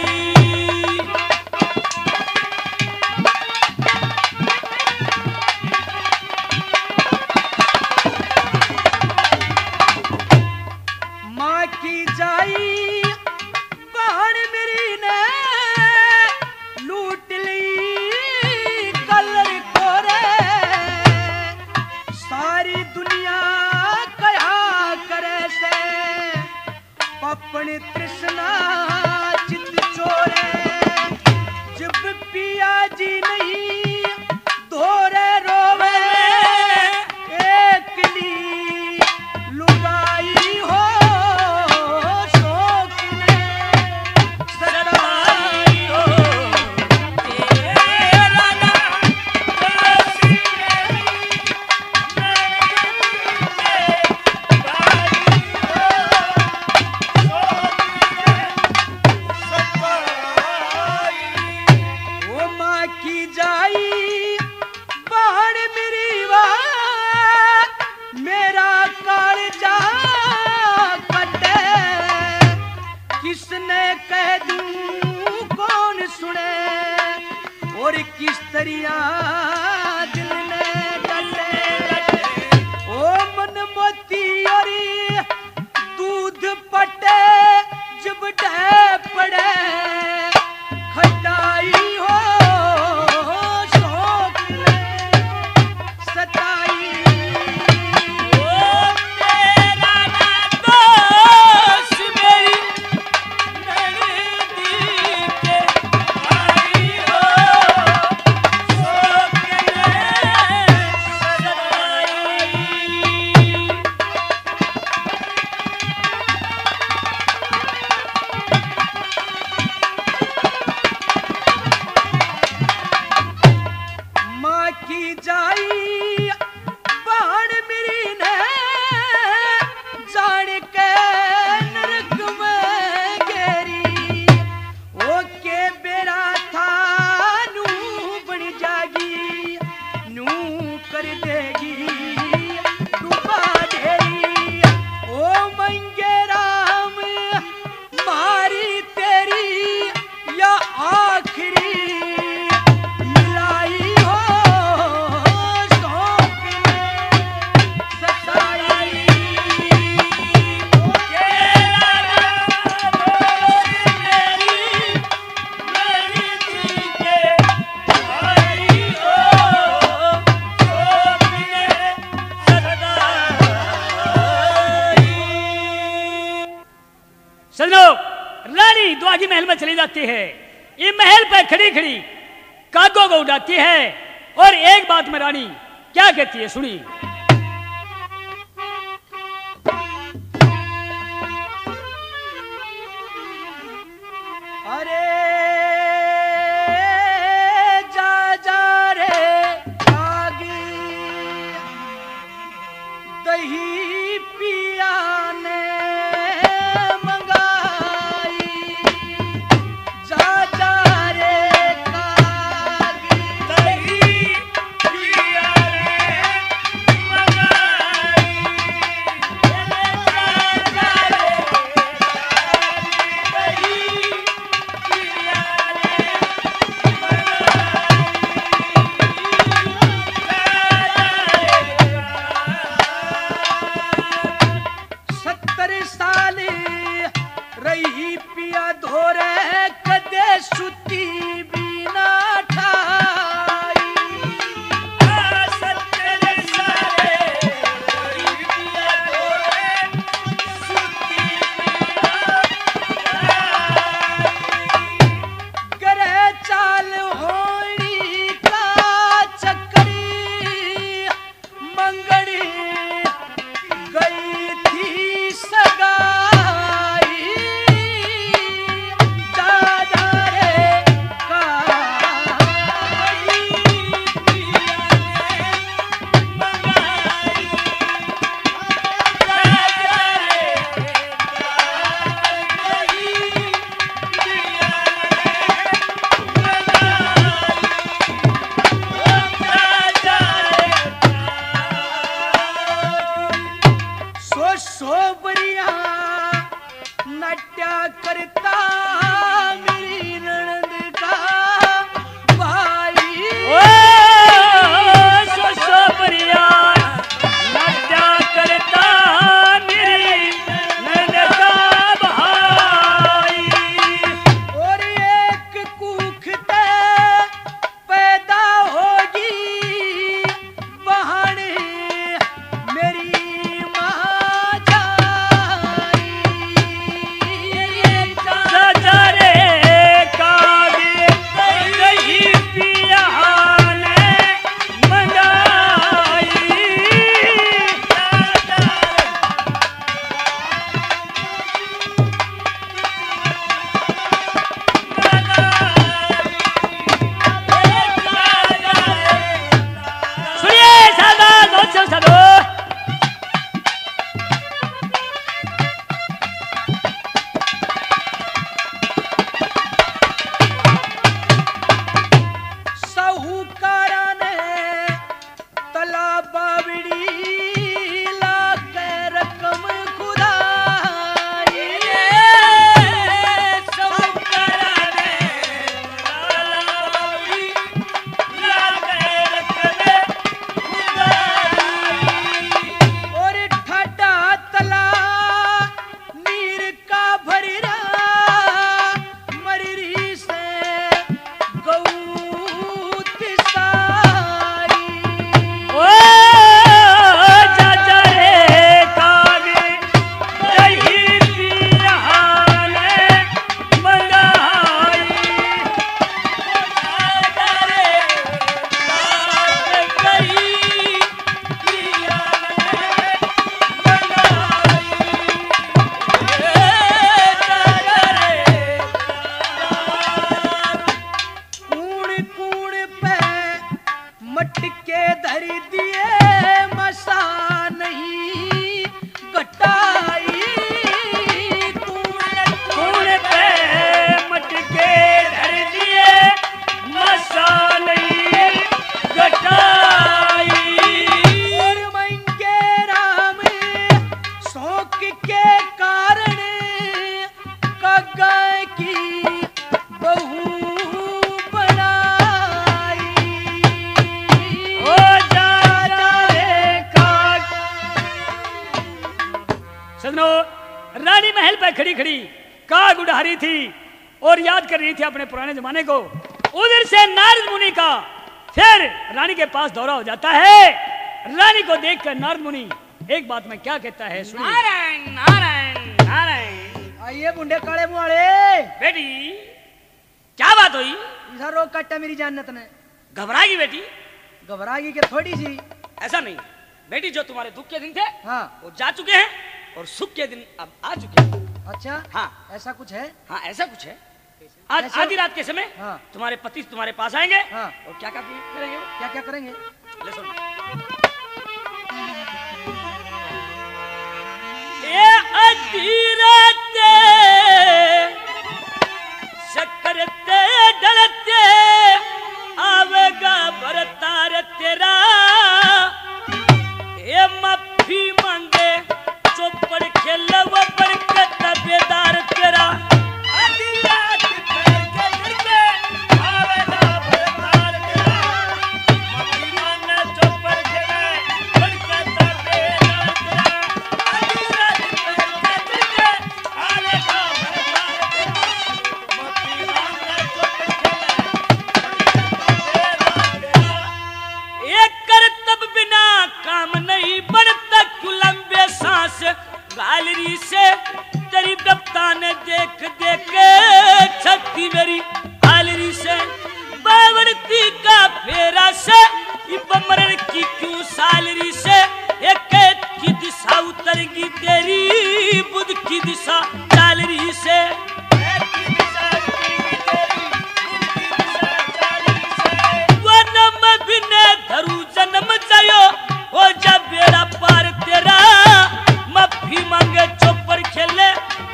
माँ की जाई बहन मेरी ने लूट ली कलर कोरे सारी दुनिया कया करे से पपन तृष्णा चित चोरे जब पिया जी नहीं धोरे रोवे एक ली लुगाई हो शौक ने सताई हो तेरा ना दोष मेरी ओ माँ की जाई बहन मेरी बात मेरा कालजा कटे किसने कह दूं कौन सुने और किस तरिया दिल में डटे ओ मन मोती और दूध पटे जब ढह पड़े खटाई हो शौक ने सताई ओ तेरा ना दोष मेरी ननदी के भाई हो शौक ने सजनो, रानी दुआगी महल में चली जाती है। ये महल पर खड़ी खड़ी कागों को उड़ाती है और एक बात में रानी क्या कहती है सुनी। अरे जा जा रे कागी दही पिया ने मंगाई, जा जा रे कागी दही पिया ने मंगाई, जा जा रे दही सत्तर साल रही पिया धोरे कदे सुती बिना ठाई, सत्तर साल रही पिया धोरे सुती बिना गरे चाल होनी का चक्री मंगड़ी गई थी सगाई, जा जा रे कागी पिया ने मंगाई, जा जा रे कागी पिया सो सोबरिया नाट्या करता मेरी ननद का भाई, ओ सो सोबरिया नाट्या करता मेरी ननद का भाई, और एक कुख ते पैदा होगी बहाने मेरी माँ जाई, जा जा रे कागी दही पिया ने मंगाई, जा जा सुनिए सावधान, बहुत से साधो। साहूकारा ने तला बावड़ी ला के रकम खुदाई, साहूकारा ने तला बावड़ी ला के रकम खुदाई, और ठाडा तला नीर का भरिरा मरीरी से गौत सारी, ओ जा जा रे कागी दही पिया ने मंगाई, जा जा रे कागी दही पिया ने मंगाई, जा जा रे कूण कूण पे मटके धर दिए मसा नहीं घटाई, कूण पे मटके धर दिए मसा नहीं घटाई, और मंगे राम शौक के कारण कगाय की बहू बनाई, ओ जा जा रे काग। सजनो, रानी महल पे खड़ी खड़ी काग उड़ा रही थी और याद कर रही थी अपने पुराने जमाने को। उधर से नारद मुनि का फिर रानी के पास दौरा हो जाता है। रानी को देखकर नारद मुनि एक बात में क्या कहता है सुनिए। नारायण नारायण नारायण। आई ये बुंडे काले मुंह वाले बेटी क्या बात हुई? इसा रोग काटा मेरी जानत ने। घबराएगी बेटी? घबराएगी के थोड़ी सी। ऐसा नहीं बेटी, जो तुम्हारे दुख के दिन थे हाँ वो जा चुके हैं और सुख के दिन अब आ चुके हैं। अच्छा हाँ ऐसा कुछ है। हाँ ऐसा कुछ है। आज ऐसा- आधी रात के समय हाँ। तुम्हारे पति तुम्हारे पास आएंगे हाँ। और क्या क्या करेंगे वो? क्या क्या करेंगे? ले सुन। ये अधीरते शक्करते डरते आवेगा भरतार तेरा, ये माफी मांगे चौपड़ खेल वो बरकत बेदार तेरा। गैलरी से तेरी दफ्ता ने देख देख छत्ती मेरी गैलरी से बावड़ती का फेरा से मरण की क्यों सालरी से एक की दिशा उतरगी तेरी बुध की दिशा गैलरी से। वनम बिने धरू जन्म जायो हो जा बेड़ा पार तेरा, माफी मांगे चौपर खेले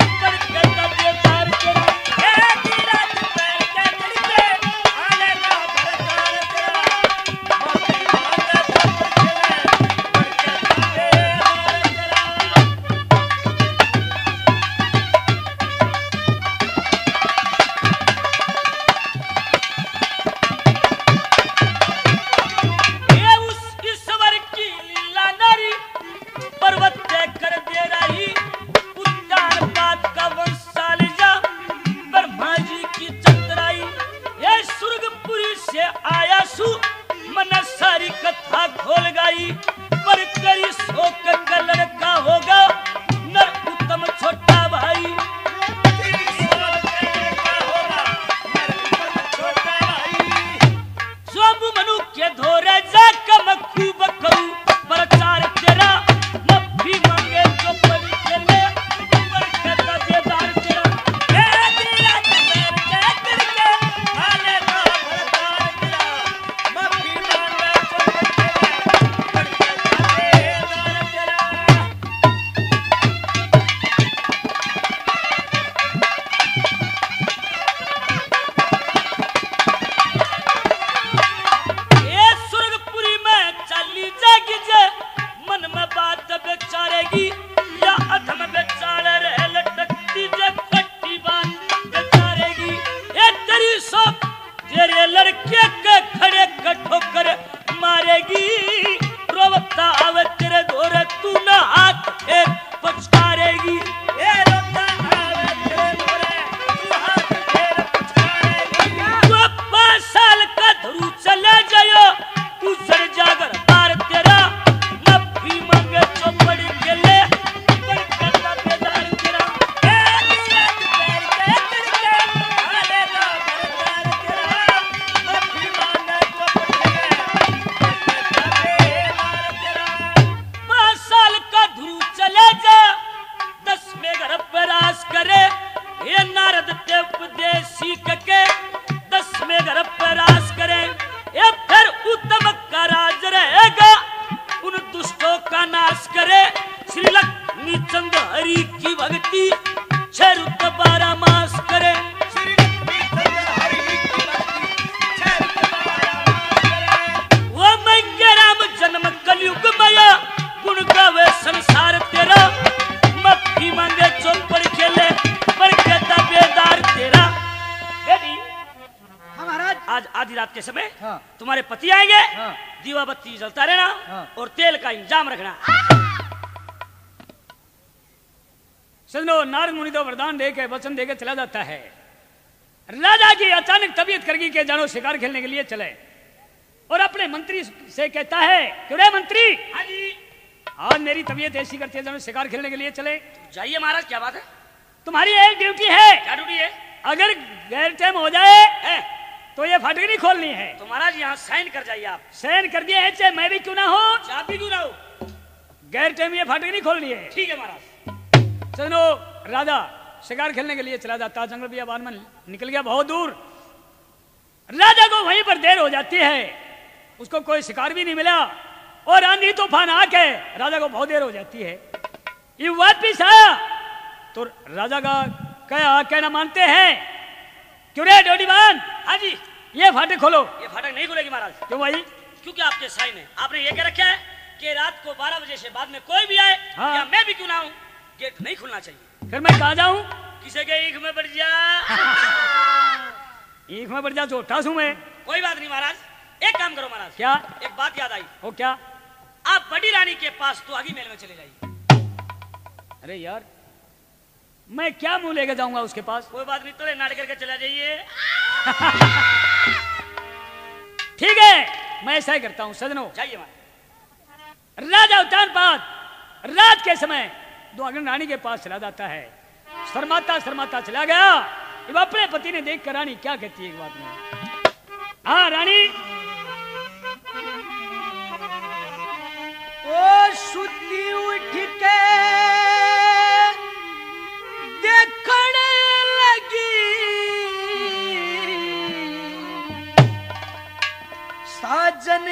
आधी रात के समय हाँ। तुम्हारे पति आएंगे, हाँ। दीवा बत्ती जलता रहना हाँ। और तेल का इंतजाम रखना। सजनो, नारद मुनि तो वरदान दे के वचन दे के चला जाता है। राजा की अचानक तबीयत करगी के जानो शिकार खेलने के लिए चले और अपने मंत्री से कहता है, क्यों रे मंत्री, हाँ जी आज मेरी तबीयत ऐसी करती है, जानो शिकार खेलने के लिए चले। जाइए महाराज, क्या बात है? तुम्हारी एक ड्यूटी है। क्या ड्यूटी है? अगर गैर टाइम हो जाए है? तो ये फाटक नहीं खोलनी है। तो महाराज यहाँ साइन कर जाइए आप। साइन कर दिया है, चाहे मैं भी क्यों ना हो, आप भी क्यों ना हो, गैर टाइम ये फाटक नहीं खोलनी है। ठीक है महाराज। चलो राजा शिकार खेलने के लिए चला जाता, जंगल बियाबान में निकल गया बहुत दूर। राजा को वहीं पर देर हो जाती है, उसको कोई शिकार भी नहीं मिला और आंधी तूफान आके राजा को बहुत देर हो जाती है। ये वापिस आया तो राजा का क्या कहना मानते हैं, क्यों रे डोडीबान, हाँ जी, ये फाटक खोलो। ये फाटक नहीं खुलेगी महाराज। क्यों भाई? क्योंकि आपके साइन है, आपने ये कह रखा है कि रात को बारह बजे से बाद में कोई भी आए, हाँ। या मैं भी क्यों ना हूँ, गेट नहीं खुलना चाहिए। फिर मैं कहा जाऊं? किसी के ईख में बढ़ जा। ईख में बढ़ जा, झूठा हूं मैं। कोई बात नहीं महाराज, एक काम करो महाराज। क्या? एक बात याद आई। वो क्या? आप बड़ी रानी के पास तो आगे महल में चले जाइए। अरे यार, मैं क्या मुंह लेके जाऊंगा उसके पास? कोई बात नहीं, तो नाटक करके चला जाइए। ठीक है, मैं ऐसा ही करता हूं। सजनो जाइए महाराज। राजा उत्तानपाद रात के समय दुआगन रानी के पास चला जाता है। शर्माता शर्माता चला गया। अब अपने पति ने देख कर रानी क्या कहती है एक बात में। हाँ रानी, ओ सुती उठ के देखने लगी, साजन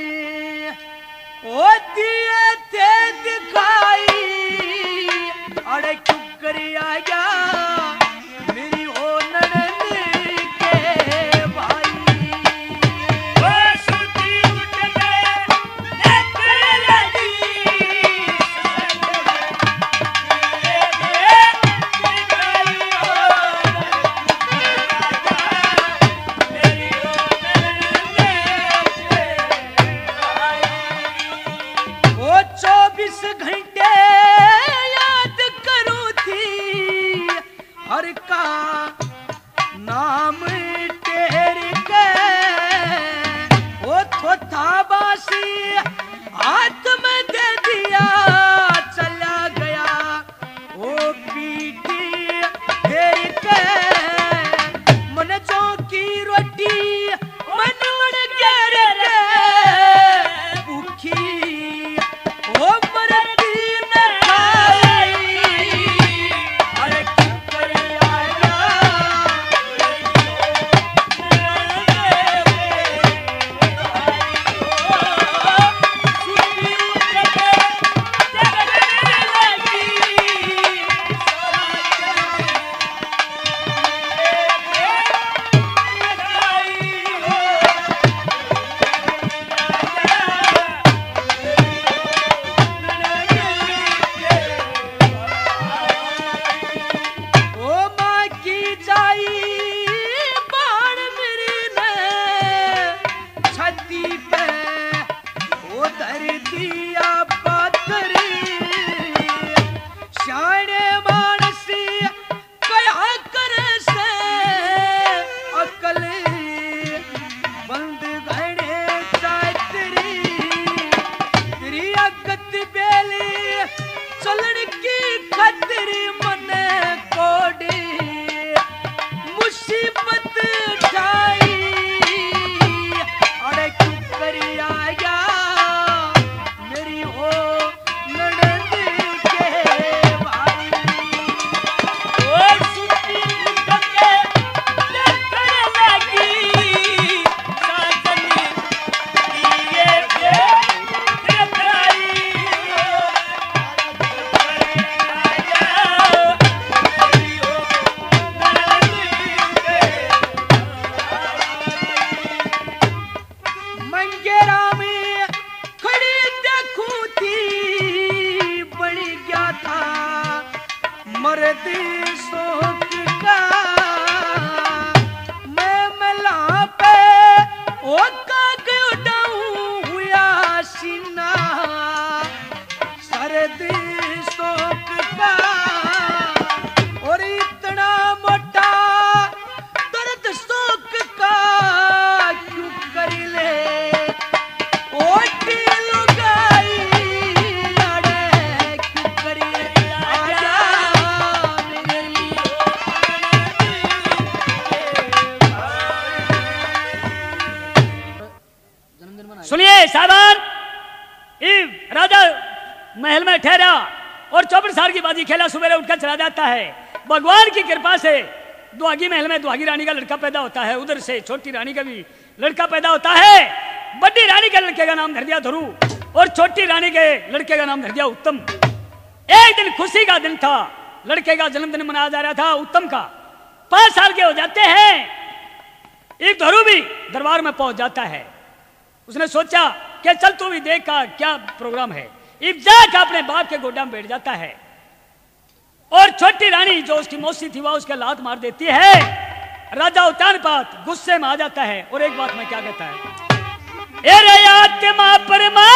ओ दिए थे दिखाई, अरे क्यों कर आया मेरी ओ ननद के भाई। ओ सुती उठ के देखने लगी, वो चौबीस घंटे याद करूं थी, हर का नाम टेर के, वो थोथा बासी हाथ में दे दिया, चला गया वो पीठी फेर के, मन जो की रोटी मन उड़ गिर के, भूखी वो मरती न खाई, अरे क्यों कर आया साहबान राजा महल में ठहरा और चौपन साल की बाजी खेला, सुबह उठकर चला जाता है। भगवान की कृपा से दुआगी महल में दुआगी रानी का लड़का पैदा होता है, उधर से छोटी रानी का भी लड़का पैदा होता है। बड़ी रानी के लड़के का नाम धर दिया ध्रुव और छोटी रानी के लड़के का नाम धर दिया उत्तम। एक दिन खुशी का दिन था, लड़के का जन्मदिन मनाया जा रहा था उत्तम का। पांच साल के हो जाते हैं, एक ध्रुव भी दरबार में पहुंच जाता है। उसने सोचा कि चल तू भी देख का क्या प्रोग्राम है। इब जाकर अपने बाप के गोदाम बैठ जाता है और छोटी रानी जो उसकी मौसी थी वह उसके लात मार देती है। राजा उत्तानपाद गुस्से में आ जाता है और एक बात में क्या कहता है, एरे आत्मा परमात्मा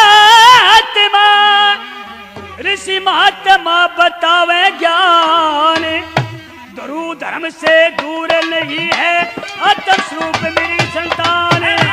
ऋषि महात्मा बतावे ज्ञान, ध्रुव धर्म से दूर नहीं है आत्म स्वरूप मेरी संतान।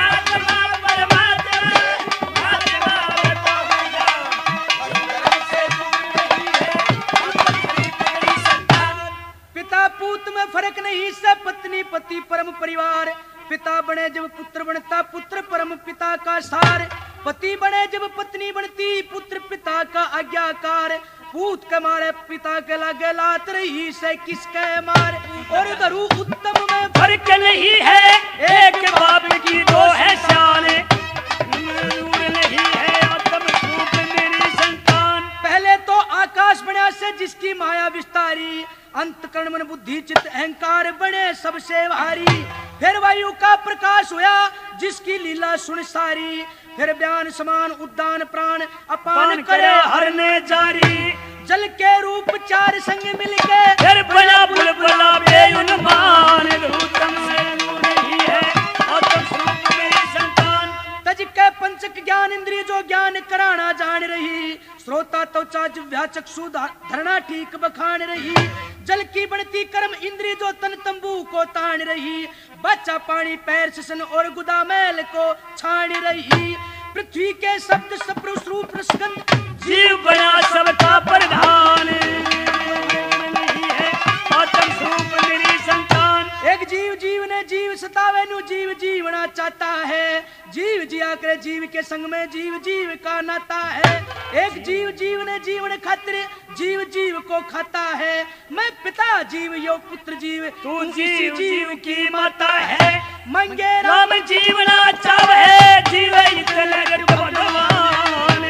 पिता पूत में फर्क नहीं, सब पत्नी पति परम परिवार। पिता बने जब पुत्र बनता, पुत्र परम पिता का सार। पति बने जब पत्नी बनती, पुत्र पिता का आज्ञाकार। पूत के मारे पिता के लगे लात रही से किसके मारे, और ध्रुव उत्तम में फर्क नहीं है, एक बाप की दो है शान, दूर नहीं है आत्म स्वरूप मेरी संतान। पहले तो आकाश बना से जिसकी माया विस्तारी, अंतकरण मन बुद्धि चित्त अहंकार बने सबसे भारी। फिर वायु का प्रकाश हुआ जिसकी लीला सुन सारी, फिर बयान समान उद्दान प्राण अपान करे हरने जारी। जल के रूप चार संग मिलके फिर बना बुलबुला बेउनमान, उत्तम से दूर नहीं है आत्म स्वरूप मेरी संतान। तज के पंचक ज्ञान इंद्रिय जो ज्ञान कराना जान रही, श्रोता तो चाच व्याचक्षु धरना ठीक बखान रही। जल की बनती कर्म इंद्रिय जो तन तंबू को तान रही, बच्चा पानी पैर सिसन और गुदा मैल को छान रही। पृथ्वी के शब्द सप्रुष रूप रसगंध जीव बना सबका प्रधान, नहीं है आत्म स्वरूप मेरी संतान। एक जीव जीव ने जीव सतावे नु जीव जीवना चाहता है, जीव जिया करे जीव के संग में जीव जीव का नाता है। एक जीव जीव ने जीवन खातिर जीव जीव को खाता है, मैं पिता जीव यो पुत्र जीव तू जीव जीव की माता है। मंगे राम जीवना चाहे जीव इतने भगवान।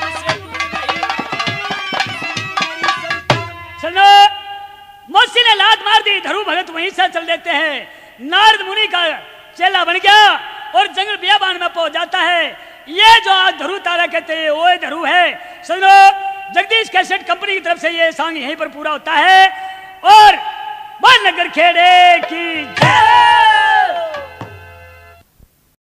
सुनो, मौसी ने लात मार दी, ध्रुव भगत वहीं से चल देते हैं। नारद मुनि का चेला बन गया और जंगल बियाबान में पहुंच जाता है। ये जो आज ध्रुव तारा कहते हैं वो ध्रुव है। सुनो, जगदीश कैसेट कंपनी की तरफ से ये सॉन्ग यहीं पर पूरा होता है और वन नगर खेड़े की जय।